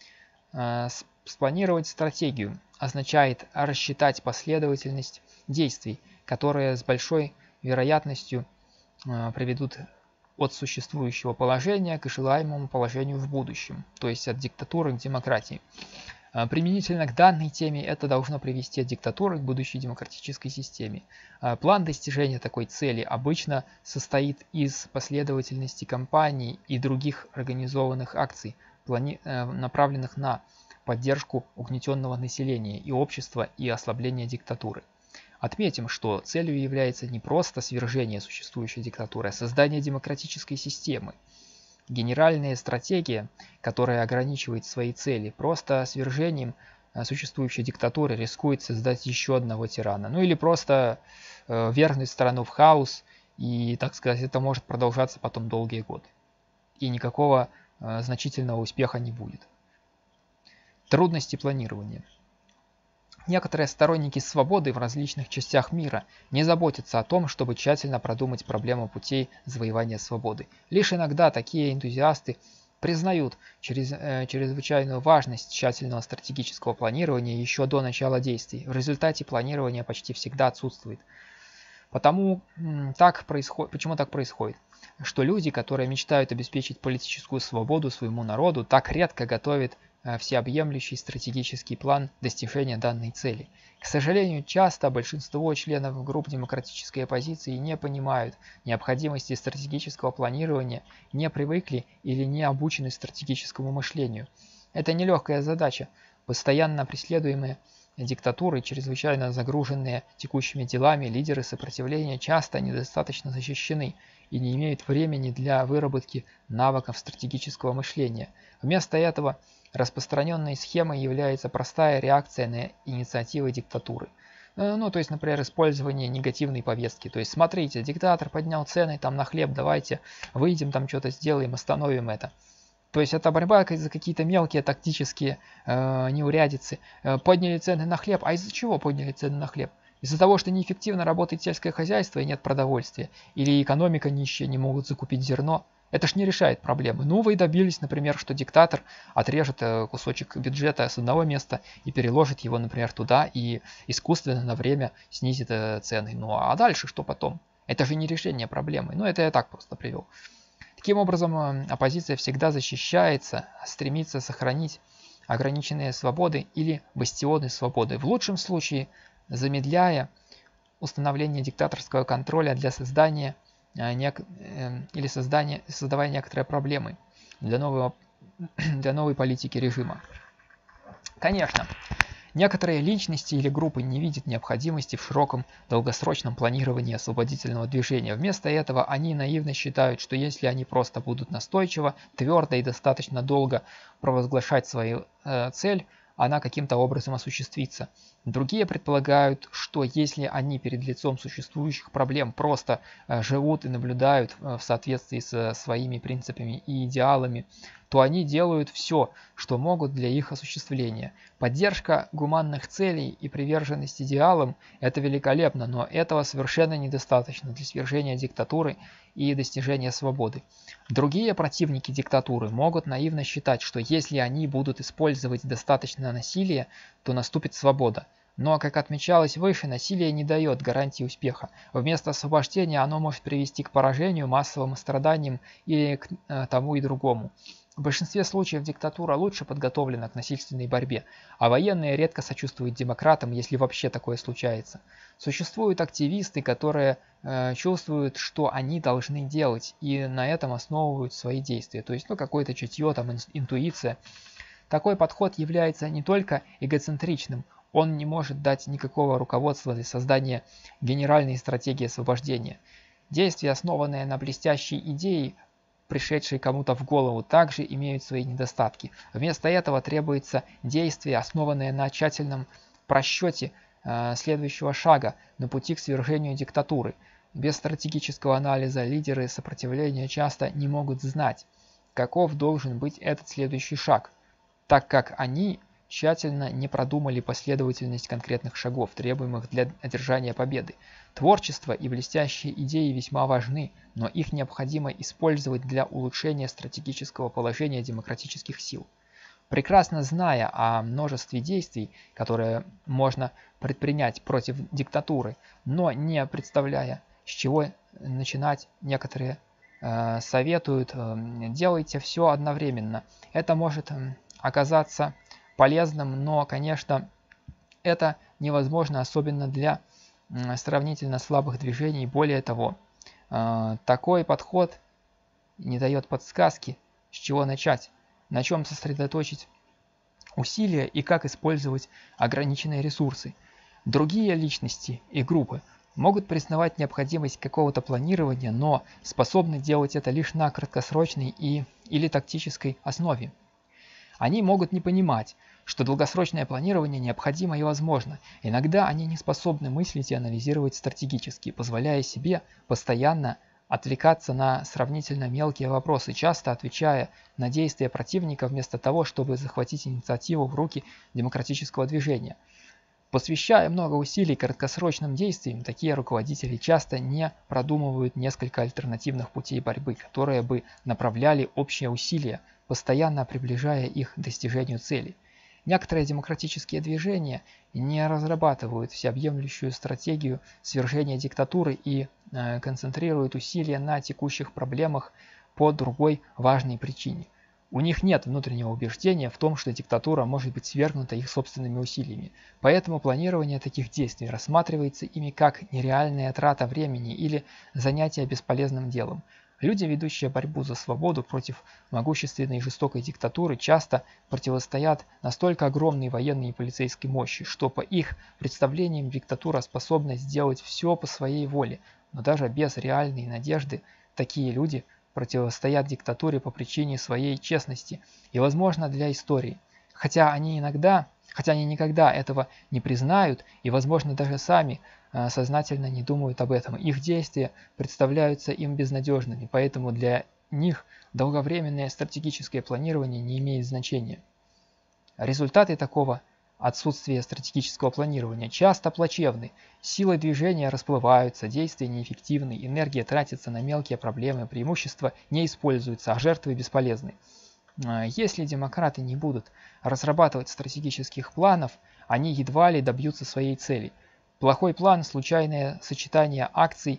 A: Спланировать стратегию означает рассчитать последовательность действий, которые с большой вероятностью приведут от существующего положения к желаемому положению в будущем, то есть от диктатуры к демократии. Применительно к данной теме это должно привести от диктатуры к будущей демократической системе. План достижения такой цели обычно состоит из последовательности кампаний и других организованных акций, направленных на поддержку угнетенного населения и общества и ослабление диктатуры. Отметим, что целью является не просто свержение существующей диктатуры, а создание демократической системы. Генеральная стратегия, которая ограничивает свои цели, просто свержением существующей диктатуры рискует создать еще одного тирана. Ну или просто вернуть страну в хаос, и, так сказать, это может продолжаться потом долгие годы. И никакого значительного успеха не будет. Трудности планирования. Некоторые сторонники свободы в различных частях мира не заботятся о том, чтобы тщательно продумать проблему путей завоевания свободы. Лишь иногда такие энтузиасты признают чрезвычайную важность тщательного стратегического планирования еще до начала действий. В результате планирование почти всегда отсутствует. Почему так происходит? Что люди, которые мечтают обеспечить политическую свободу своему народу, так редко готовят всеобъемлющий стратегический план достижения данной цели. К сожалению, часто большинство членов групп демократической оппозиции не понимают необходимости стратегического планирования, не привыкли или не обучены стратегическому мышлению. Это нелегкая задача, постоянно преследуемые диктатуры, чрезвычайно загруженные текущими делами, лидеры сопротивления часто недостаточно защищены и не имеют времени для выработки навыков стратегического мышления. Вместо этого распространенной схемой является простая реакция на инициативы диктатуры. То есть, например, использование негативной повестки. То есть, смотрите, диктатор поднял цены там на хлеб, давайте выйдем, там что-то сделаем, остановим это. То есть, это борьба за какие-то мелкие тактические неурядицы. Подняли цены на хлеб. А из-за чего подняли цены на хлеб? Из-за того, что неэффективно работает сельское хозяйство и нет продовольствия. Или экономика нищая, не могут закупить зерно. Это ж не решает проблемы. Вы добились, например, что диктатор отрежет кусочек бюджета с одного места и переложит его, например, туда и искусственно на время снизит цены. А дальше что потом? Это же не решение проблемы. Это я так просто привел. Таким образом, оппозиция всегда защищается, стремится сохранить ограниченные свободы или бастионы свободы. В лучшем случае, замедляя установление диктаторского контроля для создавая некоторые проблемы для новой политики режима. Конечно, некоторые личности или группы не видят необходимости в широком долгосрочном планировании освободительного движения. Вместо этого они наивно считают, что если они просто будут настойчиво, твердо и достаточно долго провозглашать свою цель, она каким-то образом осуществится. Другие предполагают, что если они перед лицом существующих проблем просто живут и наблюдают в соответствии со своими принципами и идеалами, то они делают все, что могут для их осуществления. Поддержка гуманных целей и приверженность идеалам – это великолепно, но этого совершенно недостаточно для свержения диктатуры и достижения свободы. Другие противники диктатуры могут наивно считать, что если они будут использовать достаточно насилия, то наступит свобода. Но, как отмечалось выше, насилие не дает гарантии успеха. Вместо освобождения оно может привести к поражению, массовым страданиям или к тому и другому. В большинстве случаев диктатура лучше подготовлена к насильственной борьбе, а военные редко сочувствуют демократам, если вообще такое случается. Существуют активисты, которые чувствуют, что они должны делать, и на этом основывают свои действия. То есть, какое-то чутье, интуиция. Такой подход является не только эгоцентричным, он не может дать никакого руководства для создания генеральной стратегии освобождения. Действия, основанные на блестящей идее, пришедшие кому-то в голову, также имеют свои недостатки. Вместо этого требуется действие, основанное на тщательном просчете следующего шага на пути к свержению диктатуры. Без стратегического анализа лидеры сопротивления часто не могут знать, каков должен быть этот следующий шаг, так как они тщательно не продумали последовательность конкретных шагов, требуемых для одержания победы. Творчество и блестящие идеи весьма важны, но их необходимо использовать для улучшения стратегического положения демократических сил. Прекрасно зная о множестве действий, которые можно предпринять против диктатуры, но не представляя, с чего начинать, некоторые советуют: делайте все одновременно. Это может оказаться полезным, но, конечно, это невозможно, особенно для сравнительно слабых движений. Более того, такой подход не дает подсказки, с чего начать, на чем сосредоточить усилия и как использовать ограниченные ресурсы. Другие личности и группы могут признавать необходимость какого-то планирования, но способны делать это лишь на краткосрочной или тактической основе. Они могут не понимать, что долгосрочное планирование необходимо и возможно. Иногда они не способны мыслить и анализировать стратегически, позволяя себе постоянно отвлекаться на сравнительно мелкие вопросы, часто отвечая на действия противника вместо того, чтобы захватить инициативу в руки демократического движения. Посвящая много усилий краткосрочным действиям, такие руководители часто не продумывают несколько альтернативных путей борьбы, которые бы направляли общие усилия, постоянно приближая их к достижению цели. Некоторые демократические движения не разрабатывают всеобъемлющую стратегию свержения диктатуры и концентрируют усилия на текущих проблемах по другой важной причине. У них нет внутреннего убеждения в том, что диктатура может быть свергнута их собственными усилиями. Поэтому планирование таких действий рассматривается ими как нереальная трата времени или занятие бесполезным делом. Люди, ведущие борьбу за свободу против могущественной и жестокой диктатуры, часто противостоят настолько огромной военной и полицейской мощи, что по их представлениям диктатура способна сделать все по своей воле. Но даже без реальной надежды такие люди противостоят диктатуре по причине своей честности и, возможно, для истории. Хотя они никогда этого не признают и, возможно, даже сами сознательно не думают об этом. Их действия представляются им безнадежными, поэтому для них долговременное стратегическое планирование не имеет значения. Результаты такого отсутствия стратегического планирования часто плачевны. Силы движения расплываются, действия неэффективны, энергия тратится на мелкие проблемы, преимущества не используются, а жертвы бесполезны. Если демократы не будут разрабатывать стратегических планов, они едва ли добьются своей цели. Плохой план, случайное сочетание акций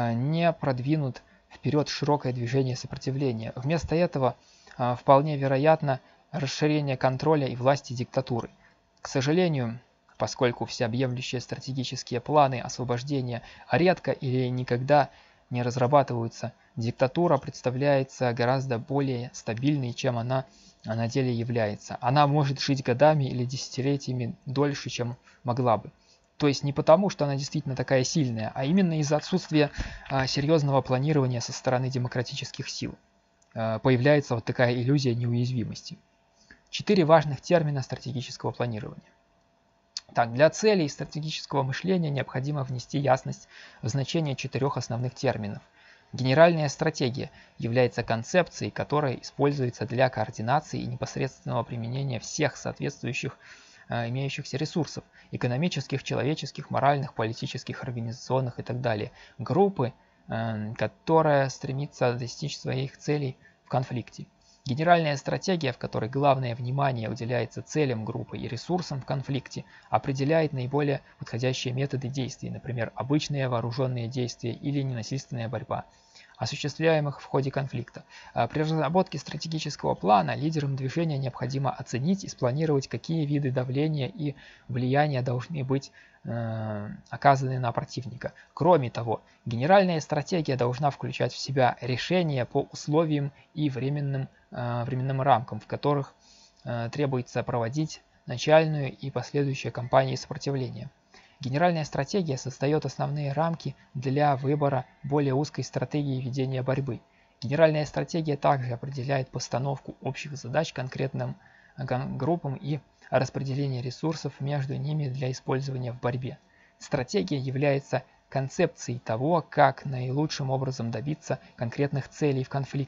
A: не продвинут вперед широкое движение сопротивления. Вместо этого вполне вероятно расширение контроля и власти диктатуры. К сожалению, поскольку всеобъемлющие стратегические планы освобождения редко или никогда не разрабатываются, диктатура представляется гораздо более стабильной, чем она на деле является. Она может жить годами или десятилетиями дольше, чем могла бы. То есть не потому, что она действительно такая сильная, а именно из-за отсутствия серьезного планирования со стороны демократических сил. Появляется вот такая иллюзия неуязвимости. 4 важных термина стратегического планирования. Так, для целей стратегического мышления необходимо внести ясность в значение 4 основных терминов. Генеральная стратегия является концепцией, которая используется для координации и непосредственного применения всех соответствующих имеющихся ресурсов – экономических, человеческих, моральных, политических, организационных и так далее. Группы, которая стремится достичь своих целей в конфликте. Генеральная стратегия, в которой главное внимание уделяется целям группы и ресурсам в конфликте, определяет наиболее подходящие методы действий, например, обычные вооруженные действия или ненасильственная борьба, осуществляемых в ходе конфликта. При разработке стратегического плана лидерам движения необходимо оценить и спланировать, какие виды давления и влияния должны быть оказаны на противника. Кроме того, генеральная стратегия должна включать в себя решения по условиям и временным рамкам, в которых требуется проводить начальную и последующие кампании сопротивления. Генеральная стратегия создает основные рамки для выбора более узкой стратегии ведения борьбы. Генеральная стратегия также определяет постановку общих задач конкретным группам и распределение ресурсов между ними для использования в борьбе. Стратегия является концепцией того, как наилучшим образом добиться конкретных целей в конфликте.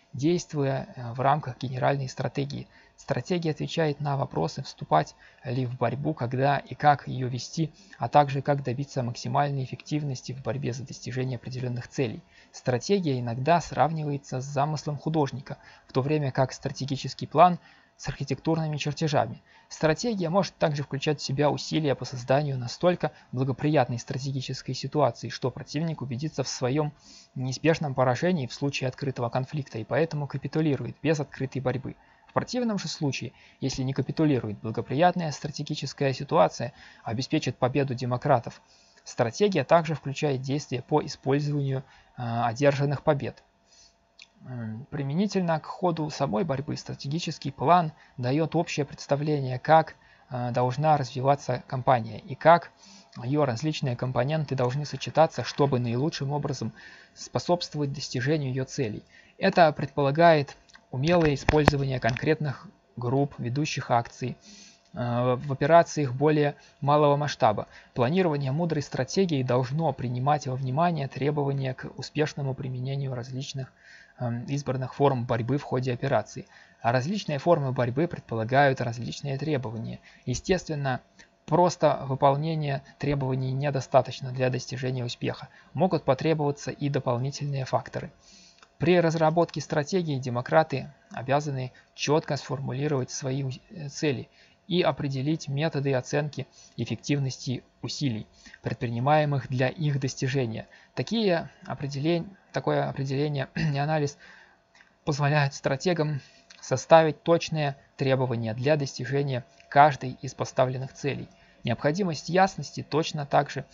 A: действуя в рамках генеральной стратегии. Стратегия отвечает на вопросы, вступать ли в борьбу, когда и как ее вести, а также как добиться максимальной эффективности в борьбе за достижение определенных целей. Стратегия иногда сравнивается с замыслом художника, в то время как стратегический план с архитектурными чертежами. Стратегия может также включать в себя усилия по созданию настолько благоприятной стратегической ситуации, что противник убедится в своем неизбежном поражении в случае открытого конфликта и поэтому капитулирует без открытой борьбы. В противном же случае, если не капитулирует, благоприятная стратегическая ситуация обеспечит победу демократов. Стратегия также включает действия по использованию одержанных побед. Применительно к ходу самой борьбы стратегический план дает общее представление, как должна развиваться кампания и как ее различные компоненты должны сочетаться, чтобы наилучшим образом способствовать достижению ее целей. Это предполагает умелое использование конкретных групп, ведущих акций, в операциях более малого масштаба. Планирование мудрой стратегии должно принимать во внимание требования к успешному применению различных избранных форм борьбы в ходе операции. А различные формы борьбы предполагают различные требования. Естественно, просто выполнение требований недостаточно для достижения успеха. Могут потребоваться и дополнительные факторы. При разработке стратегии демократы обязаны четко сформулировать свои цели и определить методы оценки эффективности усилий, предпринимаемых для их достижения. Такое определение и анализ позволяют стратегам составить точные требования для достижения каждой из поставленных целей. Необходимость ясности точно так же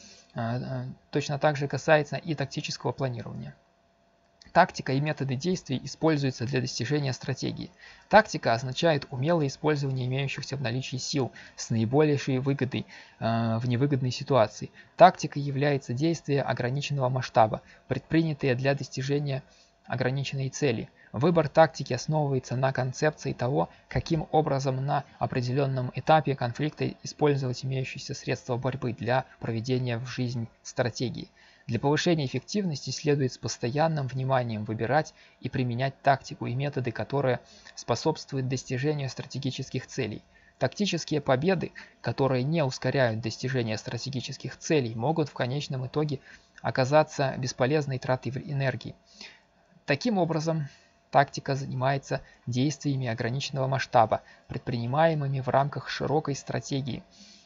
A: касается и тактического планирования. Тактика и методы действий используются для достижения стратегии. Тактика означает умелое использование имеющихся в наличии сил с наибольшей выгодой в невыгодной ситуации. Тактикой является действие ограниченного масштаба, предпринятые для достижения ограниченной цели. Выбор тактики основывается на концепции того, каким образом на определенном этапе конфликта использовать имеющиеся средства борьбы для проведения в жизнь стратегии. Для повышения эффективности следует с постоянным вниманием выбирать и применять тактику и методы, которые способствуют достижению стратегических целей. Тактические победы, которые не ускоряют достижение стратегических целей, могут в конечном итоге оказаться бесполезной тратой энергии. Таким образом, тактика занимается действиями ограниченного масштаба, предпринимаемыми в рамках широкой стратегии.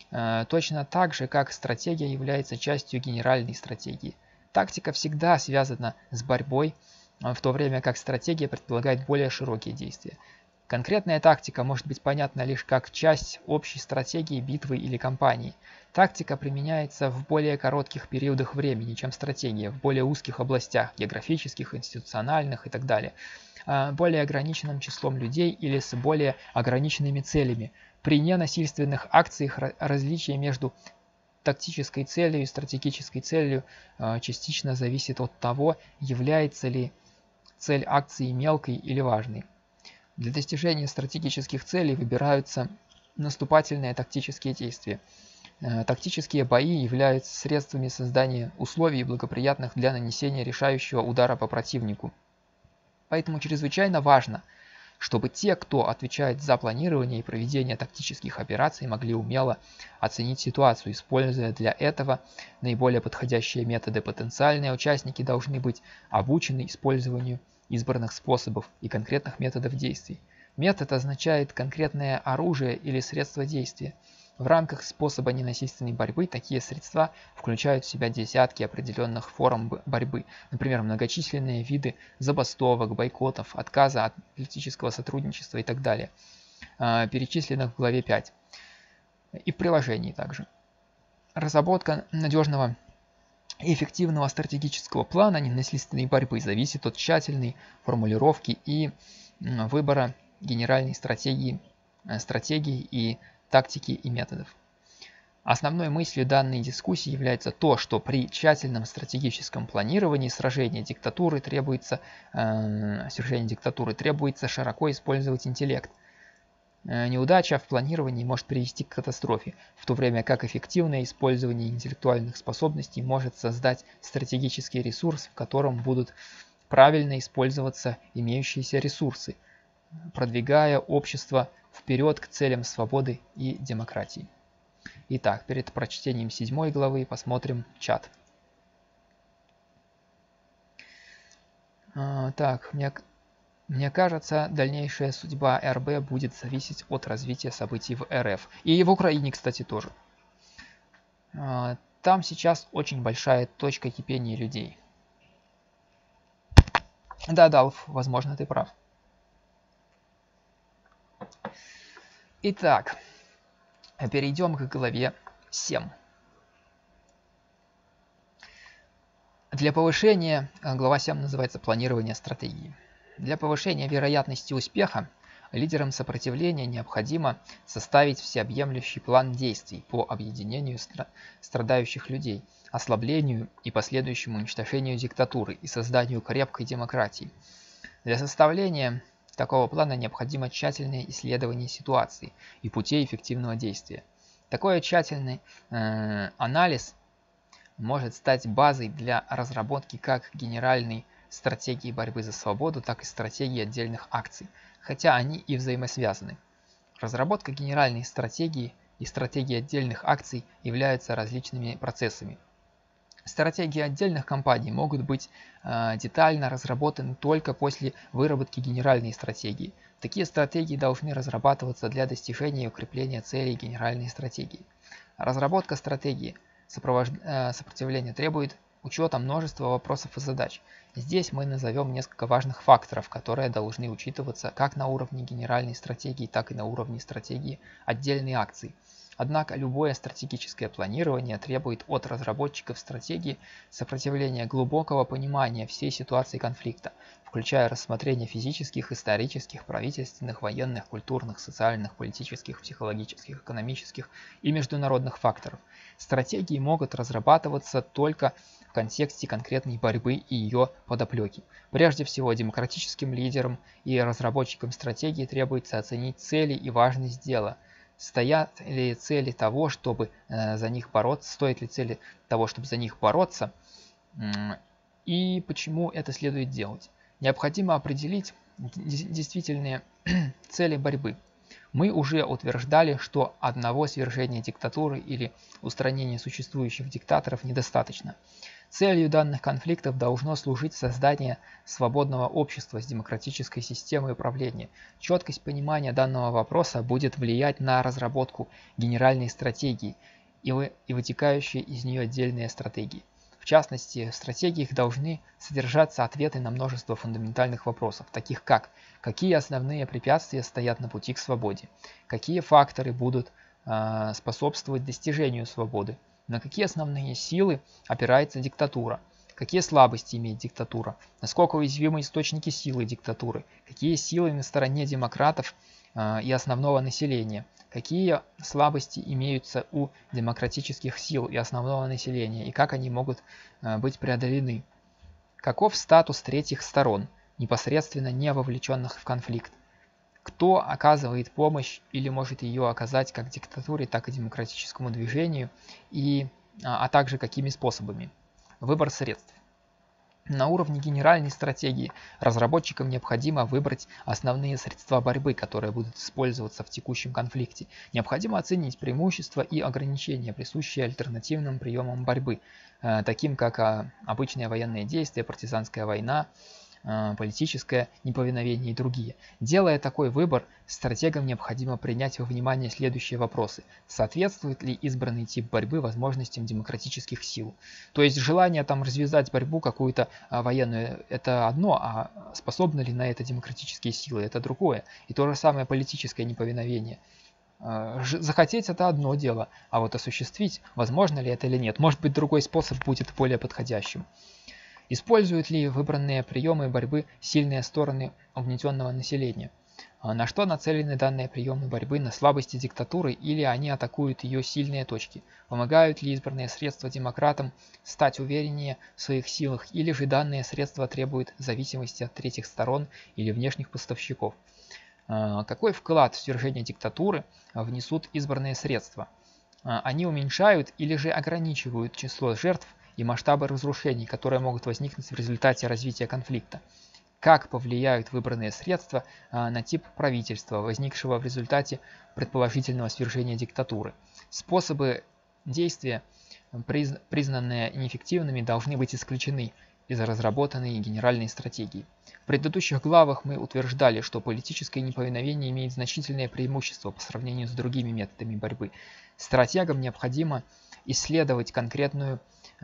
A: Точно так же, как стратегия является частью генеральной стратегии. Тактика всегда связана с борьбой, в то время как стратегия предполагает более широкие действия. Конкретная тактика может быть понятна лишь как часть общей стратегии битвы или кампании. Тактика применяется в более коротких периодах времени, чем стратегия, в более узких областях, географических, институциональных и так далее, более ограниченным числом людей или с более ограниченными целями. При ненасильственных акциях различие между тактической целью и стратегической целью частично зависит от того, является ли цель акции мелкой или важной. Для достижения стратегических целей выбираются наступательные тактические действия. Тактические бои являются средствами создания условий, благоприятных для нанесения решающего удара по противнику. Поэтому чрезвычайно важно, чтобы те, кто отвечает за планирование и проведение тактических операций, могли умело оценить ситуацию, используя для этого наиболее подходящие методы. Потенциальные участники должны быть обучены использованию избранных способов и конкретных методов действий. Метод означает конкретное оружие или средство действия. В рамках способа ненасильственной борьбы такие средства включают в себя десятки определенных форм борьбы, например, многочисленные виды забастовок, бойкотов, отказа от политического сотрудничества и так далее, перечисленных в главе 5 и в приложении также. Разработка надежного и эффективного стратегического плана ненасильственной борьбы зависит от тщательной формулировки и выбора генеральной стратегии и тактики и методов. Основной мыслью данной дискуссии является то, что при тщательном стратегическом планировании свержения диктатуры требуется широко использовать интеллект. Неудача в планировании может привести к катастрофе, в то время как эффективное использование интеллектуальных способностей может создать стратегический ресурс, в котором будут правильно использоваться имеющиеся ресурсы, продвигая общество вперед к целям свободы и демократии. Итак, перед прочтением 7 главы посмотрим чат. Так, мне кажется, дальнейшая судьба РБ будет зависеть от развития событий в РФ. И в Украине, кстати, тоже. Там сейчас очень большая точка кипения людей. Да, Далф, возможно, ты прав. Итак, перейдем к главе 7. Для повышения, глава 7 называется «Планирование стратегии». Для повышения вероятности успеха лидерам сопротивления необходимо составить всеобъемлющий план действий по объединению страдающих людей, ослаблению и последующему уничтожению диктатуры и созданию крепкой демократии. Для составления такого плана необходимо тщательное исследование ситуации и путей эффективного действия. Такой тщательный анализ может стать базой для разработки как генеральной стратегии борьбы за свободу, так и стратегии отдельных акций, хотя они и взаимосвязаны. Разработка генеральной стратегии и стратегии отдельных акций являются различными процессами. Стратегии отдельных компаний могут быть детально разработаны только после выработки генеральной стратегии. Такие стратегии должны разрабатываться для достижения и укрепления целей генеральной стратегии. Разработка стратегии сопротивления требует учета множества вопросов и задач. Здесь мы назовем несколько важных факторов, которые должны учитываться как на уровне генеральной стратегии, так и на уровне стратегии отдельной акции. Однако любое стратегическое планирование требует от разработчиков стратегии сопротивления глубокого понимания всей ситуации конфликта, включая рассмотрение физических, исторических, правительственных, военных, культурных, социальных, политических, психологических, экономических и международных факторов. Стратегии могут разрабатываться только в контексте конкретной борьбы и ее подоплеки. Прежде всего, демократическим лидерам и разработчикам стратегии требуется оценить цели и важность дела. Стоят ли цели того, чтобы за них бороться, стоит ли цели того, чтобы за них бороться, и почему это следует делать. Необходимо определить действительные цели борьбы. Мы уже утверждали, что одного свержения диктатуры или устранения существующих диктаторов недостаточно. Целью данных конфликтов должно служить создание свободного общества с демократической системой управления. Четкость понимания данного вопроса будет влиять на разработку генеральной стратегии и вытекающие из нее отдельные стратегии. В частности, в стратегиях должны содержаться ответы на множество фундаментальных вопросов, таких как: какие основные препятствия стоят на пути к свободе, какие факторы будут способствовать достижению свободы, на какие основные силы опирается диктатура, какие слабости имеет диктатура, насколько уязвимы источники силы диктатуры, какие силы на стороне демократов и основного населения, какие слабости имеются у демократических сил и основного населения и как они могут быть преодолены, каков статус третьих сторон, непосредственно не вовлеченных в конфликт, кто оказывает помощь или может ее оказать как диктатуре, так и демократическому движению, а также какими способами. Выбор средств. На уровне генеральной стратегии разработчикам необходимо выбрать основные средства борьбы, которые будут использоваться в текущем конфликте. Необходимо оценить преимущества и ограничения, присущие альтернативным приемам борьбы, таким как обычные военные действия, партизанская война, политическое неповиновение и другие. Делая такой выбор, стратегам необходимо принять во внимание следующие вопросы. Соответствует ли избранный тип борьбы возможностям демократических сил? То есть желание там развязать борьбу какую-то военную – это одно, а способны ли на это демократические силы – это другое. И то же самое политическое неповиновение. Захотеть – это одно дело, а вот осуществить, возможно ли это или нет. Может быть, другой способ будет более подходящим. Используют ли выбранные приемы борьбы сильные стороны угнетенного населения? На что нацелены данные приемы борьбы? На слабости диктатуры или они атакуют ее сильные точки? Помогают ли избранные средства демократам стать увереннее в своих силах или же данные средства требуют зависимости от третьих сторон или внешних поставщиков? Какой вклад в свержение диктатуры внесут избранные средства? Они уменьшают или же ограничивают число жертв и масштабы разрушений, которые могут возникнуть в результате развития конфликта. Как повлияют выбранные средства на тип правительства, возникшего в результате предположительного свержения диктатуры. Способы действия, признанные неэффективными, должны быть исключены из разработанной генеральной стратегии. В предыдущих главах мы утверждали, что политическое неповиновение имеет значительное преимущество по сравнению с другими методами борьбы. Стратегам необходимо исследовать конкретную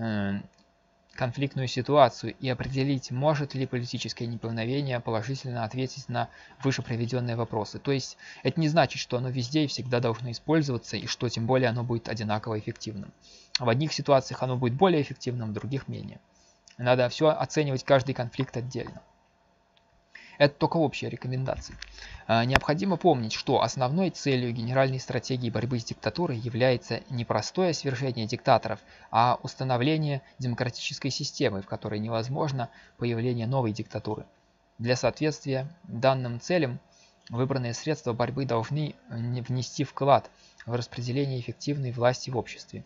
A: конфликтную ситуацию и определить, может ли политическое неповиновение положительно ответить на выше приведенные вопросы. То есть это не значит, что оно везде и всегда должно использоваться, и что тем более оно будет одинаково эффективным. В одних ситуациях оно будет более эффективным, в других менее. Надо все оценивать каждый конфликт отдельно. Это только общие рекомендации. Необходимо помнить, что основной целью генеральной стратегии борьбы с диктатурой является не простое свержение диктаторов, а установление демократической системы, в которой невозможно появление новой диктатуры. Для соответствия данным целям выбранные средства борьбы должны внести вклад в распределение эффективной власти в обществе.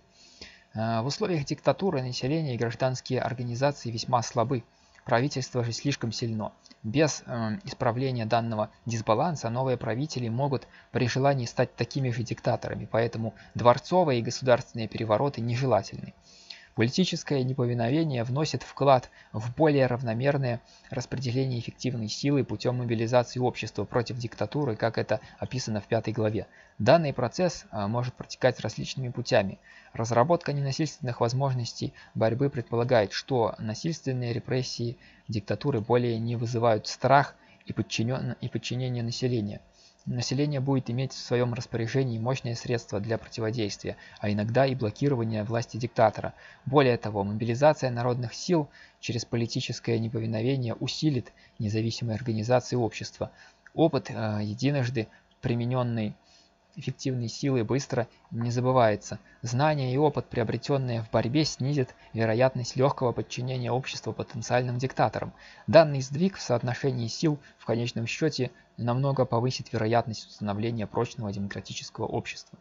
A: В условиях диктатуры население и гражданские организации весьма слабы. Правительство же слишком сильно. Без исправления данного дисбаланса новые правители могут при желании стать такими же диктаторами, поэтому дворцовые и государственные перевороты нежелательны. Политическое неповиновение вносит вклад в более равномерное распределение эффективной силы путем мобилизации общества против диктатуры, как это описано в 5 главе. Данный процесс может протекать различными путями. Разработка ненасильственных возможностей борьбы предполагает, что насильственные репрессии диктатуры более не вызывают страх и подчинение населения. Население будет иметь в своем распоряжении мощные средства для противодействия, а иногда и блокирования власти диктатора. Более того, мобилизация народных сил через политическое неповиновение усилит независимые организации общества. Опыт единожды примененной эффективной силы быстро не забывается. Знания и опыт, приобретенные в борьбе, снизят вероятность легкого подчинения общества потенциальным диктаторам. Данный сдвиг в соотношении сил в конечном счете намного повысит вероятность установления прочного демократического общества.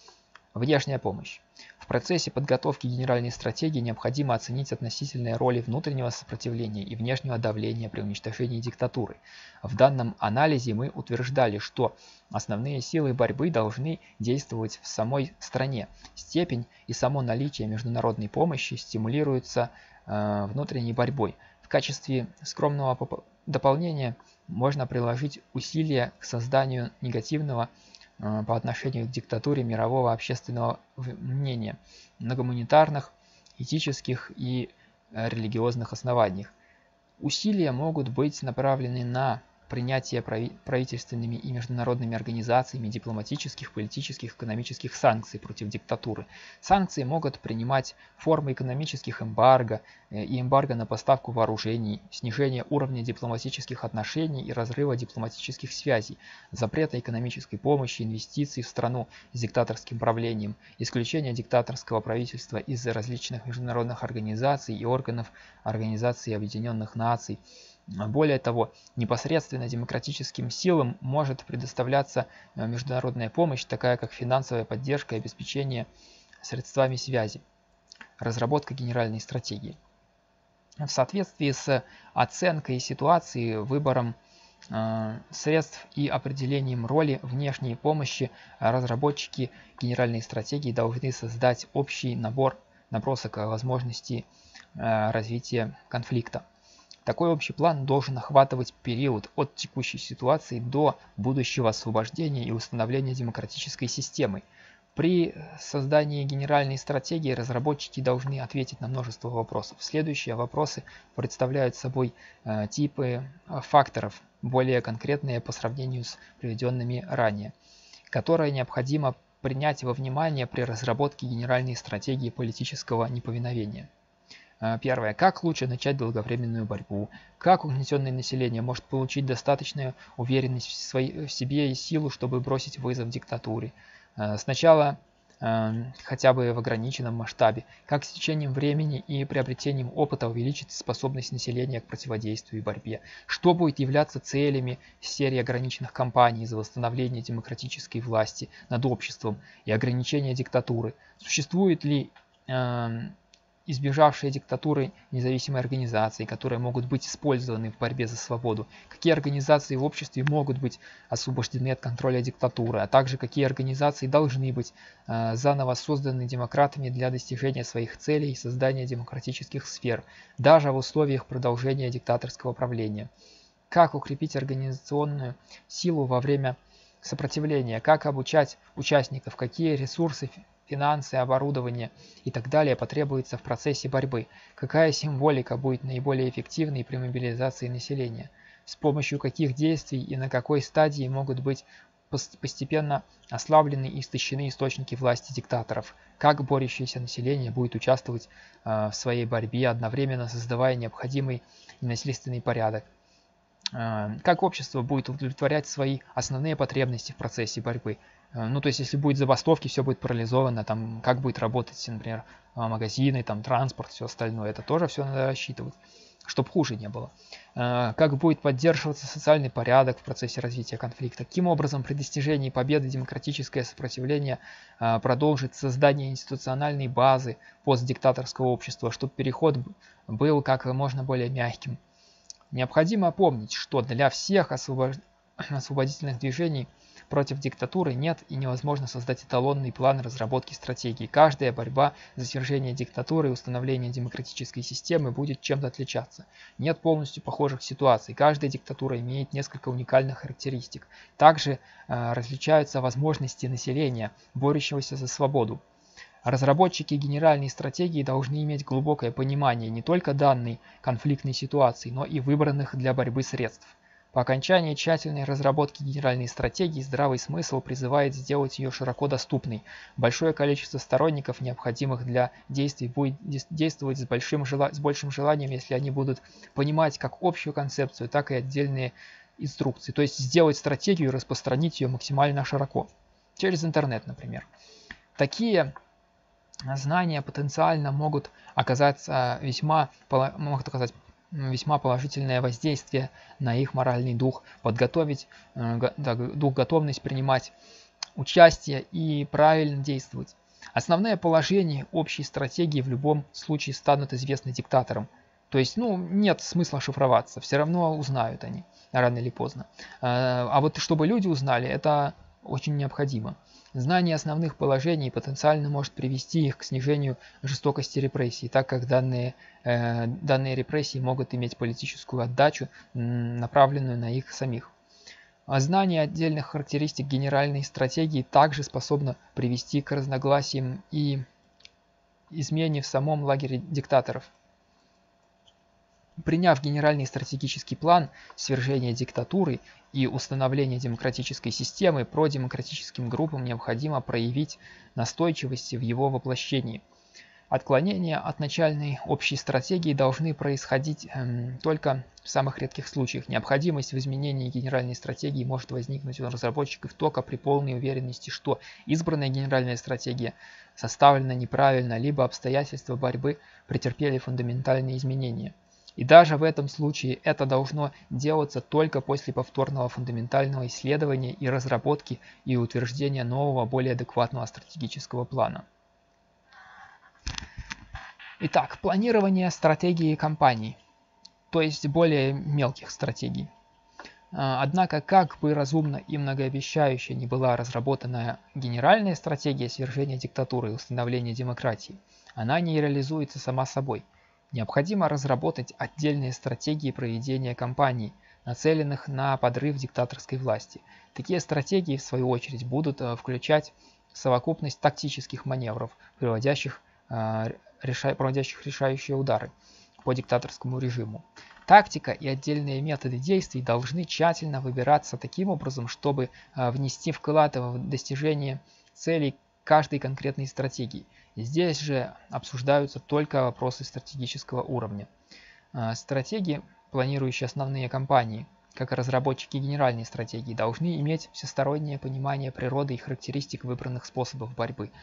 A: Внешняя помощь. В процессе подготовки генеральной стратегии необходимо оценить относительные роли внутреннего сопротивления и внешнего давления при уничтожении диктатуры. В данном анализе мы утверждали, что основные силы борьбы должны действовать в самой стране. Степень и само наличие международной помощи стимулируются внутренней борьбой. В качестве скромного дополнения можно приложить усилия к созданию негативного по отношению к диктатуре мирового общественного мнения на гуманитарных, этических и религиозных основаниях. Усилия могут быть направлены на принятие правительственными и международными организациями дипломатических, политических, экономических санкций против диктатуры. Санкции могут принимать формы экономических эмбарго и эмбарго на поставку вооружений, снижение уровня дипломатических отношений и разрыва дипломатических связей, запрета экономической помощи, инвестиций в страну с диктаторским правлением, исключение диктаторского правительства из различных международных организаций и органов Организации Объединенных Наций. Более того, непосредственно демократическим силам может предоставляться международная помощь, такая как финансовая поддержка и обеспечение средствами связи. Разработка генеральной стратегии. В соответствии с оценкой ситуации, выбором средств и определением роли внешней помощи, разработчики генеральной стратегии должны создать общий набросок возможностей развития конфликта. Такой общий план должен охватывать период от текущей ситуации до будущего освобождения и установления демократической системы. При создании генеральной стратегии разработчики должны ответить на множество вопросов. Следующие вопросы представляют собой типы факторов, более конкретные по сравнению с приведенными ранее, которые необходимо принять во внимание при разработке генеральной стратегии политического неповиновения. Первое. Как лучше начать долговременную борьбу? Как угнетенное население может получить достаточную уверенность в себе и силу, чтобы бросить вызов диктатуре? Сначала хотя бы в ограниченном масштабе. Как с течением времени и приобретением опыта увеличится способность населения к противодействию и борьбе? Что будет являться целями серии ограниченных кампаний за восстановление демократической власти над обществом и ограничение диктатуры? Существует ли избежавшие диктатуры независимые организации, которые могут быть использованы в борьбе за свободу, какие организации в обществе могут быть освобождены от контроля диктатуры, а также какие организации должны быть заново созданы демократами для достижения своих целей и создания демократических сфер, даже в условиях продолжения диктаторского правления. Как укрепить организационную силу во время сопротивления, как обучать участников, какие ресурсы, финансы, оборудование и так далее потребуется в процессе борьбы, какая символика будет наиболее эффективной при мобилизации населения, с помощью каких действий и на какой стадии могут быть постепенно ослаблены и истощены источники власти диктаторов, как борющееся население будет участвовать в своей борьбе, одновременно создавая необходимый и насильственный порядок, как общество будет удовлетворять свои основные потребности в процессе борьбы. Ну, то есть, если будет забастовки, все будет парализовано, там, как будет работать, например, магазины, там, транспорт, все остальное, это тоже все надо рассчитывать, чтобы хуже не было. Как будет поддерживаться социальный порядок в процессе развития конфликта, каким образом при достижении победы демократическое сопротивление продолжит создание институциональной базы постдиктаторского общества, чтобы переход был как можно более мягким. Необходимо помнить, что для всех освободительных движений против диктатуры нет и невозможно создать эталонный план разработки стратегии. Каждая борьба за свержение диктатуры и установление демократической системы будет чем-то отличаться. Нет полностью похожих ситуаций. Каждая диктатура имеет несколько уникальных характеристик. Также различаются возможности населения, борющегося за свободу. Разработчики генеральной стратегии должны иметь глубокое понимание не только данной конфликтной ситуации, но и выбранных для борьбы средств. По окончании тщательной разработки генеральной стратегии здравый смысл призывает сделать ее широко доступной. Большое количество сторонников, необходимых для действий, будет действовать с большим желанием, если они будут понимать как общую концепцию, так и отдельные инструкции. То есть сделать стратегию и распространить ее максимально широко. Через интернет, например. Такие знания потенциально могут оказать весьма положительное воздействие на их моральный дух, подготовить готовность принимать участие и правильно действовать. Основные положения общей стратегии в любом случае станут известны диктаторам. То есть, нет смысла шифроваться, все равно узнают они рано или поздно. А вот чтобы люди узнали, это очень необходимо. Знание основных положений потенциально может привести их к снижению жестокости репрессий, так как данные репрессии могут иметь политическую отдачу, направленную на их самих. А знание отдельных характеристик генеральной стратегии также способно привести к разногласиям и измене в самом лагере диктаторов. Приняв генеральный стратегический план свержения диктатуры и установления демократической системы, продемократическим группам необходимо проявить настойчивость в его воплощении. Отклонения от начальной общей стратегии должны происходить только в самых редких случаях. Необходимость в изменении генеральной стратегии может возникнуть у разработчиков только при полной уверенности, что избранная генеральная стратегия составлена неправильно, либо обстоятельства борьбы претерпели фундаментальные изменения. И даже в этом случае это должно делаться только после повторного фундаментального исследования и разработки и утверждения нового, более адекватного стратегического плана. Итак, планирование стратегии компаний, то есть более мелких стратегий. Однако, как бы разумно и многообещающе ни была разработанная генеральная стратегия свержения диктатуры и установления демократии, она не реализуется сама собой. Необходимо разработать отдельные стратегии проведения кампаний, нацеленных на подрыв диктаторской власти. Такие стратегии, в свою очередь, будут включать совокупность тактических маневров, проводящих решающие удары по диктаторскому режиму. Тактика и отдельные методы действий должны тщательно выбираться таким образом, чтобы внести вклад в достижение целей каждой конкретной стратегии. Здесь же обсуждаются только вопросы стратегического уровня. Стратеги, планирующие основные кампании, как и разработчики генеральной стратегии, должны иметь всестороннее понимание природы и характеристик выбранных способов борьбы.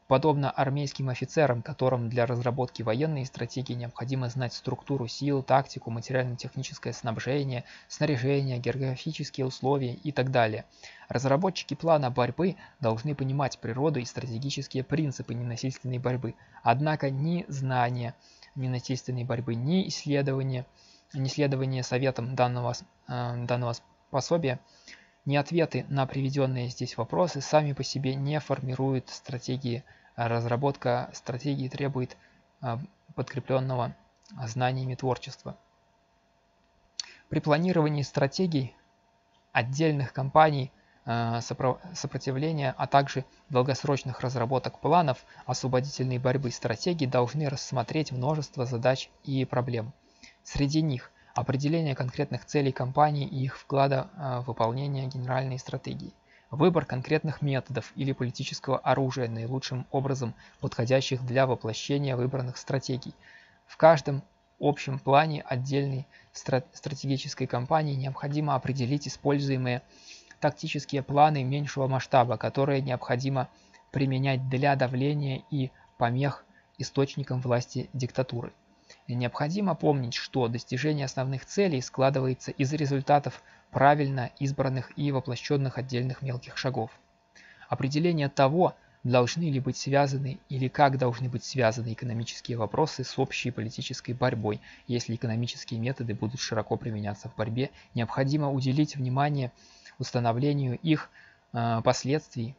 A: Подобно армейским офицерам, которым для разработки военной стратегии необходимо знать структуру сил, тактику, материально-техническое снабжение, снаряжение, географические условия и так далее. Разработчики плана борьбы должны понимать природу и стратегические принципы ненасильственной борьбы. Однако ни знание ненасильственной борьбы, ни следование советам данного пособия, ни ответы на приведенные здесь вопросы сами по себе не формируют стратегии. Разработка стратегии требует подкрепленного знаниями творчества. При планировании стратегий отдельных кампаний сопротивления, а также долгосрочных разработок планов освободительной борьбы стратегии должны рассмотреть множество задач и проблем. Среди них определение конкретных целей кампании и их вклада в выполнение генеральной стратегии. Выбор конкретных методов или политического оружия, наилучшим образом подходящих для воплощения выбранных стратегий. В каждом общем плане отдельной стратегической кампании необходимо определить используемые тактические планы меньшего масштаба, которые необходимо применять для давления и помех источникам власти диктатуры. Необходимо помнить, что достижение основных целей складывается из результатов правильно избранных и воплощенных отдельных мелких шагов. Определение того, должны ли быть связаны или как должны быть связаны экономические вопросы с общей политической борьбой. Если экономические методы будут широко применяться в борьбе, необходимо уделить внимание устранению их последствий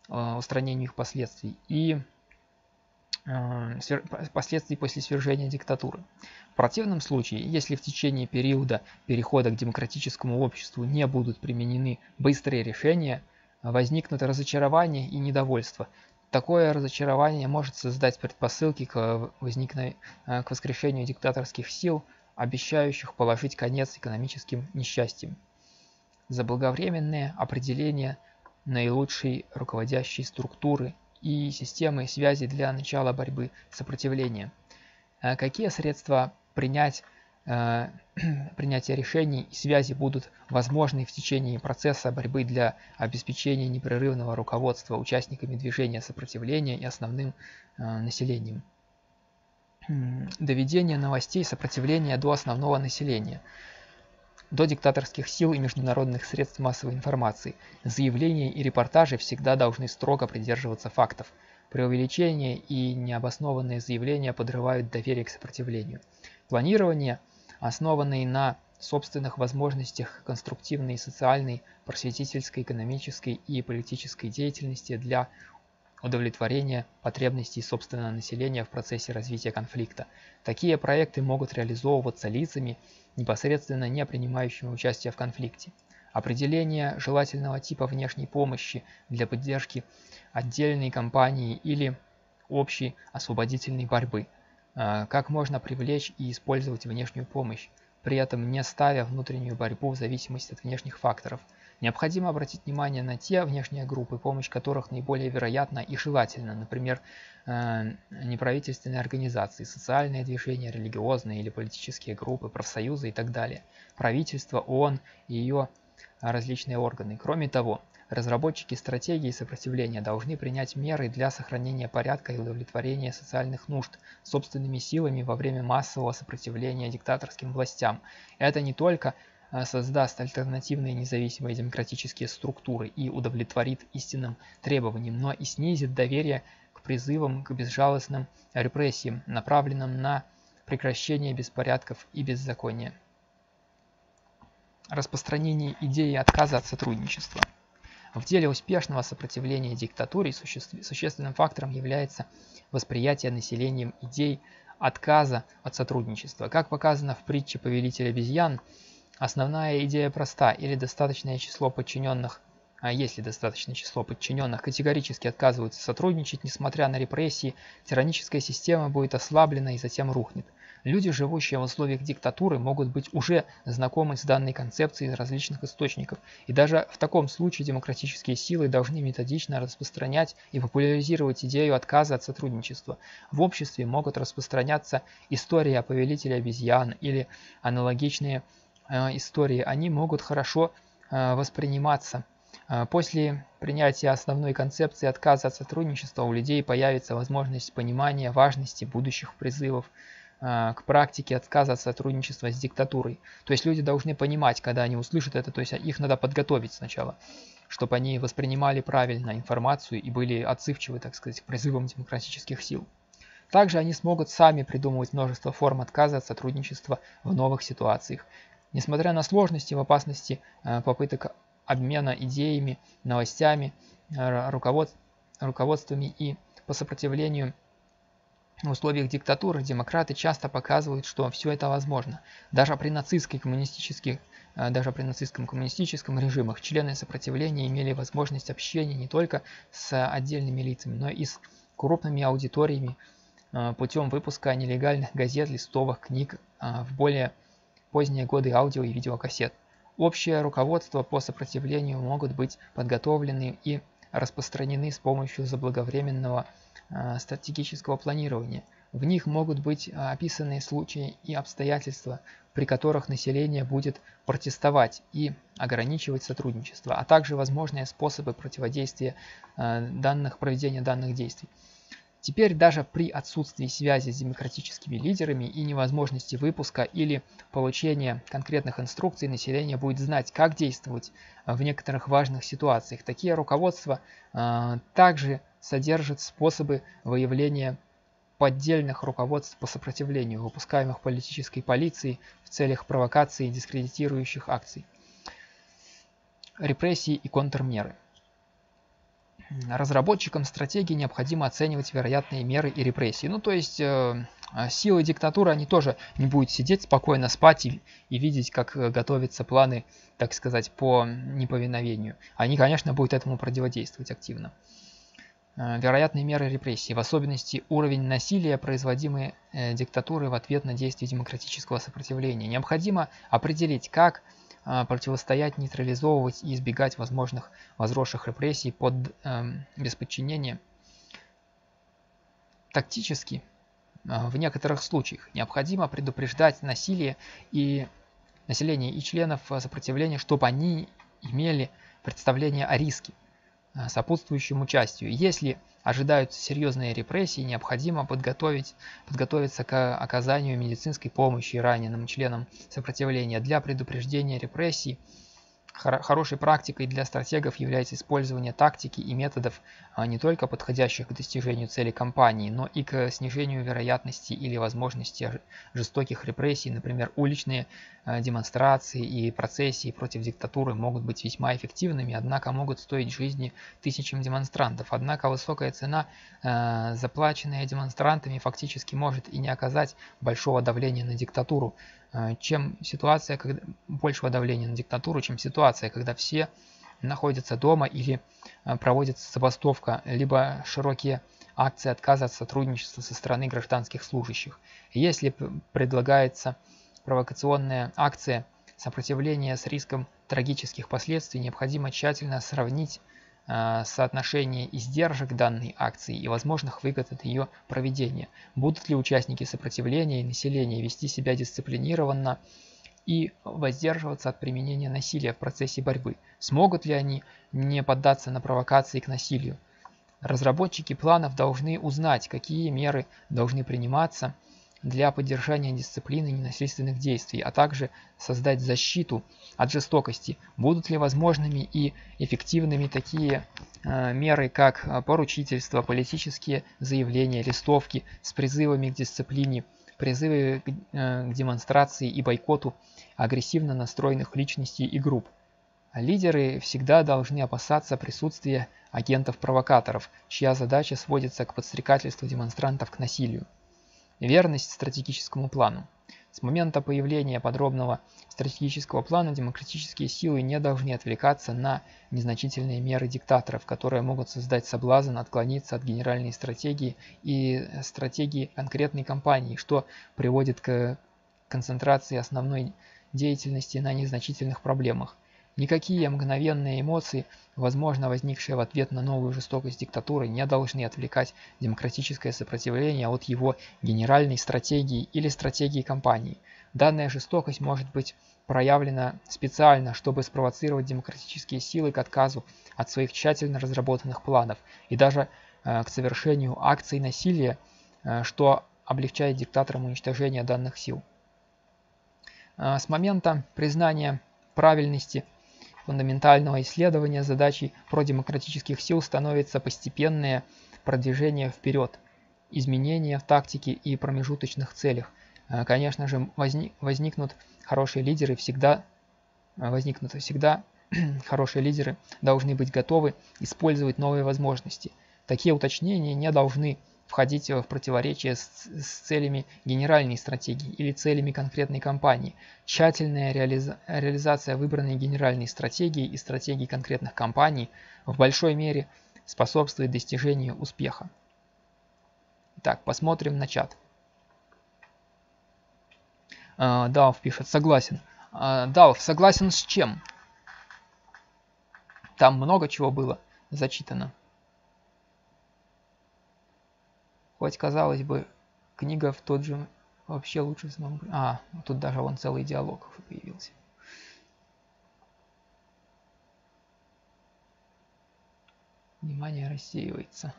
A: и последствий после свержения диктатуры. В противном случае, если в течение периода перехода к демократическому обществу не будут применены быстрые решения, возникнут разочарование и недовольство. Такое разочарование может создать предпосылки к воскрешению диктаторских сил, обещающих положить конец экономическим несчастьям. Заблаговременное определение наилучшей руководящей структуры и системы связи для начала борьбы сопротивления. Какие средства принятия решений и связи будут возможны в течение процесса борьбы для обеспечения непрерывного руководства участниками движения сопротивления и основным населением. Доведение новостей сопротивления до основного населения, до диктаторских сил и международных средств массовой информации. Заявления и репортажи всегда должны строго придерживаться фактов. Преувеличения и необоснованные заявления подрывают доверие к сопротивлению. Планирование, основанное на собственных возможностях конструктивной, социальной, просветительской, экономической и политической деятельности для удовлетворения потребностей собственного населения в процессе развития конфликта. Такие проекты могут реализовываться лицами, непосредственно не принимающими участие в конфликте. Определение желательного типа внешней помощи для поддержки отдельной кампании или общей освободительной борьбы. Как можно привлечь и использовать внешнюю помощь, при этом не ставя внутреннюю борьбу в зависимости от внешних факторов. Необходимо обратить внимание на те внешние группы, помощь которых наиболее вероятна и желательна, например, неправительственные организации, социальные движения, религиозные или политические группы, профсоюзы и так далее, правительство, ООН и ее различные органы. Кроме того, разработчики стратегии сопротивления должны принять меры для сохранения порядка и удовлетворения социальных нужд собственными силами во время массового сопротивления диктаторским властям. Это не только создаст альтернативные независимые демократические структуры и удовлетворит истинным требованиям, но и снизит доверие к призывам к безжалостным репрессиям, направленным на прекращение беспорядков и беззакония. Распространение идеи отказа от сотрудничества. В деле успешного сопротивления диктатуре существенным фактором является восприятие населением идей отказа от сотрудничества. Как показано в притче «Повелитель обезьян», основная идея проста: или достаточное число подчиненных, если достаточное число подчиненных категорически отказываются сотрудничать, несмотря на репрессии, тираническая система будет ослаблена и затем рухнет. Люди, живущие в условиях диктатуры, могут быть уже знакомы с данной концепцией из различных источников, и даже в таком случае демократические силы должны методично распространять и популяризировать идею отказа от сотрудничества. В обществе могут распространяться истории о повелителе обезьян или аналогичные истории. Они могут хорошо восприниматься После принятия основной концепции отказа от сотрудничества у людей появится возможность понимания важности будущих призывов к практике отказа от сотрудничества с диктатурой. То есть люди должны понимать, когда они услышат это, то есть их надо подготовить сначала, чтобы они воспринимали правильно информацию и были отзывчивы, так сказать, к призывам демократических сил. Также они смогут сами придумывать множество форм отказа от сотрудничества в новых ситуациях. Несмотря на сложности в опасности попыток обмена идеями, новостями, руководствами и по сопротивлению в условиях диктатуры, демократы часто показывают, что все это возможно. Даже при нацистском коммунистическом режимах члены сопротивления имели возможность общения не только с отдельными лицами, но и с крупными аудиториями путем выпуска нелегальных газет, листовок, книг, в более поздние годы аудио и видеокассет. Общее руководство по сопротивлению могут быть подготовлены и распространены с помощью заблаговременного стратегического планирования. В них могут быть описаны случаи и обстоятельства, при которых население будет протестовать и ограничивать сотрудничество, а также возможные способы противодействия проведения данных действий. Теперь даже при отсутствии связи с демократическими лидерами и невозможности выпуска или получения конкретных инструкций, население будет знать, как действовать в некоторых важных ситуациях. Такие руководства также содержат способы выявления поддельных руководств по сопротивлению, выпускаемых политической полицией в целях провокации и дискредитирующих акций. Репрессии и контрмеры. Разработчикам стратегии необходимо оценивать вероятные меры и репрессии. Ну, то есть силы диктатуры, они тоже не будут сидеть спокойно, спать и видеть, как готовятся планы, так сказать, по неповиновению. Они, конечно, будут этому противодействовать активно. Вероятные меры репрессий, в особенности уровень насилия, производимый диктатурой в ответ на действия демократического сопротивления. Необходимо определить, как противостоять, нейтрализовывать и избегать возможных возросших репрессий без подчинения. Тактически, в некоторых случаях, необходимо предупреждать население и членов сопротивления, чтобы они имели представление о риске, сопутствующем участию. Если ожидаются серьезные репрессии, необходимо подготовиться к оказанию медицинской помощи раненым членам сопротивления. Для предупреждения репрессий хорошей практикой для стратегов является использование тактики и методов, не только подходящих к достижению цели кампании, но и к снижению вероятности или возможности жестоких репрессий. Например, уличные демонстрации и процессии против диктатуры могут быть весьма эффективными, однако могут стоить жизни тысячам демонстрантов. Однако высокая цена, заплаченная демонстрантами, фактически может и не оказать большого давления на диктатуру, чем ситуация, большего давления на диктатуру, чем ситуация, когда все находятся дома или проводится забастовка, либо широкие акции отказа от сотрудничества со стороны гражданских служащих. Если предлагается провокационная акция сопротивления с риском трагических последствий, необходимо тщательно сравнить соотношение издержек данной акции и возможных выгод от ее проведения. Будут ли участники сопротивления и население вести себя дисциплинированно и воздерживаться от применения насилия в процессе борьбы? Смогут ли они не поддаться на провокации к насилию? Разработчики планов должны узнать, какие меры должны приниматься для поддержания дисциплины и ненасильственных действий, а также создать защиту от жестокости. Будут ли возможными и эффективными такие меры, как поручительство, политические заявления, листовки с призывами к дисциплине, призывы к демонстрации и бойкоту агрессивно настроенных личностей и групп? Лидеры всегда должны опасаться присутствия агентов-провокаторов, чья задача сводится к подстрекательству демонстрантов к насилию. Верность стратегическому плану. С момента появления подробного стратегического плана демократические силы не должны отвлекаться на незначительные меры диктаторов, которые могут создать соблазн отклониться от генеральной стратегии и стратегии конкретной кампании, что приводит к концентрации основной деятельности на незначительных проблемах. Никакие мгновенные эмоции, возможно возникшие в ответ на новую жестокость диктатуры, не должны отвлекать демократическое сопротивление от его генеральной стратегии или стратегии кампании. Данная жестокость может быть проявлена специально, чтобы спровоцировать демократические силы к отказу от своих тщательно разработанных планов и даже к совершению акций насилия, что облегчает диктаторам уничтожение данных сил. С момента признания правильности фундаментального исследования задачей продемократических сил становится постепенное продвижение вперед, изменения в тактике и промежуточных целях. Конечно же, возникнут хорошие лидеры всегда, хорошие лидеры должны быть готовы использовать новые возможности. Такие уточнения не должны входить в противоречие с целями генеральной стратегии или целями конкретной кампании. Тщательная реализация выбранной генеральной стратегии и стратегии конкретных кампаний в большой мере способствует достижению успеха. Итак, посмотрим на чат. Далф пишет, согласен. Далф, согласен с чем? Там много чего было зачитано. Хоть, казалось бы, книга в тот же вообще лучше самому... тут даже вон целый диалог уже появился. Внимание рассеивается.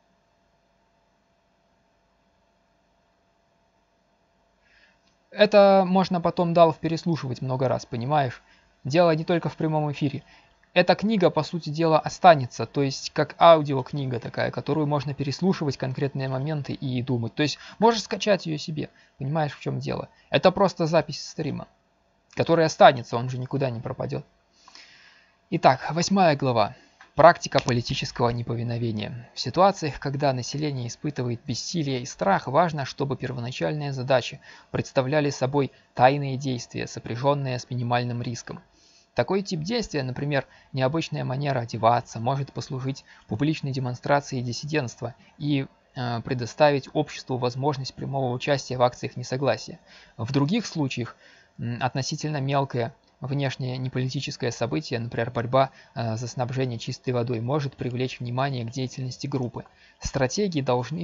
A: Это можно потом, Далф, переслушивать много раз, понимаешь? Дело не только в прямом эфире. Эта книга, по сути дела, останется, то есть как аудиокнига такая, которую можно переслушивать конкретные моменты и думать. То есть можешь скачать ее себе, понимаешь, в чем дело. Это просто запись стрима, который останется, он же никуда не пропадет. Итак, 8 глава. Практика политического неповиновения. В ситуациях, когда население испытывает бессилие и страх, важно, чтобы первоначальные задачи представляли собой тайные действия, сопряженные с минимальным риском. Такой тип действия, например, необычная манера одеваться, может послужить публичной демонстрацией диссидентства и предоставить обществу возможность прямого участия в акциях несогласия. В других случаях относительно мелкое внешнее неполитическое событие, например, борьба за снабжение чистой водой, может привлечь внимание к деятельности группы. Стратегии должны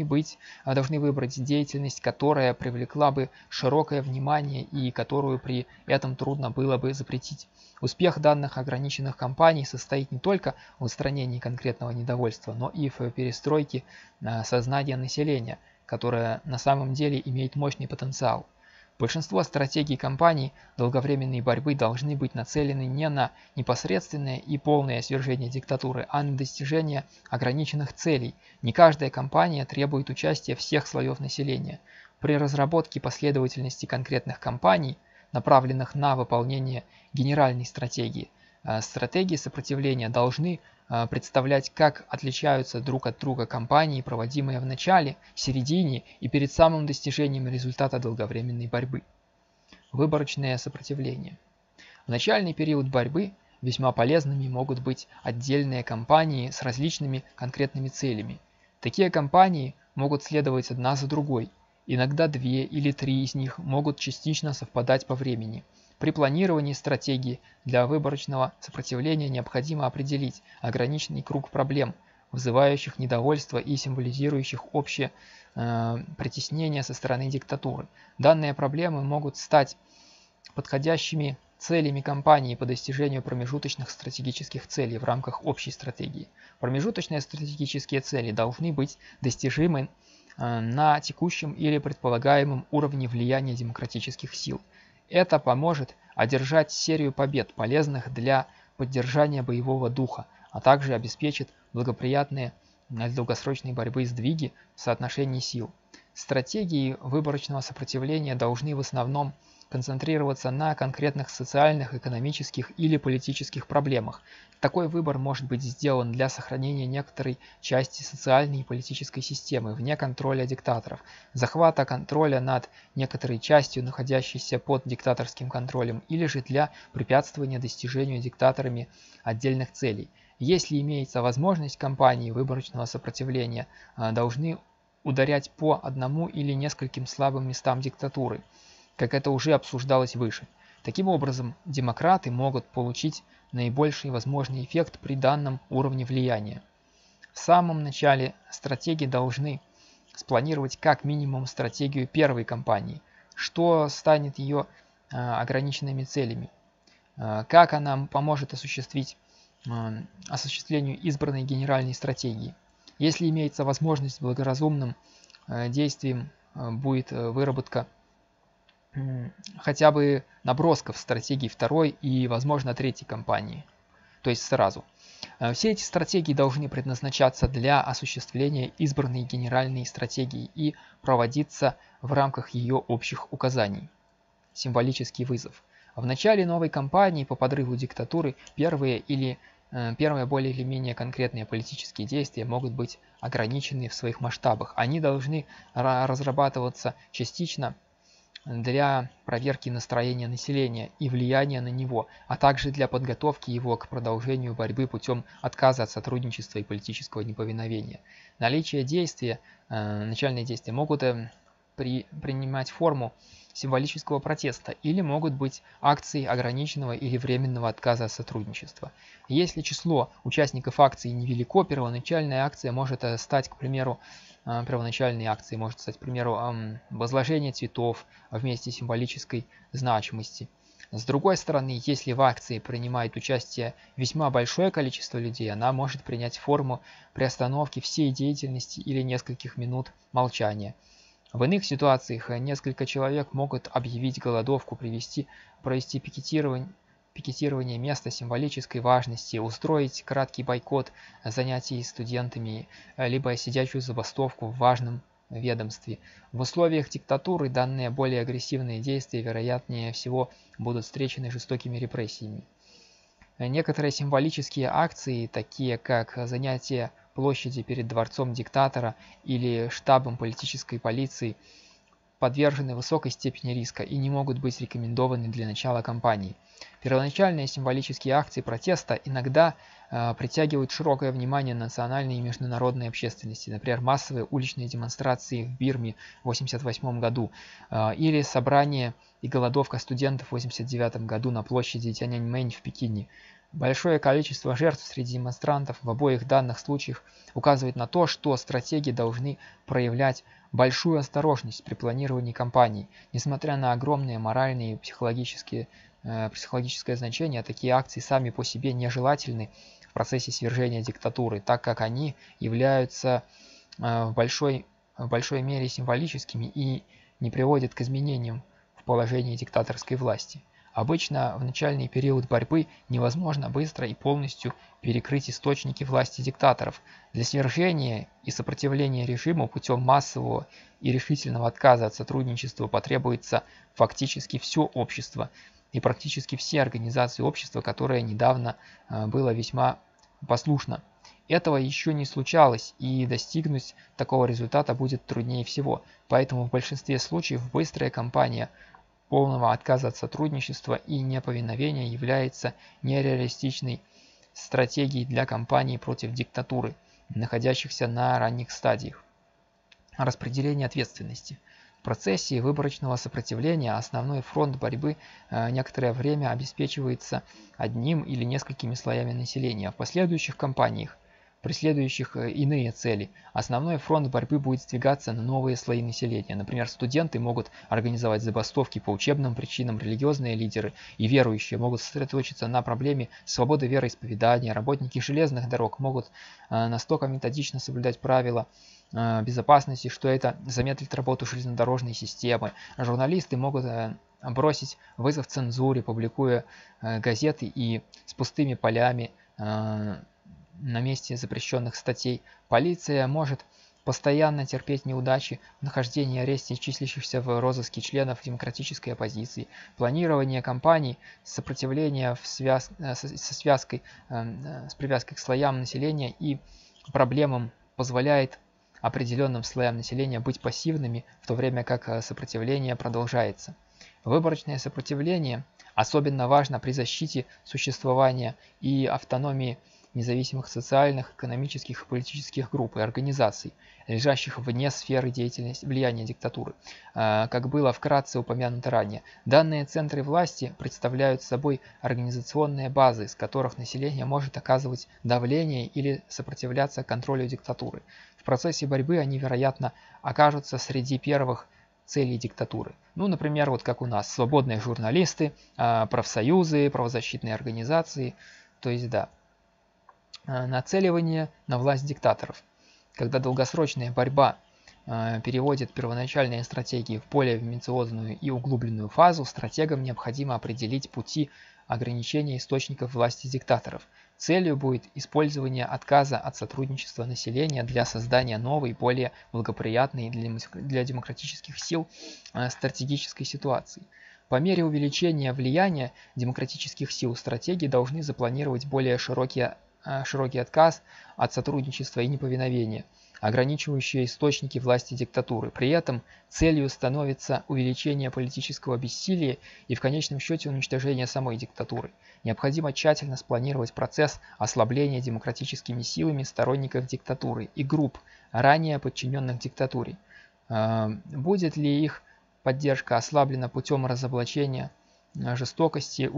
A: выбрать деятельность, которая привлекла бы широкое внимание и которую при этом трудно было бы запретить. Успех данных ограниченных кампаний состоит не только в устранении конкретного недовольства, но и в перестройке сознания населения, которое на самом деле имеет мощный потенциал. Большинство стратегий кампаний долговременной борьбы должны быть нацелены не на непосредственное и полное свержение диктатуры, а на достижение ограниченных целей. Не каждая кампания требует участия всех слоев населения. При разработке последовательности конкретных кампаний, направленных на выполнение генеральной стратегии, стратегии сопротивления должны представлять, как отличаются друг от друга кампании, проводимые в начале, середине и перед самым достижением результата долговременной борьбы. Выборочное сопротивление. В начальный период борьбы весьма полезными могут быть отдельные кампании с различными конкретными целями. Такие кампании могут следовать одна за другой. Иногда 2 или 3 из них могут частично совпадать по времени. При планировании стратегии для выборочного сопротивления необходимо определить ограниченный круг проблем, вызывающих недовольство и символизирующих общее притеснение со стороны диктатуры. Данные проблемы могут стать подходящими целями кампании по достижению промежуточных стратегических целей в рамках общей стратегии. Промежуточные стратегические цели должны быть достижимы на текущем или предполагаемом уровне влияния демократических сил. Это поможет одержать серию побед, полезных для поддержания боевого духа, а также обеспечит благоприятные для долгосрочной борьбы сдвиги в соотношении сил. Стратегии выборочного сопротивления должны в основном концентрироваться на конкретных социальных, экономических или политических проблемах. Такой выбор может быть сделан для сохранения некоторой части социальной и политической системы вне контроля диктаторов, захвата контроля над некоторой частью, находящейся под диктаторским контролем, или же для препятствования достижению диктаторами отдельных целей. Если имеется возможность, кампании выборочного сопротивления должны ударять по одному или нескольким слабым местам диктатуры, как это уже обсуждалось выше. Таким образом, демократы могут получить наибольший возможный эффект при данном уровне влияния. В самом начале стратегии должны спланировать как минимум стратегию первой кампании. что станет ее ограниченными целями, как она поможет осуществлению избранной генеральной стратегии. Если имеется возможность благоразумным действием будет выработка хотя бы набросков стратегии второй и, возможно, третьей кампании, то есть сразу. Все эти стратегии должны предназначаться для осуществления избранной генеральной стратегии и проводиться в рамках ее общих указаний. Символический вызов. В начале новой кампании по подрыву диктатуры первые более или менее конкретные политические действия могут быть ограничены в своих масштабах. Они должны разрабатываться частично для проверки настроения населения и влияния на него, а также для подготовки его к продолжению борьбы путем отказа от сотрудничества и политического неповиновения. Начальные действия могут принимать форму символического протеста или могут быть акцией ограниченного или временного отказа от сотрудничества. Если число участников акции невелико, первоначальной акцией может стать, к примеру, возложение цветов вместе символической значимости. С другой стороны, если в акции принимает участие весьма большое количество людей, она может принять форму приостановки всей деятельности или нескольких минут молчания. В иных ситуациях несколько человек могут объявить голодовку, провести пикетирование места символической важности, устроить краткий бойкот занятий студентами, либо сидячую забастовку в важном ведомстве. В условиях диктатуры данные более агрессивные действия, вероятнее всего, будут встречены жестокими репрессиями. Некоторые символические акции, такие как занятие площади перед дворцом диктатора или штабом политической полиции, подвержены высокой степени риска и не могут быть рекомендованы для начала кампании. Первоначальные символические акции протеста иногда притягивают широкое внимание национальной и международной общественности, например, массовые уличные демонстрации в Бирме в 1988 году или собрание и голодовка студентов в 1989 году на площади Тяньаньмэнь в Пекине. Большое количество жертв среди демонстрантов в обоих данных случаях указывает на то, что стратеги должны проявлять большую осторожность при планировании кампаний. Несмотря на огромные моральные и психологическое значение, такие акции сами по себе нежелательны в процессе свержения диктатуры, так как они являются в большой мере символическими и не приводят к изменениям в положении диктаторской власти. Обычно в начальный период борьбы невозможно быстро и полностью перекрыть источники власти диктаторов. Для свержения и сопротивления режиму путем массового и решительного отказа от сотрудничества потребуется фактически все общество и практически все организации общества, которое недавно было весьма послушно. Этого еще не случалось, и достигнуть такого результата будет труднее всего. Поэтому в большинстве случаев быстрая кампания полного отказа от сотрудничества и неповиновения является нереалистичной стратегией для кампаний против диктатуры, находящихся на ранних стадиях. Распределение ответственности. В процессе выборочного сопротивления основной фронт борьбы некоторое время обеспечивается одним или несколькими слоями населения. В последующих кампаниях, преследующих иные цели, основной фронт борьбы будет сдвигаться на новые слои населения. Например, студенты могут организовать забастовки по учебным причинам, религиозные лидеры и верующие могут сосредоточиться на проблеме свободы вероисповедания, работники железных дорог могут настолько методично соблюдать правила безопасности, что это замедлит работу железнодорожной системы. Журналисты могут бросить вызов цензуре, публикуя газеты и с пустыми полями на месте запрещенных статей. Полиция может постоянно терпеть неудачи в нахождении и аресте числящихся в розыске членов демократической оппозиции. Планирование кампаний, сопротивление с привязкой к слоям населения и проблемам позволяет определенным слоям населения быть пассивными, в то время как сопротивление продолжается. Выборочное сопротивление особенно важно при защите существования и автономии независимых социальных, экономических и политических групп и организаций, лежащих вне сферы деятельности влияния диктатуры. Как было вкратце упомянуто ранее, данные центры власти представляют собой организационные базы, с которых население может оказывать давление или сопротивляться контролю диктатуры. В процессе борьбы они, вероятно, окажутся среди первых целей диктатуры. Ну, например, вот как у нас свободные журналисты, профсоюзы, правозащитные организации. То есть, да, нацеливание на власть диктаторов. Когда долгосрочная борьба переводит первоначальные стратегии в более амбициозную и углубленную фазу, стратегам необходимо определить пути ограничения источников власти диктаторов. Целью будет использование отказа от сотрудничества населения для создания новой, более благоприятной для демократических сил стратегической ситуации. По мере увеличения влияния демократических сил стратеги должны запланировать более широкий отказ от сотрудничества и неповиновения, ограничивающие источники власти диктатуры. При этом целью становится увеличение политического бессилия и в конечном счете уничтожение самой диктатуры. Необходимо тщательно спланировать процесс ослабления демократическими силами сторонников диктатуры и групп, ранее подчиненных диктатуре. Будет ли их поддержка ослаблена путем разоблачения жестокости,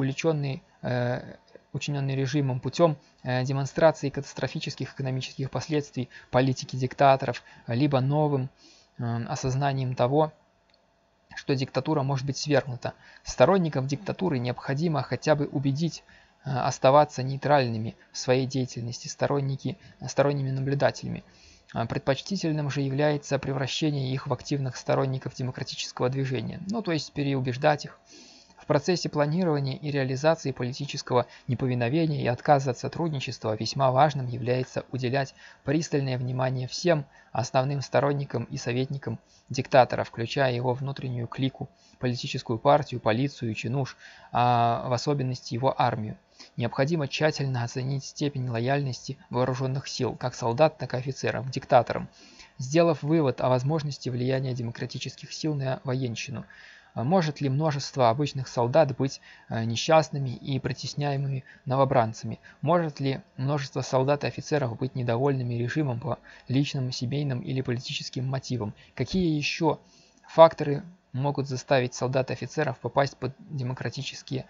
A: учиненный режимом, путем демонстрации катастрофических экономических последствий политики диктаторов, либо новым осознанием того, что диктатура может быть свергнута. Сторонников диктатуры необходимо хотя бы убедить оставаться нейтральными в своей деятельности, сторонними наблюдателями. Предпочтительным же является превращение их в активных сторонников демократического движения, ну то есть переубеждать их. В процессе планирования и реализации политического неповиновения и отказа от сотрудничества весьма важным является уделять пристальное внимание всем основным сторонникам и советникам диктатора, включая его внутреннюю клику, политическую партию, полицию, чинуш, а в особенности его армию. Необходимо тщательно оценить степень лояльности вооруженных сил, как солдат, так и офицеров, диктаторам, сделав вывод о возможности влияния демократических сил на военщину. Может ли множество обычных солдат быть несчастными и притесняемыми новобранцами? Может ли множество солдат и офицеров быть недовольными режимом по личным, семейным или политическим мотивам? Какие еще факторы могут заставить солдат и офицеров попасть под демократическое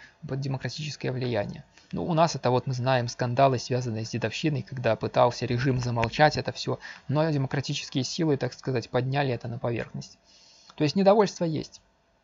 A: влияние? Ну, у нас это вот мы знаем скандалы, связанные с дедовщиной, когда пытался режим замолчать это все, но демократические силы, так сказать, подняли это на поверхность. То есть недовольство есть.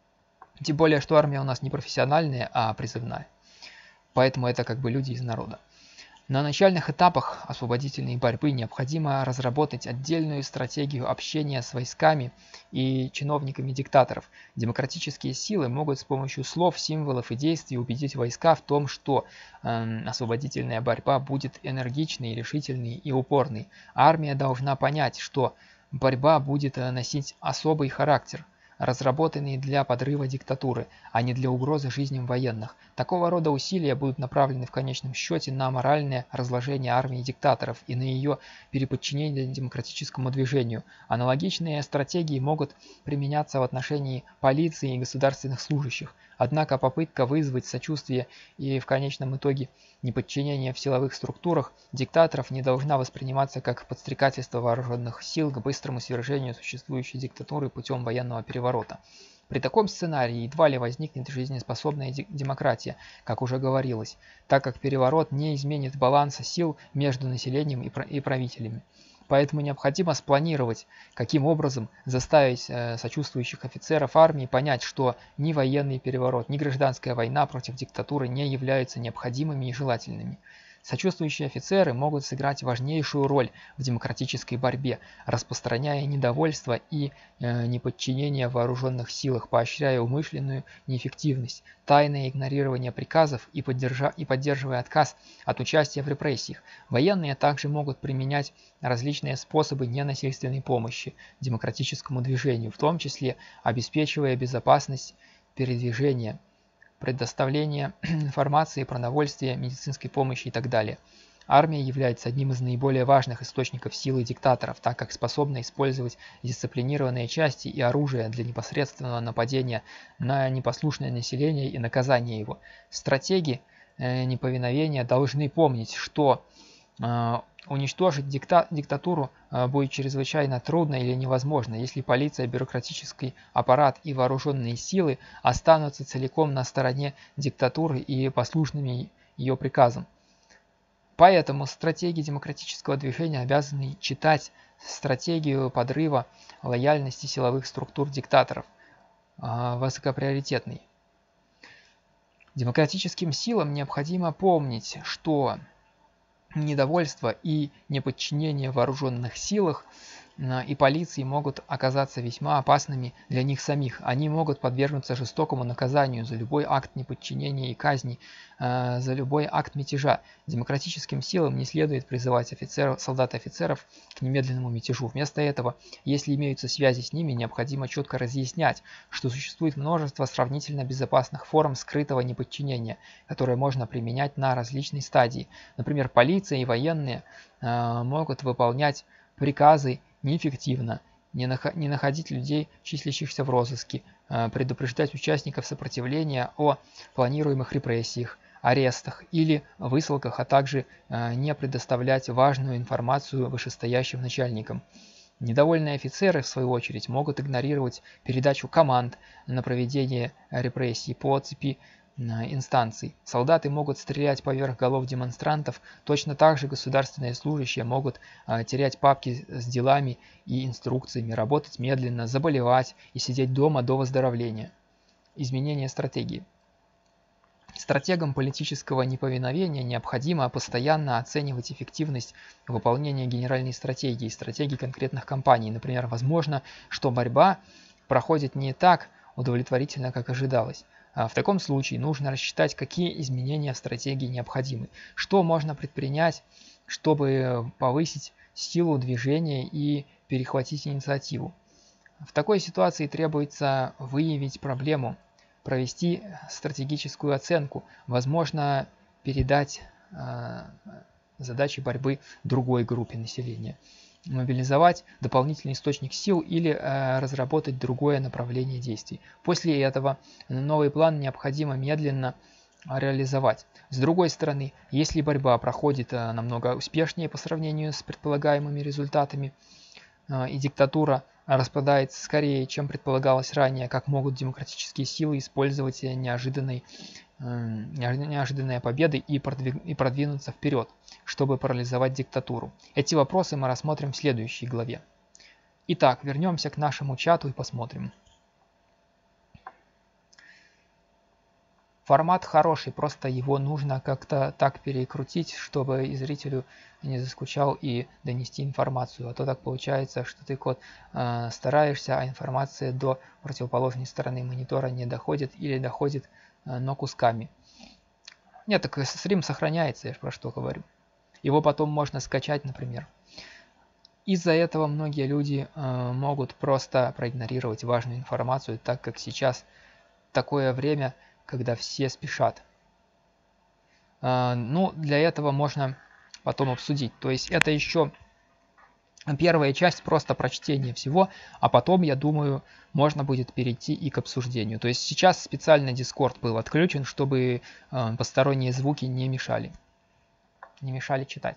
A: Тем более, что армия у нас не профессиональная, а призывная. Поэтому это как бы люди из народа. На начальных этапах освободительной борьбы необходимо разработать отдельную стратегию общения с войсками и чиновниками диктаторов. Демократические силы могут с помощью слов, символов и действий убедить войска в том, что освободительная борьба будет энергичной, решительной и упорной. Армия должна понять, что борьба будет носить особый характер, разработанные для подрыва диктатуры, а не для угрозы жизням военных. Такого рода усилия будут направлены в конечном счете на моральное разложение армии диктаторов и на ее переподчинение демократическому движению. Аналогичные стратегии могут применяться в отношении полиции и государственных служащих. Однако попытка вызвать сочувствие и в конечном итоге неподчинение в силовых структурах диктаторов не должна восприниматься как подстрекательство вооруженных сил к быстрому свержению существующей диктатуры путем военного переворота. При таком сценарии едва ли возникнет жизнеспособная демократия, как уже говорилось, так как переворот не изменит баланса сил между населением и правителями. Поэтому необходимо спланировать, каким образом заставить сочувствующих офицеров армии понять, что ни военный переворот, ни гражданская война против диктатуры не являются необходимыми и желательными. Сочувствующие офицеры могут сыграть важнейшую роль в демократической борьбе, распространяя недовольство и неподчинение в вооруженных силах, поощряя умышленную неэффективность, тайное игнорирование приказов и поддерживая отказ от участия в репрессиях. Военные также могут применять различные способы ненасильственной помощи демократическому движению, в том числе обеспечивая безопасность передвижения, предоставление информации, продовольствия, медицинской помощи и так далее. Армия является одним из наиболее важных источников силы диктаторов, так как способна использовать дисциплинированные части и оружие для непосредственного нападения на непослушное население и наказания его. Стратеги неповиновения должны помнить, что уничтожить диктатуру будет чрезвычайно трудно или невозможно, если полиция, бюрократический аппарат и вооруженные силы останутся целиком на стороне диктатуры и послушными ее приказам. Поэтому стратеги демократического движения обязаны читать стратегию подрыва лояльности силовых структур диктаторов. высокоприоритетный. Демократическим силам необходимо помнить, что недовольство и неподчинение в вооруженных силах и полиции могут оказаться весьма опасными для них самих. Они могут подвергнуться жестокому наказанию за любой акт неподчинения и казни, за любой акт мятежа. Демократическим силам не следует призывать солдат и офицеров к немедленному мятежу. Вместо этого, если имеются связи с ними, необходимо четко разъяснять, что существует множество сравнительно безопасных форм скрытого неподчинения, которые можно применять на различной стадии. Например, полиция и военные могут выполнять приказы неэффективно, не находить людей, числящихся в розыске, предупреждать участников сопротивления о планируемых репрессиях, арестах или высылках, а также не предоставлять важную информацию вышестоящим начальникам. Недовольные офицеры, в свою очередь, могут игнорировать передачу команд на проведение репрессий по цепи инстанций. Солдаты могут стрелять поверх голов демонстрантов, точно так же государственные служащие могут терять папки с делами и инструкциями, работать медленно, заболевать и сидеть дома до выздоровления. Изменение стратегии. Стратегам политического неповиновения необходимо постоянно оценивать эффективность выполнения генеральной стратегии, стратегии конкретных компаний. Например, возможно, что борьба проходит не так удовлетворительно, как ожидалось. В таком случае нужно рассчитать, какие изменения в стратегии необходимы, что можно предпринять, чтобы повысить силу движения и перехватить инициативу. В такой ситуации требуется выявить проблему, провести стратегическую оценку, возможно, передать задачи борьбы другой группе населения, мобилизовать дополнительный источник сил или разработать другое направление действий. После этого новый план необходимо медленно реализовать. С другой стороны, если борьба проходит намного успешнее по сравнению с предполагаемыми результатами, и диктатура распадается скорее, чем предполагалось ранее, как могут демократические силы использовать неожиданные победы и продвинуться вперед, чтобы парализовать диктатуру. Эти вопросы мы рассмотрим в следующей главе. Итак, вернемся к нашему чату и посмотрим. Формат хороший, просто его нужно как-то так перекрутить, чтобы и зрителю не заскучал и донести информацию. А то так получается, что ты стараешься, а информация до противоположной стороны монитора не доходит или доходит, но кусками. Нет, так стрим сохраняется, я про что говорю. Его потом можно скачать, например. Из-за этого многие люди могут просто проигнорировать важную информацию, так как сейчас такое время, когда все спешат. Ну, для этого можно потом обсудить. То есть это еще первая часть, просто прочтение всего, а потом, я думаю, можно будет перейти и к обсуждению. То есть сейчас специально Discord был отключен, чтобы посторонние звуки не мешали читать.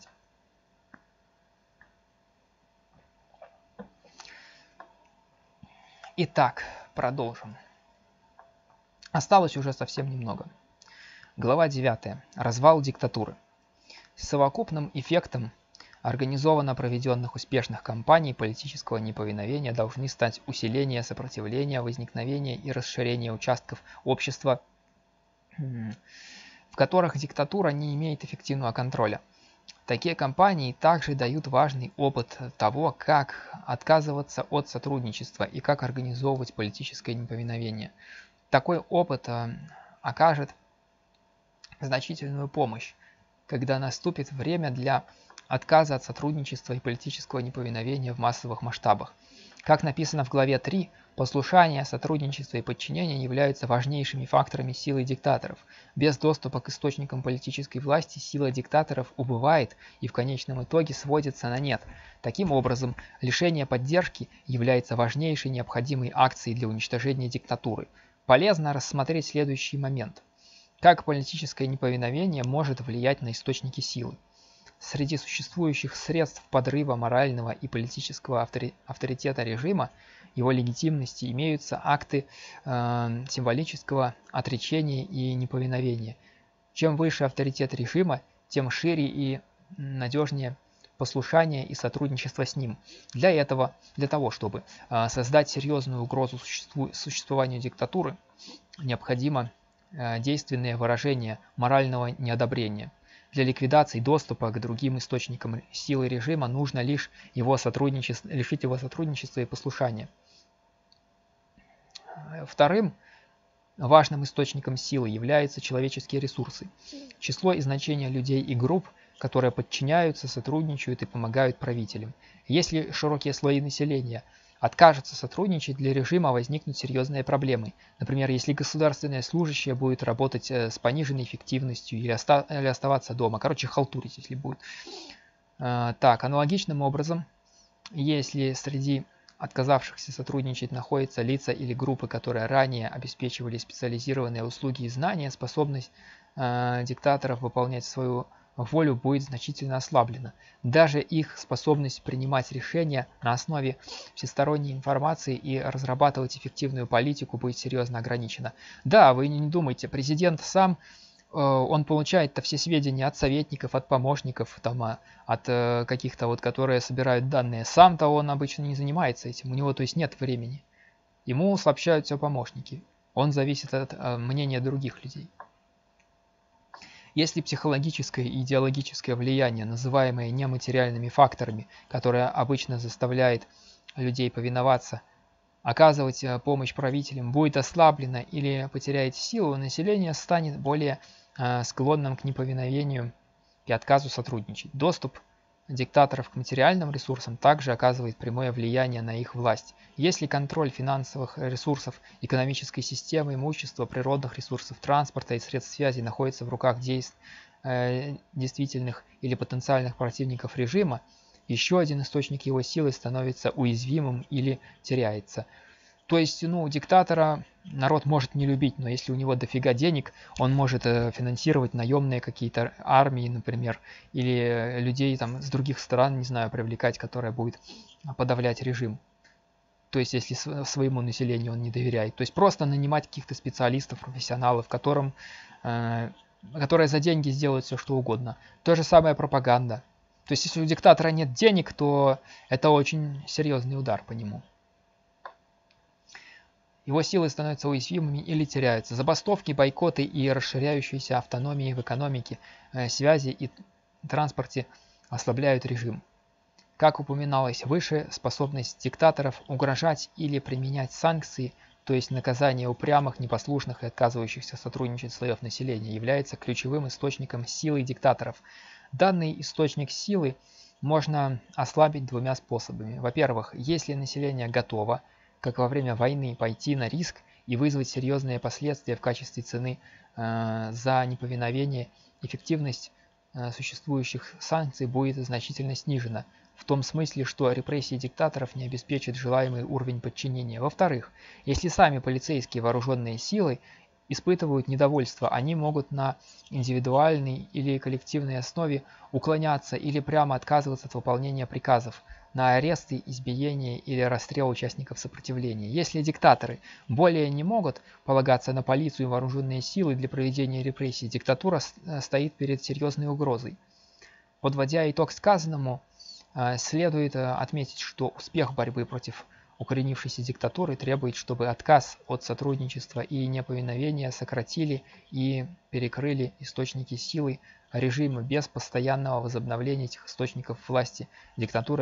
A: Итак, продолжим. Осталось уже совсем немного. Глава 9. Развал диктатуры. Совокупным эффектом организованно проведенных успешных кампаний политического неповиновения должны стать усиление сопротивления, возникновение и расширение участков общества, в которых диктатура не имеет эффективного контроля. Такие кампании также дают важный опыт того, как отказываться от сотрудничества и как организовывать политическое неповиновение. Такой опыт окажет значительную помощь, когда наступит время для отказа от сотрудничества и политического неповиновения в массовых масштабах. Как написано в главе 3, послушание, сотрудничество и подчинение являются важнейшими факторами силы диктаторов. Без доступа к источникам политической власти сила диктаторов убывает и в конечном итоге сводится на нет. Таким образом, лишение поддержки является важнейшей необходимой акцией для уничтожения диктатуры. Полезно рассмотреть следующий момент. Как политическое неповиновение может влиять на источники силы? Среди существующих средств подрыва морального и политического авторитета режима, его легитимности, имеются акты символического отречения и неповиновения. Чем выше авторитет режима, тем шире и надежнее послушания и сотрудничества с ним. Для того, чтобы создать серьезную угрозу существованию диктатуры, необходимо действенное выражение морального неодобрения. Для ликвидации доступа к другим источникам силы режима нужно лишь лишить его сотрудничества и послушания. Вторым важным источником силы являются человеческие ресурсы. Число и значение людей и групп, которые подчиняются, сотрудничают и помогают правителям. Если широкие слои населения откажутся сотрудничать, для режима возникнут серьезные проблемы. Например, если государственное служащее будет работать с пониженной эффективностью или оставаться дома. Короче, халтурить, если будет. Так, аналогичным образом, если среди отказавшихся сотрудничать находятся лица или группы, которые ранее обеспечивали специализированные услуги и знания, способность диктаторов выполнять свою волю будет значительно ослаблена. Даже их способность принимать решения на основе всесторонней информации и разрабатывать эффективную политику будет серьезно ограничена. Да, вы не думайте, президент сам, он получает все сведения от советников, от помощников, там, от каких-то вот, которые собирают данные. Сам-то он обычно не занимается этим, у него, то есть, нет времени. Ему сообщают все помощники. Он зависит от мнения других людей. Если психологическое и идеологическое влияние, называемое нематериальными факторами, которое обычно заставляет людей повиноваться, оказывать помощь правителям, будет ослаблено или потеряет силу, население станет более склонным к неповиновению и отказу сотрудничать. Доступ диктаторов к материальным ресурсам также оказывает прямое влияние на их власть. Если контроль финансовых ресурсов, экономической системы, имущества, природных ресурсов, транспорта и средств связи находится в руках действительных или потенциальных противников режима, еще один источник его силы становится уязвимым или теряется. То есть, диктатора народ может не любить, но если у него дофига денег, он может финансировать наемные какие-то армии, например, или людей там с других стран, не знаю, привлекать, которые будут подавлять режим. То есть, если своему населению он не доверяет. То есть, просто нанимать каких-то специалистов, профессионалов, которые за деньги сделают все, что угодно. То же самое пропаганда. То есть, если у диктатора нет денег, то это очень серьезный удар по нему. Его силы становятся уязвимыми или теряются. Забастовки, бойкоты и расширяющиеся автономии в экономике, связи и транспорте ослабляют режим. Как упоминалось выше, способность диктаторов угрожать или применять санкции, то есть наказание упрямых, непослушных и отказывающихся сотрудничать слоев населения, является ключевым источником силы диктаторов. Данный источник силы можно ослабить двумя способами. Во-первых, если население готово, как во время войны, пойти на риск и вызвать серьезные последствия в качестве цены за неповиновение, эффективность существующих санкций будет значительно снижена, в том смысле, что репрессии диктаторов не обеспечат желаемый уровень подчинения. Во-вторых, если сами полицейские вооруженные силы испытывают недовольство, они могут на индивидуальной или коллективной основе уклоняться или прямо отказываться от выполнения приказов на аресты, избиения или расстрел участников сопротивления. Если диктаторы более не могут полагаться на полицию и вооруженные силы для проведения репрессий, диктатура стоит перед серьезной угрозой. Подводя итог сказанному, следует отметить, что успех борьбы против укоренившейся диктатуры требует, чтобы отказ от сотрудничества и неповиновения сократили и перекрыли источники силы режима. Без постоянного возобновления этих источников власти диктатуры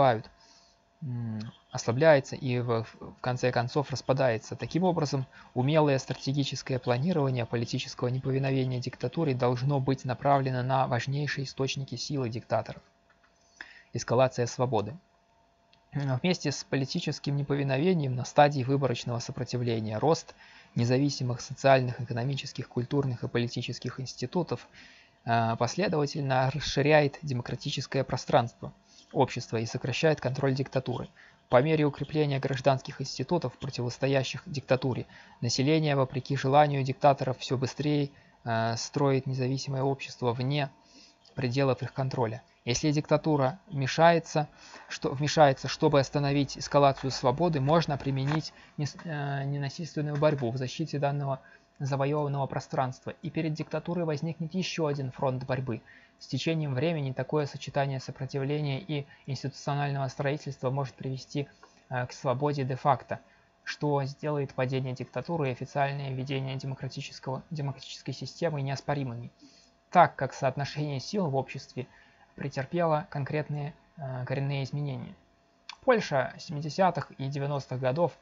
A: ослабляется и в конце концов распадается. Таким образом, умелое стратегическое планирование политического неповиновения диктатуре должно быть направлено на важнейшие источники силы диктаторов. Эскалация свободы. Вместе с политическим неповиновением на стадии выборочного сопротивления рост независимых социальных, экономических, культурных и политических институтов последовательно расширяет демократическое пространство общества и сокращает контроль диктатуры. По мере укрепления гражданских институтов, противостоящих диктатуре, население, вопреки желанию диктаторов, все быстрее строит независимое общество вне пределов их контроля. Если диктатура вмешается, чтобы остановить эскалацию свободы, можно применить ненасильственную борьбу в защите данного завоеванного пространства, и перед диктатурой возникнет еще один фронт борьбы. С течением времени такое сочетание сопротивления и институционального строительства может привести к свободе де-факто, что сделает падение диктатуры и официальное введение демократической системы неоспоримыми, так как соотношение сил в обществе претерпело конкретные коренные изменения. Польша 70-х и 90-х годов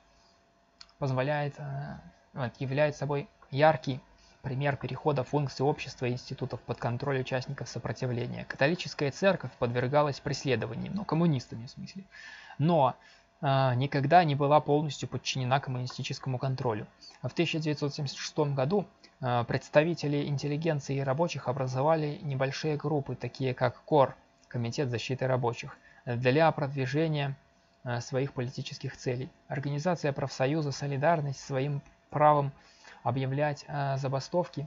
A: является собой яркий пример перехода функций общества и институтов под контроль участников сопротивления. Католическая церковь подвергалась преследованиям, коммунистами в смысле, но никогда не была полностью подчинена коммунистическому контролю. В 1976 году представители интеллигенции и рабочих образовали небольшие группы, такие как КОР, Комитет защиты рабочих, для продвижения своих политических целей. Организация профсоюза «Солидарность» своим правом объявлять забастовки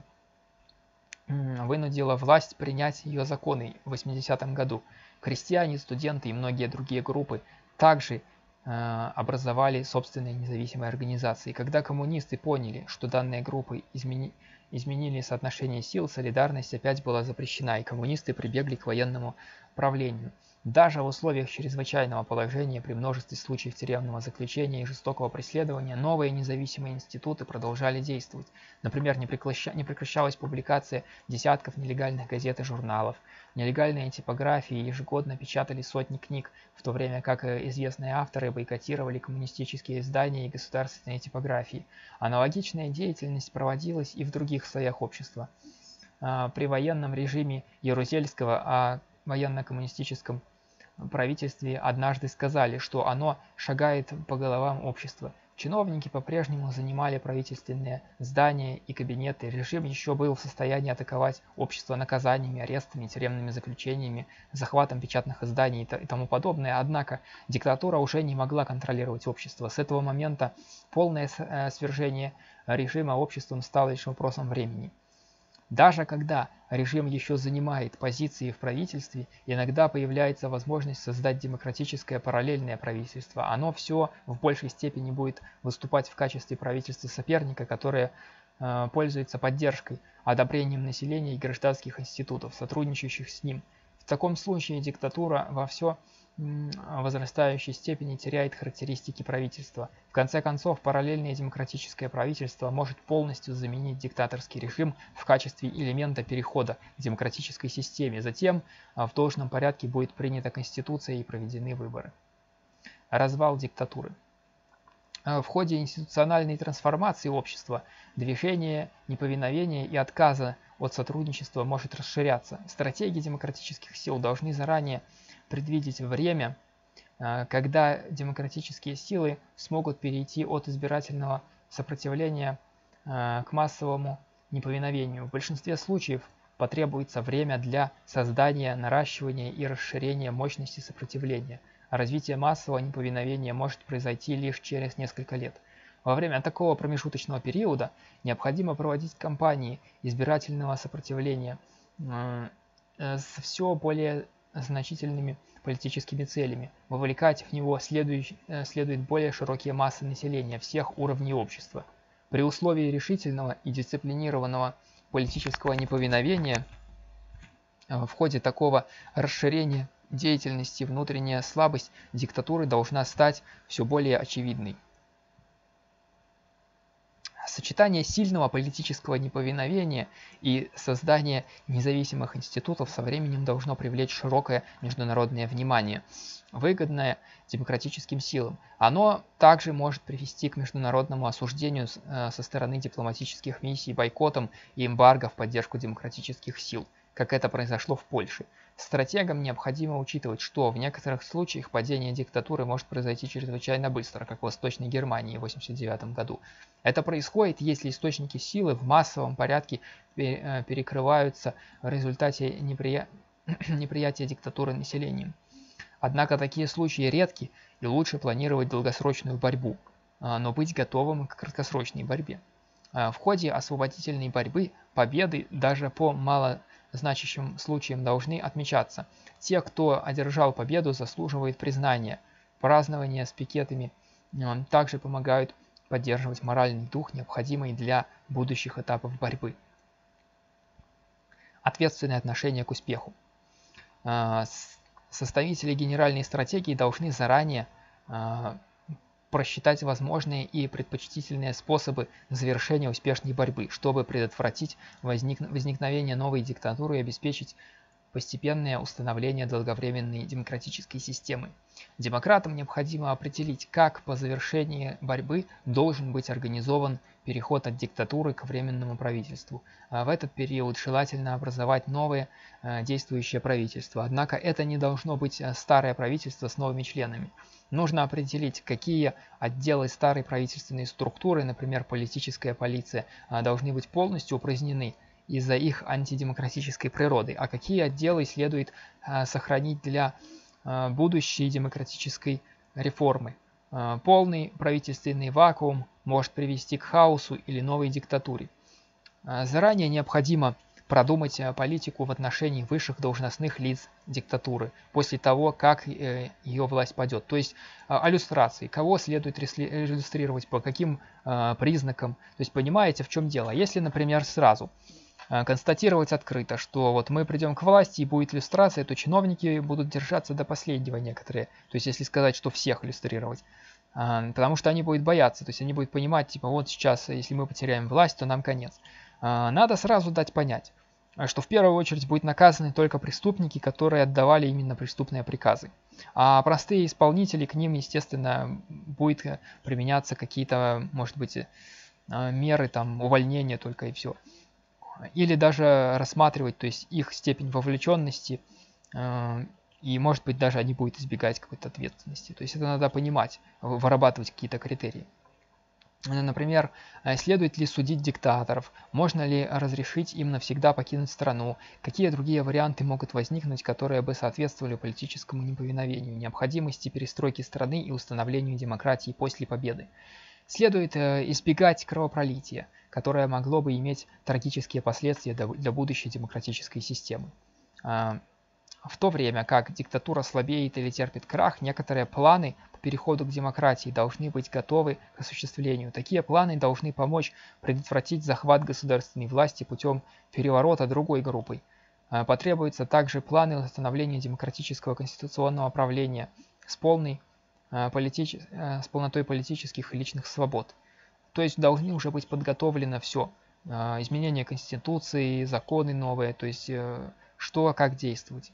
A: вынудила власть принять ее законы в 80-м году. Крестьяне, студенты и многие другие группы также образовали собственные независимые организации. Когда коммунисты поняли, что данные группы изменили соотношение сил, солидарность опять была запрещена, и коммунисты прибегли к военному правлению. Даже в условиях чрезвычайного положения, при множестве случаев тюремного заключения и жестокого преследования, новые независимые институты продолжали действовать. Например, не прекращалась публикация десятков нелегальных газет и журналов. Нелегальные типографии ежегодно печатали сотни книг, в то время как известные авторы бойкотировали коммунистические издания и государственные типографии. Аналогичная деятельность проводилась и в других слоях общества. При военном режиме Ярузельского о военно-коммунистическом правительстве однажды сказали, что оно шагает по головам общества. Чиновники по-прежнему занимали правительственные здания и кабинеты. Режим еще был в состоянии атаковать общество наказаниями, арестами, тюремными заключениями, захватом печатных изданий и тому подобное. Однако диктатура уже не могла контролировать общество. С этого момента полное свержение режима обществом стало лишь вопросом времени. Даже когда режим еще занимает позиции в правительстве, иногда появляется возможность создать демократическое параллельное правительство. Оно все в большей степени будет выступать в качестве правительства соперника, которое пользуется поддержкой, одобрением населения и гражданских институтов, сотрудничающих с ним. В таком случае диктатура во все возрастающей степени теряет характеристики правительства. В конце концов, параллельное демократическое правительство может полностью заменить диктаторский режим в качестве элемента перехода к демократической системе. Затем в должном порядке будет принята Конституция и проведены выборы. Развал диктатуры. В ходе институциональной трансформации общества движение неповиновения и отказа от сотрудничества может расширяться. Стратегии демократических сил должны заранее предвидеть время, когда демократические силы смогут перейти от избирательного сопротивления к массовому неповиновению. В большинстве случаев потребуется время для создания, наращивания и расширения мощности сопротивления. Развитие массового неповиновения может произойти лишь через несколько лет. Во время такого промежуточного периода необходимо проводить кампании избирательного сопротивления с все более значительными политическими целями. Вовлекать в него следует более широкие массы населения всех уровней общества. При условии решительного и дисциплинированного политического неповиновения в ходе такого расширения деятельности внутренняя слабость диктатуры должна стать все более очевидной. Сочетание сильного политического неповиновения и создание независимых институтов со временем должно привлечь широкое международное внимание, выгодное демократическим силам. Оно также может привести к международному осуждению со стороны дипломатических миссий, бойкотам и эмбарго в поддержку демократических сил, как это произошло в Польше. Стратегам необходимо учитывать, что в некоторых случаях падение диктатуры может произойти чрезвычайно быстро, как в Восточной Германии в 1989 году. Это происходит, если источники силы в массовом порядке перекрываются в результате неприятия диктатуры населением. Однако такие случаи редки, и лучше планировать долгосрочную борьбу, но быть готовым к краткосрочной борьбе. В ходе освободительной борьбы победы даже по малозначащим случаям должны отмечаться. Те, кто одержал победу, заслуживают признания. Празднования с пикетами также помогают поддерживать моральный дух, необходимый для будущих этапов борьбы. Ответственное отношение к успеху. Составители генеральной стратегии должны заранее просчитать возможные и предпочтительные способы завершения успешной борьбы, чтобы предотвратить возникновение новой диктатуры и обеспечить постепенное установление долговременной демократической системы. Демократам необходимо определить, как по завершении борьбы должен быть организован переход от диктатуры к временному правительству. В этот период желательно образовать новое действующее правительство. Однако это не должно быть старое правительство с новыми членами. Нужно определить, какие отделы старой правительственной структуры, например, политическая полиция, должны быть полностью упразднены из-за их антидемократической природы, а какие отделы следует сохранить для будущей демократической реформы. Полный правительственный вакуум может привести к хаосу или новой диктатуре. Заранее необходимо продумать политику в отношении высших должностных лиц диктатуры после того, как ее власть падет. То есть о люстрации, кого следует иллюстрировать, по каким признакам. То есть понимаете, в чем дело. Если, например, сразу констатировать открыто, что вот мы придем к власти и будет иллюстрация, то чиновники будут держаться до последнего некоторые. То есть если сказать, что всех иллюстрировать. Потому что они будут бояться, то есть они будут понимать, типа вот сейчас, если мы потеряем власть, то нам конец. Надо сразу дать понять, что в первую очередь будут наказаны только преступники, которые отдавали именно преступные приказы. А простые исполнители, к ним, естественно, будет применяться какие-то, может быть, меры, там, увольнения только и все. Или даже рассматривать, то есть их степень вовлеченности, и, может быть, даже они будут избегать какой-то ответственности. То есть это надо понимать, вырабатывать какие-то критерии. Например, следует ли судить диктаторов, можно ли разрешить им навсегда покинуть страну, какие другие варианты могут возникнуть, которые бы соответствовали политическому неповиновению, необходимости перестройки страны и установлению демократии после победы. Следует избегать кровопролития, которое могло бы иметь трагические последствия для будущей демократической системы. В то время как диктатура слабеет или терпит крах, некоторые планы по переходу к демократии должны быть готовы к осуществлению. Такие планы должны помочь предотвратить захват государственной власти путем переворота другой группой. Потребуются также планы установления демократического конституционного правления с полнотой политических и личных свобод. То есть должны уже быть подготовлено все. Изменение конституции, законы новые, то есть что, как действовать.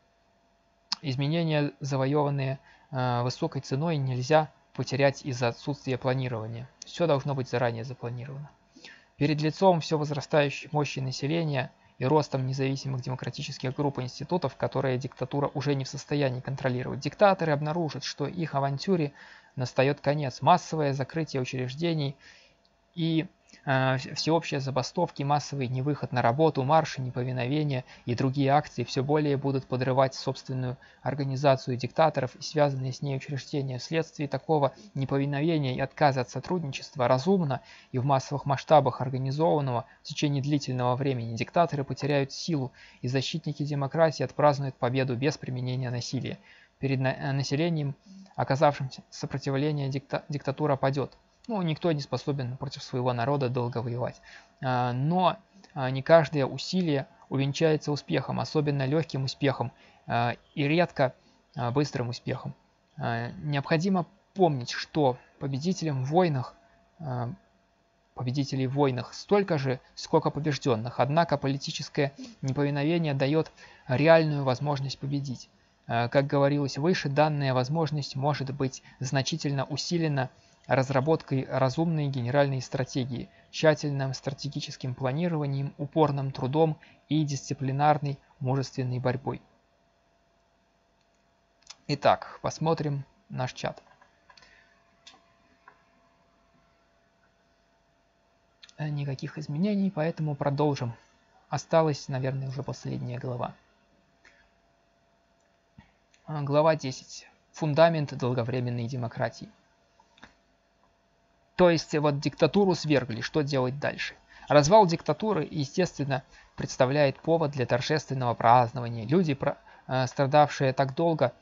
A: Изменения, завоеванные высокой ценой, нельзя потерять из-за отсутствия планирования. Все должно быть заранее запланировано. Перед лицом все возрастающей мощи населения и ростом независимых демократических групп и институтов, которые диктатура уже не в состоянии контролировать, диктаторы обнаружат, что их авантюре настает конец. Массовое закрытие учреждений и всеобщие забастовки, массовый невыход на работу, марши неповиновения и другие акции все более будут подрывать собственную организацию диктаторов и связанные с ней учреждения. Вследствие такого неповиновения и отказа от сотрудничества разумно и в массовых масштабах организованного в течение длительного времени диктаторы потеряют силу, и защитники демократии отпразднуют победу без применения насилия. Перед населением, оказавшим сопротивление, диктатура падет. Ну, никто не способен против своего народа долго воевать. Но не каждое усилие увенчается успехом, особенно легким успехом и редко быстрым успехом. Необходимо помнить, что победителей в войнах столько же, сколько побежденных. Однако политическое неповиновение дает реальную возможность победить. Как говорилось выше, данная возможность может быть значительно усилена разработкой разумной генеральной стратегии, тщательным стратегическим планированием, упорным трудом и дисциплинарной мужественной борьбой. Итак, посмотрим наш чат. Никаких изменений, поэтому продолжим. Осталась, наверное, уже последняя глава. Глава 10. Фундамент долговременной демократии. То есть вот диктатуру свергли, что делать дальше? Развал диктатуры, естественно, представляет повод для торжественного празднования. Люди, страдавшие так долго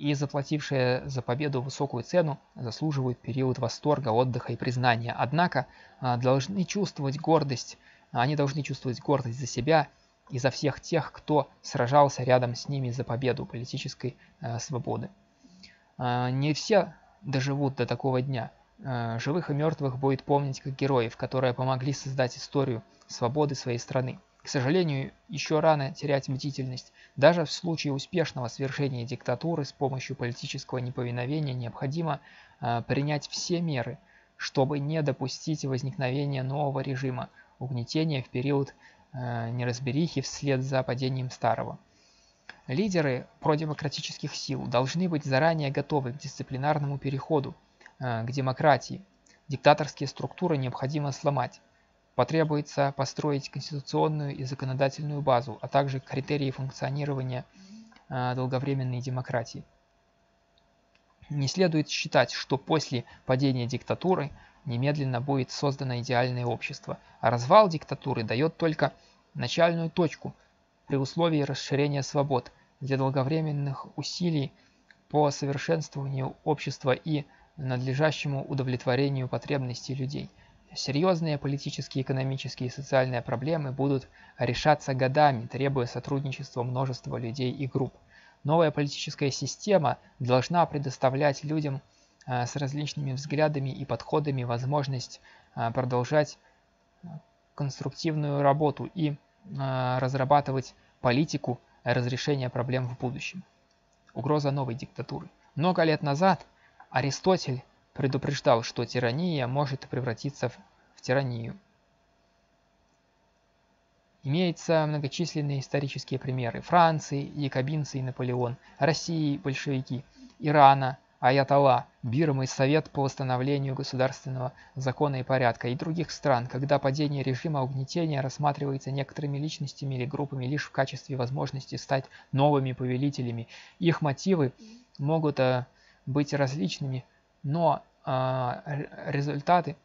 A: и заплатившие за победу высокую цену заслуживают период восторга, отдыха и признания. Однако они должны чувствовать гордость за себя и за всех тех, кто сражался рядом с ними за победу политической свободы. Не все доживут до такого дня. Живых и мертвых будет помнить как героев, которые помогли создать историю свободы своей страны. К сожалению, еще рано терять бдительность. Даже в случае успешного свержения диктатуры с помощью политического неповиновения необходимо принять все меры, чтобы не допустить возникновения нового режима, угнетения в период неразберихи вслед за падением старого. Лидеры продемократических сил должны быть заранее готовы к дисциплинарному переходу к демократии. Диктаторские структуры необходимо сломать. Потребуется построить конституционную и законодательную базу, а также критерии функционирования долговременной демократии. Не следует считать, что после падения диктатуры немедленно будет создано идеальное общество, а развал диктатуры дает только начальную точку при условии расширения свобод для долговременных усилий по совершенствованию общества и надлежащему удовлетворению потребностей людей. Серьезные политические, экономические и социальные проблемы будут решаться годами, требуя сотрудничества множества людей и групп. Новая политическая система должна предоставлять людям с различными взглядами и подходами возможность продолжать конструктивную работу и разрабатывать политику разрешения проблем в будущем. Угроза новой диктатуры. Много лет назад Аристотель предупреждал, что тирания может превратиться в тиранию. Имеются многочисленные исторические примеры Франции, якобинцы и Наполеон, России, большевики, Ирана, Аятолла, Бирмы, Совет по восстановлению государственного закона и порядка и других стран, когда падение режима угнетения рассматривается некоторыми личностями или группами лишь в качестве возможности стать новыми повелителями. Их мотивы могут быть различными, но результаты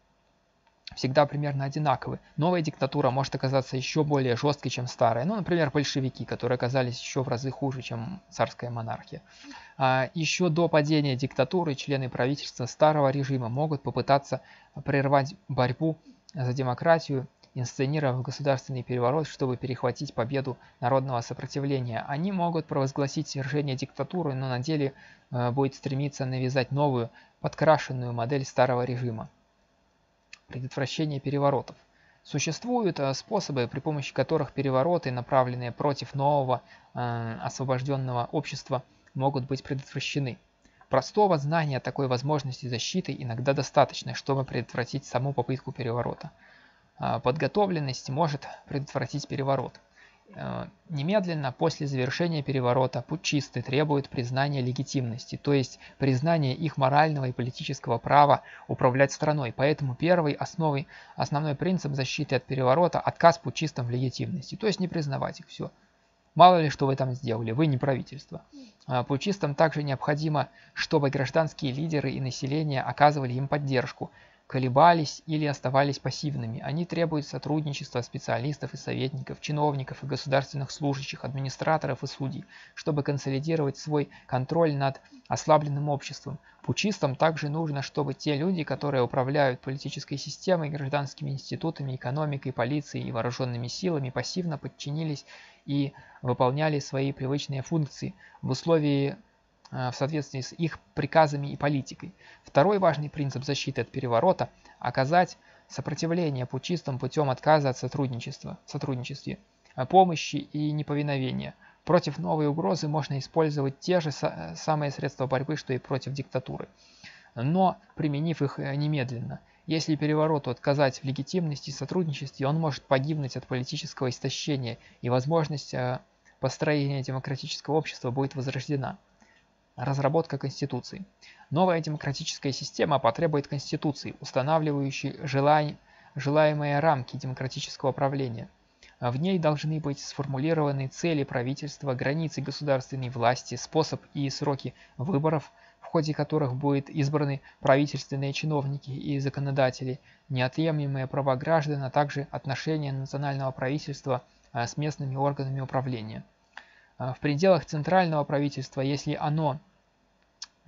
A: всегда примерно одинаковы. Новая диктатура может оказаться еще более жесткой, чем старая. Ну, например, большевики, которые оказались еще в разы хуже, чем царская монархия. Еще до падения диктатуры члены правительства старого режима могут попытаться прервать борьбу за демократию, инсценировав государственный переворот, чтобы перехватить победу народного сопротивления. Они могут провозгласить свержение диктатуры, но на деле будет стремиться навязать новую, подкрашенную модель старого режима. Предотвращение переворотов. Существуют способы, при помощи которых перевороты, направленные против нового освобожденного общества, могут быть предотвращены. Простого знания такой возможности защиты иногда достаточно, чтобы предотвратить саму попытку переворота. Подготовленность может предотвратить переворот. Немедленно после завершения переворота путчисты требуют признания легитимности, то есть признания их морального и политического права управлять страной. Поэтому основной принцип защиты от переворота – отказ путчистам в легитимности, то есть не признавать их, все. Мало ли что вы там сделали, вы не правительство. Путчистам также необходимо, чтобы гражданские лидеры и население оказывали им поддержку, колебались или оставались пассивными. Они требуют сотрудничества специалистов и советников, чиновников и государственных служащих, администраторов и судей, чтобы консолидировать свой контроль над ослабленным обществом. Путчистам также нужно, чтобы те люди, которые управляют политической системой, гражданскими институтами, экономикой, полицией и вооруженными силами, пассивно подчинились и выполняли свои привычные функции в соответствии с их приказами и политикой. Второй важный принцип защиты от переворота – оказать сопротивление путчистам путем отказа от сотрудничестве, помощи и неповиновения. Против новой угрозы можно использовать те же самые средства борьбы, что и против диктатуры, но применив их немедленно. Если перевороту отказать в легитимности и сотрудничестве, он может погибнуть от политического истощения, и возможность построения демократического общества будет возрождена. Разработка Конституции. Новая демократическая система потребует Конституции, устанавливающей желаемые рамки демократического правления. В ней должны быть сформулированы цели правительства, границы государственной власти, способ и сроки выборов, в ходе которых будут избраны правительственные чиновники и законодатели, неотъемлемые права граждан, а также отношения национального правительства с местными органами управления. В пределах центрального правительства, если оно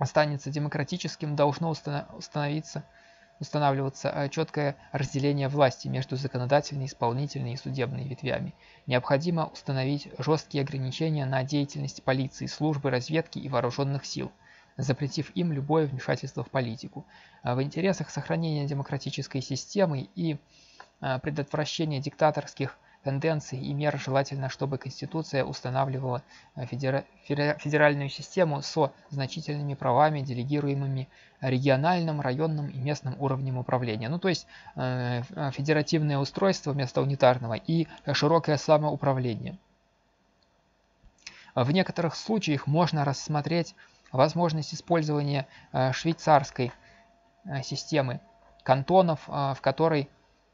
A: останется демократическим, должно устанавливаться четкое разделение власти между законодательной, исполнительной и судебной ветвями. Необходимо установить жесткие ограничения на деятельность полиции, службы разведки и вооруженных сил, запретив им любое вмешательство в политику. В интересах сохранения демократической системы и предотвращения диктаторских тенденций и мер желательно, чтобы Конституция устанавливала федеральную систему со значительными правами, делегируемыми региональным, районным и местным уровнем управления. Ну, то есть федеративное устройство вместо унитарного и широкое самоуправление. В некоторых случаях можно рассмотреть возможность использования швейцарской системы кантонов, в которой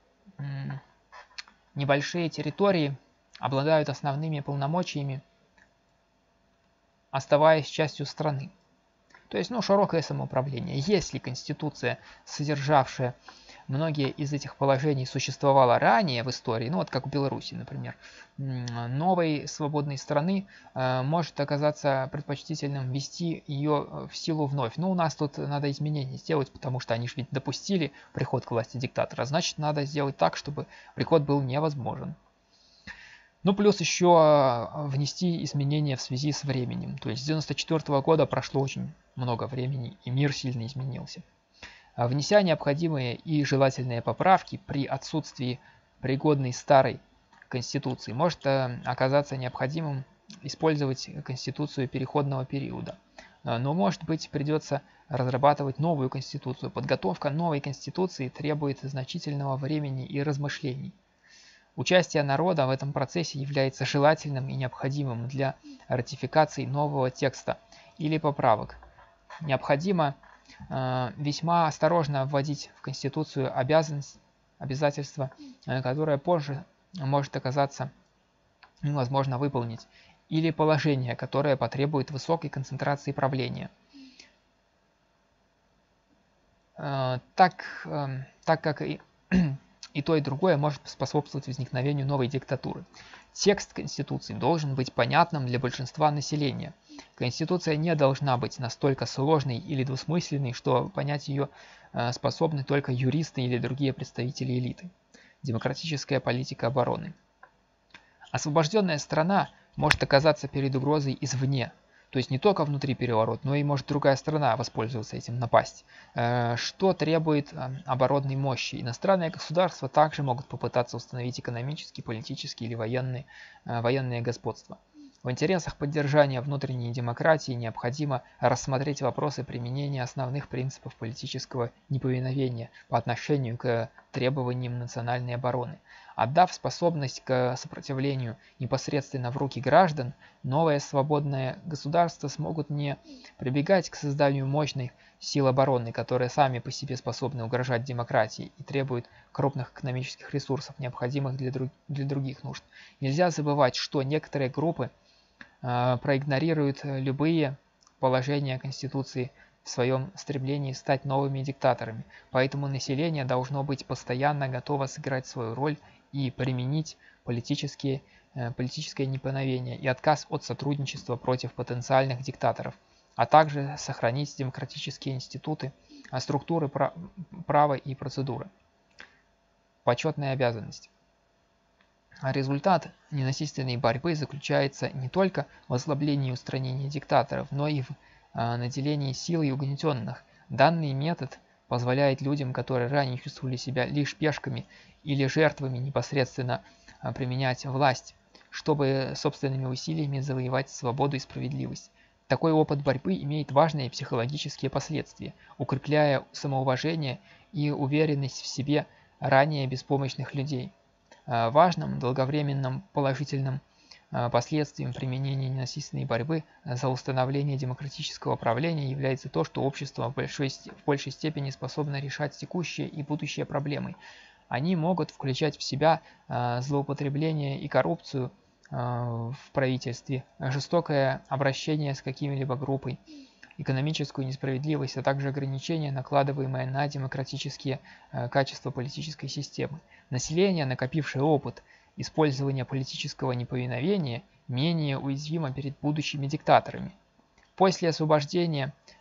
A: небольшие территории обладают основными полномочиями, оставаясь частью страны. То есть, широкое самоуправление. Если Конституция, содержавшая многие из этих положений, существовала ранее в истории, вот как в Беларуси, например, новой свободной страны может оказаться предпочтительным ввести ее в силу вновь. У нас тут надо изменения сделать, потому что они же ведь допустили приход к власти диктатора, значит, надо сделать так, чтобы приход был невозможен. Плюс еще внести изменения в связи с временем. То есть с 1994 года прошло очень много времени, и мир сильно изменился. Внеся необходимые и желательные поправки при отсутствии пригодной старой Конституции, может оказаться необходимым использовать Конституцию переходного периода. Но, может быть, придется разрабатывать новую Конституцию. Подготовка новой Конституции требует значительного времени и размышлений. Участие народа в этом процессе является желательным и необходимым для ратификации нового текста или поправок. Необходимо весьма осторожно вводить в Конституцию обязательства, которые позже может оказаться невозможно выполнить, или положения, которые потребуют высокой концентрации правления. Так как и то, и другое может способствовать возникновению новой диктатуры. Текст Конституции должен быть понятным для большинства населения. Конституция не должна быть настолько сложной или двусмысленной, что понять ее способны только юристы или другие представители элиты. Демократическая политика обороны. Освобожденная страна может оказаться перед угрозой извне. То есть не только внутри переворот, но и может другая страна воспользоваться этим, напасть, что требует оборонной мощи. Иностранные государства также могут попытаться установить экономические, политические или военные господства. В интересах поддержания внутренней демократии необходимо рассмотреть вопросы применения основных принципов политического неповиновения по отношению к требованиям национальной обороны. Отдав способность к сопротивлению непосредственно в руки граждан, новые свободные государства смогут не прибегать к созданию мощных сил обороны, которые сами по себе способны угрожать демократии и требуют крупных экономических ресурсов, необходимых для других нужд. Нельзя забывать, что некоторые группы проигнорируют любые положения Конституции в своем стремлении стать новыми диктаторами. Поэтому население должно быть постоянно готово сыграть свою роль и применить политическое неповиновение и отказ от сотрудничества против потенциальных диктаторов, а также сохранить демократические институты, структуры права и процедуры. Почетная обязанность. Результат ненасильственной борьбы заключается не только в ослаблении и устранении диктаторов, но и в наделении силой угнетенных. Данный метод позволяет людям, которые ранее чувствовали себя лишь пешками или жертвами, непосредственно применять власть, чтобы собственными усилиями завоевать свободу и справедливость. Такой опыт борьбы имеет важные психологические последствия, укрепляя самоуважение и уверенность в себе ранее беспомощных людей. Важным долговременным положительным последствием применения ненасильственной борьбы за установление демократического правления является то, что общество в большей степени способно решать текущие и будущие проблемы. Они могут включать в себя злоупотребление и коррупцию в правительстве, жестокое обращение с какими-либо группой, экономическую несправедливость, а также ограничения, накладываемые на демократические качества политической системы. Население, накопившее опыт использования политического неповиновения, менее уязвимо перед будущими диктаторами. После освобождения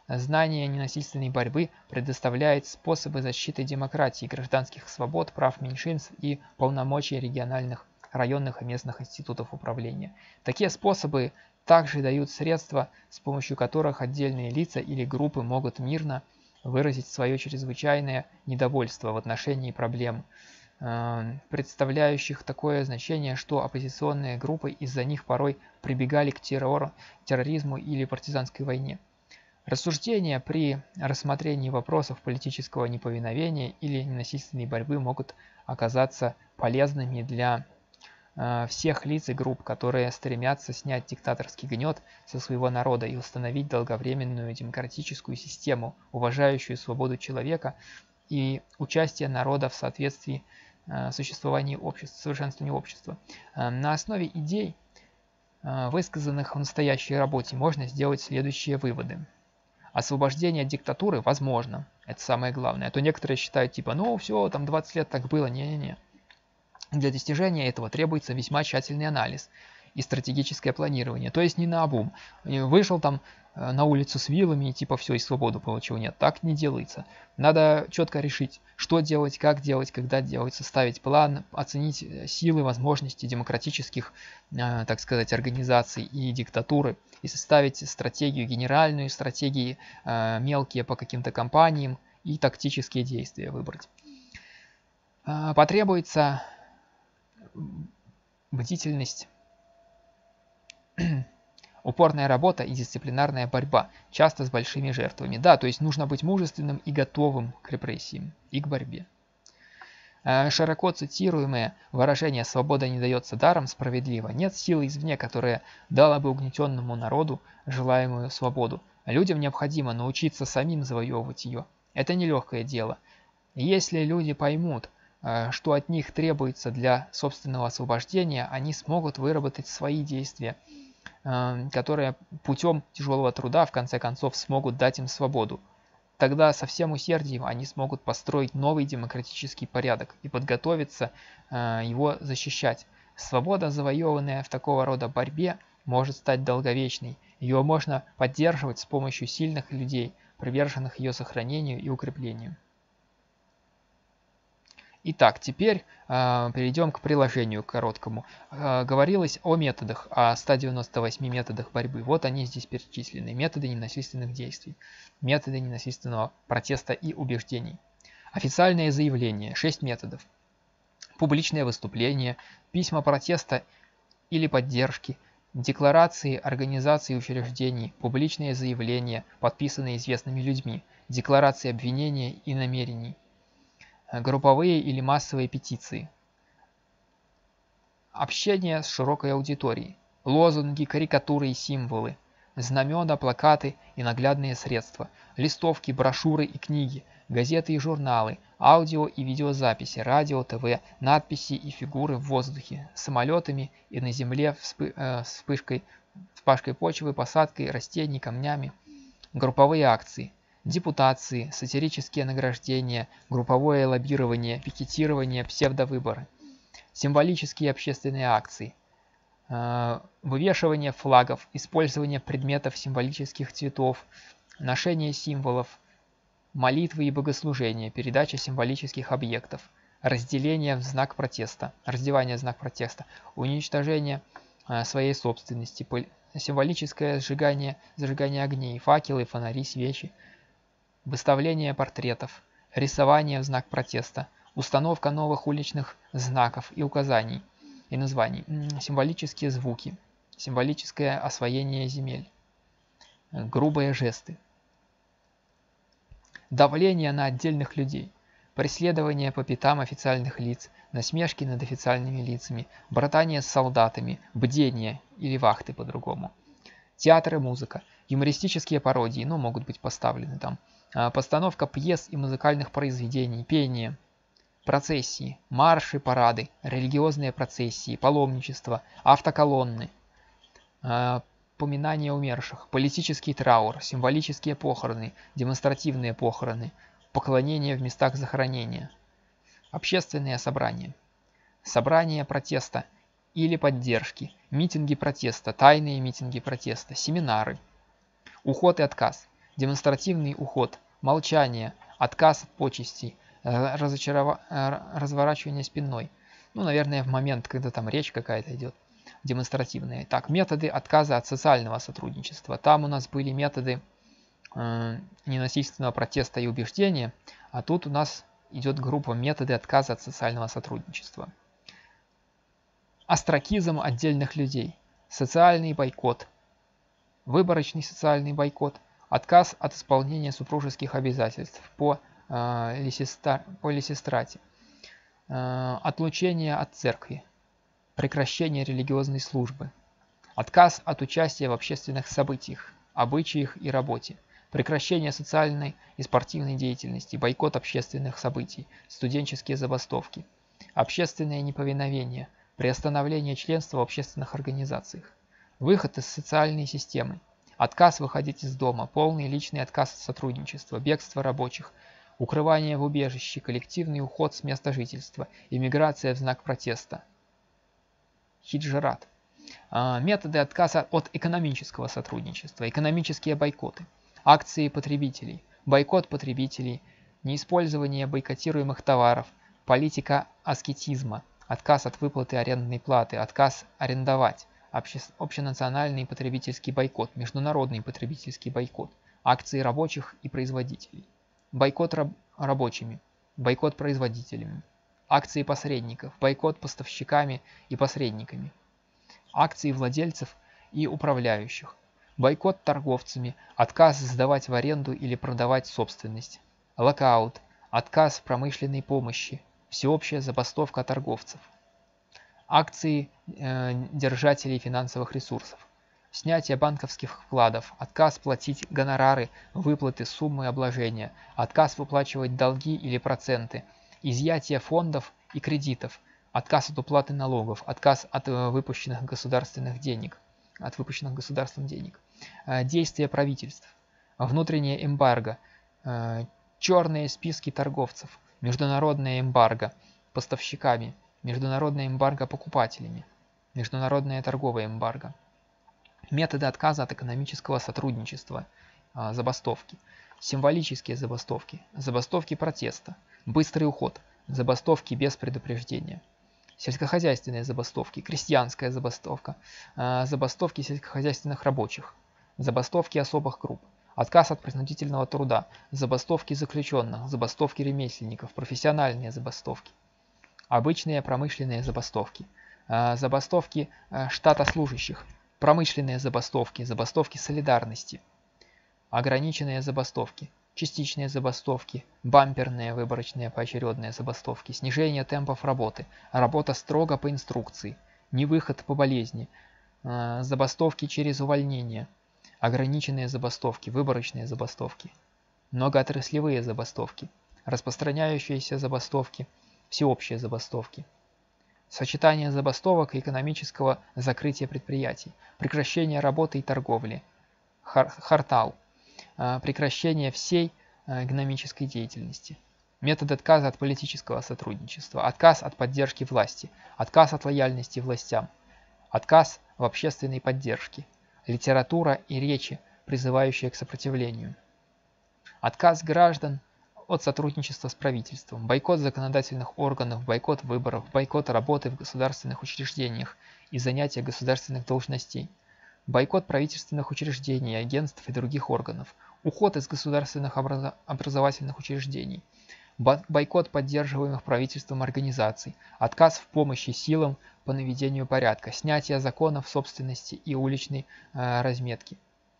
A: Знание ненасильственной борьбы предоставляет способы защиты демократии, гражданских свобод, прав меньшинств и полномочий региональных, районных и местных институтов управления. Такие способы также дают средства, с помощью которых отдельные лица или группы могут мирно выразить свое чрезвычайное недовольство в отношении проблем, представляющих такое значение, что оппозиционные группы из-за них порой прибегали к терроризму или партизанской войне. Рассуждения при рассмотрении вопросов политического неповиновения или ненасильственной борьбы могут оказаться полезными для всех лиц и групп, которые стремятся снять диктаторский гнет со своего народа и установить долговременную демократическую систему, уважающую свободу человека и участие народа в соответствии существовании общества, совершенствованию общества. На основе идей, высказанных в настоящей работе, можно сделать следующие выводы. Освобождение от диктатуры возможно. Это самое главное. А то некоторые считают, типа, ну все, там 20 лет так было. Не-не-не. Для достижения этого требуется весьма тщательный анализ и стратегическое планирование. То есть не наобум. Вышел там на улицу с вилами и типа все, и свободу получил. Нет, так не делается. Надо четко решить, что делать, как делать, когда делать, составить план, оценить силы, возможности демократических, так сказать, организаций и диктатуры, и составить стратегию, генеральную стратегии, мелкие по каким-то компаниям и тактические действия выбрать. Потребуется бдительность, упорная работа и дисциплинарная борьба, часто с большими жертвами. Да, то есть нужно быть мужественным и готовым к репрессиям и к борьбе. Широко цитируемое выражение «свобода не дается даром» справедливо. Нет силы извне, которая дала бы угнетенному народу желаемую свободу. Людям необходимо научиться самим завоевывать ее. Это нелегкое дело. Если люди поймут, что от них требуется для собственного освобождения, они смогут выработать свои действия, которые путем тяжелого труда в конце концов смогут дать им свободу. Тогда со всем усердием они смогут построить новый демократический порядок и подготовиться его защищать. Свобода, завоеванная в такого рода борьбе, может стать долговечной. Ее можно поддерживать с помощью сильных людей, приверженных ее сохранению и укреплению. Итак, теперь перейдем к приложению короткому. Говорилось о методах, о 198 методах борьбы. Вот они здесь перечислены. Методы ненасильственных действий, методы ненасильственного протеста и убеждений. Официальное заявление, 6 методов. Публичное выступление, письма протеста или поддержки, декларации организаций и учреждений, публичные заявления, подписанные известными людьми, декларации обвинения и намерений, групповые или массовые петиции, общение с широкой аудиторией, лозунги, карикатуры и символы, знамена, плакаты и наглядные средства, листовки, брошюры и книги, газеты и журналы, аудио и видеозаписи, радио, ТВ, надписи и фигуры в воздухе, самолетами и на земле, вспашкой почвы, посадкой растений, камнями, групповые акции, депутации, сатирические награждения, групповое лоббирование, пикетирование, псевдовыборы, символические общественные акции, вывешивание флагов, использование предметов символических цветов, ношение символов, молитвы и богослужения, передача символических объектов, разделение в знак протеста, раздевание в знак протеста, уничтожение своей собственности, символическое зажигание огней, факелы, фонари, свечи, выставление портретов, рисование в знак протеста, установка новых уличных знаков и указаний и названий, символические звуки, символическое освоение земель, грубые жесты, давление на отдельных людей, преследование по пятам официальных лиц, насмешки над официальными лицами, братание с солдатами, бдение или вахты по-другому, театр и музыка, юмористические пародии, могут быть поставлены там, постановка пьес и музыкальных произведений, пение, процессии, марши, парады, религиозные процессии, паломничество, автоколонны, поминание умерших, политический траур, символические похороны, демонстративные похороны, поклонение в местах захоронения, общественные собрания, собрания протеста или поддержки, митинги протеста, тайные митинги протеста, семинары, уход и отказ, демонстративный уход, молчание, отказ от почестей, разворачивание спиной. Ну, наверное, в момент, когда там речь какая-то идет демонстративная. Так, методы отказа от социального сотрудничества. Там у нас были методы ненасильственного протеста и убеждения, а тут у нас идет группа методы отказа от социального сотрудничества. Остракизм отдельных людей, социальный бойкот, выборочный социальный бойкот, отказ от исполнения супружеских обязательств по Лисистрате, отлучение от церкви, прекращение религиозной службы, отказ от участия в общественных событиях, обычаях и работе, прекращение социальной и спортивной деятельности, бойкот общественных событий, студенческие забастовки, общественное неповиновение, приостановление членства в общественных организациях, выход из социальной системы, отказ выходить из дома, полный личный отказ от сотрудничества, бегство рабочих, укрывание в убежище, коллективный уход с места жительства, иммиграция в знак протеста, хиджрат. Методы отказа от экономического сотрудничества, экономические бойкоты, акции потребителей, бойкот потребителей, неиспользование бойкотируемых товаров, политика аскетизма, отказ от выплаты арендной платы, отказ арендовать, общенациональный потребительский бойкот, международный потребительский бойкот, акции рабочих и производителей, бойкот рабочими, бойкот производителями, акции посредников, бойкот поставщиками и посредниками, акции владельцев и управляющих, бойкот торговцами, отказ сдавать в аренду или продавать собственность, локаут, отказ промышленной помощи, всеобщая забастовка торговцев, акции держателей финансовых ресурсов, снятие банковских вкладов, отказ платить гонорары, выплаты суммы обложения, отказ выплачивать долги или проценты, изъятие фондов и кредитов, отказ от уплаты налогов, отказ от выпущенных государством денег, действия правительств, внутреннее эмбарго, черные списки торговцев, международное эмбарго поставщиками, международное эмбарго покупателями, международное торговое эмбарго, методы отказа от экономического сотрудничества, забастовки, символические забастовки, забастовки протеста, быстрый уход, забастовки без предупреждения, сельскохозяйственные забастовки, крестьянская забастовка, забастовки сельскохозяйственных рабочих, забастовки особых групп, отказ от принудительного труда, забастовки заключенных, забастовки ремесленников, профессиональные забастовки, обычные промышленные забастовки, забастовки штата служащих, промышленные забастовки, забастовки солидарности, ограниченные забастовки, частичные забастовки, бамперные выборочные поочередные забастовки, снижение темпов работы, работа строго по инструкции, невыход по болезни, забастовки через увольнение, ограниченные забастовки, выборочные забастовки, многоотраслевые забастовки, распространяющиеся забастовки, всеобщие забастовки, сочетание забастовок и экономического закрытия предприятий, прекращение работы и торговли, хартал, прекращение всей экономической деятельности, метод отказа от политического сотрудничества, отказ от поддержки власти, отказ от лояльности властям, отказ в общественной поддержке, литература и речи, призывающие к сопротивлению, отказ граждан от сотрудничества с правительством, бойкот законодательных органов, бойкот выборов, бойкот работы в государственных учреждениях и занятия государственных должностей, бойкот правительственных учреждений, агентств и других органов, уход из государственных образовательных учреждений, бойкот поддерживаемых правительством организаций, отказ в помощи силам по наведению порядка, снятие законов собственности и уличной разметки,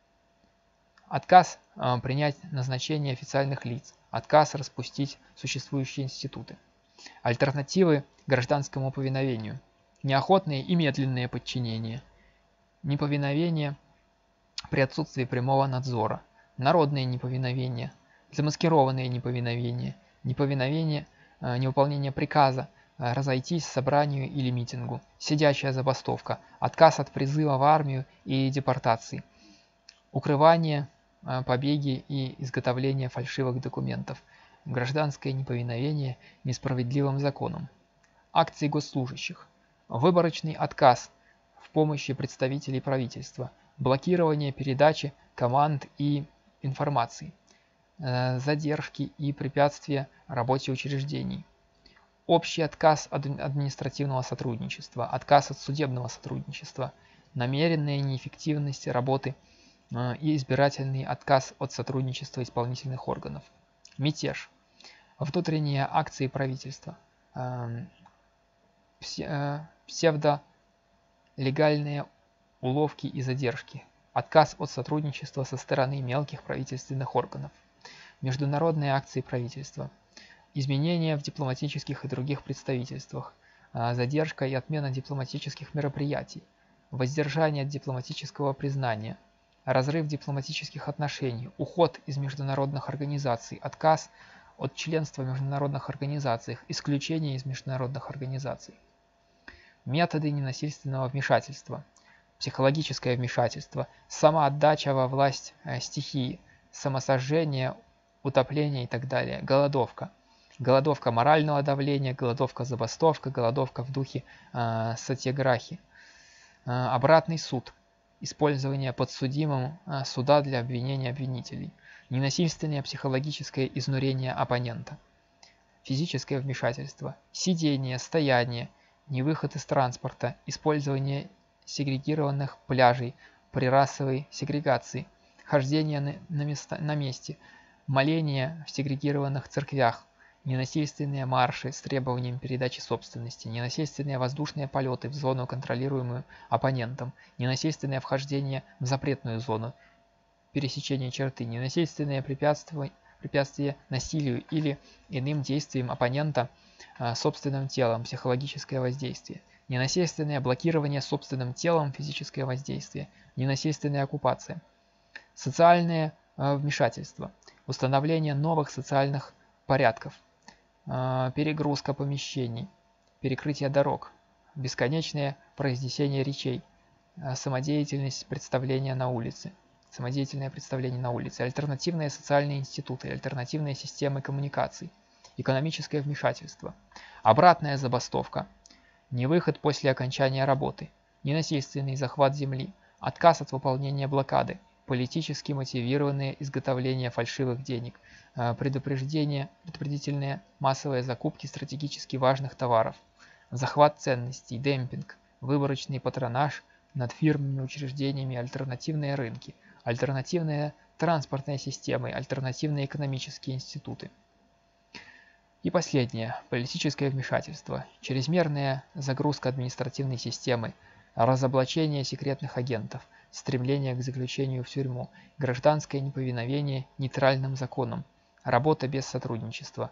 A: отказ принять назначение официальных лиц, отказ распустить существующие институты, альтернативы гражданскому повиновению, неохотные и медленные подчинения, неповиновение при отсутствии прямого надзора, народное неповиновение, замаскированное неповиновение, невыполнение приказа, разойтись собранию или митингу, сидячая забастовка, отказ от призыва в армию и депортации, укрывание, побеги и изготовление фальшивых документов, гражданское неповиновение несправедливым законам, акции госслужащих, выборочный отказ в помощи представителей правительства, блокирование передачи команд и информации, задержки и препятствия работе учреждений, общий отказ от административного сотрудничества, отказ от судебного сотрудничества, намеренная неэффективность работы и избирательный отказ от сотрудничества исполнительных органов, мятеж, внутренние акции правительства, псевдолегальные уловки и задержки, отказ от сотрудничества со стороны мелких правительственных органов, международные акции правительства, изменения в дипломатических и других представительствах, задержка и отмена дипломатических мероприятий, воздержание от дипломатического признания, разрыв дипломатических отношений, уход из международных организаций, отказ от членства в международных организациях, исключение из международных организаций. Методы ненасильственного вмешательства, психологическое вмешательство, самоотдача во власть стихии, самосожжение, утопление и так далее, голодовка. Голодовка морального давления, голодовка забастовка, голодовка в духе сатьяграхи. Обратный суд. Использование подсудимым суда для обвинения обвинителей. Ненасильственное психологическое изнурение оппонента. Физическое вмешательство. Сидение, стояние, невыход из транспорта, использование сегрегированных пляжей при расовой сегрегации, хождение на месте, моление в сегрегированных церквях, ненасильственные марши с требованием передачи собственности, ненасильственные воздушные полеты в зону, контролируемую оппонентом, ненасильственное вхождение в запретную зону, пересечение черты, ненасильственное препятствие насилию или иным действиям оппонента собственным телом, психологическое воздействие, ненасильственное блокирование собственным телом, физическое воздействие, ненасильственная оккупация, социальное вмешательство, установление новых социальных порядков, перегрузка помещений, перекрытие дорог, бесконечное произнесение речей, самодеятельное представление на улице, альтернативные социальные институты, альтернативные системы коммуникаций, экономическое вмешательство, обратная забастовка, невыход после окончания работы, ненасильственный захват земли, отказ от выполнения блокады, политически мотивированное изготовление фальшивых денег, предупредительные массовые закупки стратегически важных товаров, захват ценностей, демпинг, выборочный патронаж над фирмами, учреждениями, альтернативные рынки, альтернативные транспортные системы, альтернативные экономические институты. И последнее. Политическое вмешательство, чрезмерная загрузка административной системы, разоблачение секретных агентов, стремление к заключению в тюрьму, гражданское неповиновение нейтральным законам, работа без сотрудничества,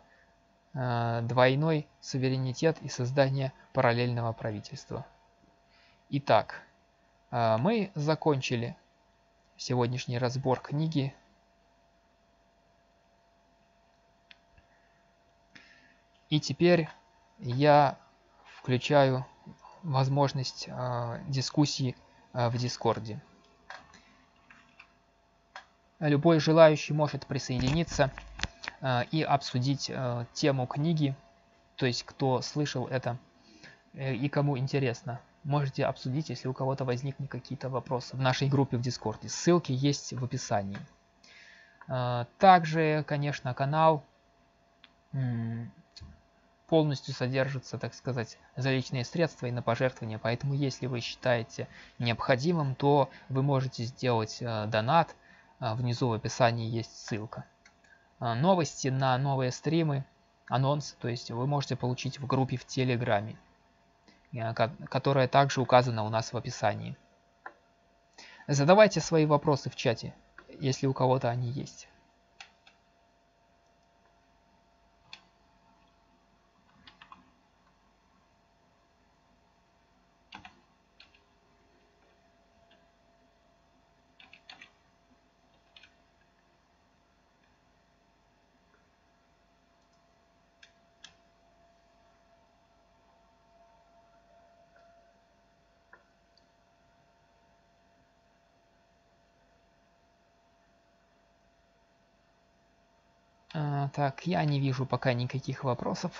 A: двойной суверенитет и создание параллельного правительства. Итак, мы закончили сегодняшний разбор книги. И теперь я включаю возможность дискуссии в Дискорде. Любой желающий может присоединиться и обсудить тему книги, то есть кто слышал это и кому интересно. Можете обсудить, если у кого-то возникнут какие-то вопросы в нашей группе в Дискорде. Ссылки есть в описании. Также, конечно, канал полностью содержится, так сказать, за личные средства и на пожертвования, поэтому если вы считаете необходимым, то вы можете сделать донат, внизу в описании есть ссылка. Новости на новые стримы, анонсы, то есть вы можете получить в группе в Телеграме, которая также указана у нас в описании. Задавайте свои вопросы в чате, если у кого-то они есть. Так, я не вижу пока никаких вопросов.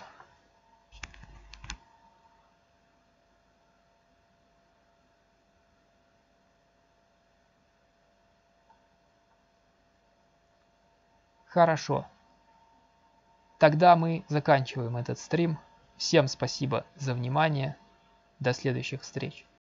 A: Хорошо. Тогда мы заканчиваем этот стрим. Всем спасибо за внимание. До следующих встреч.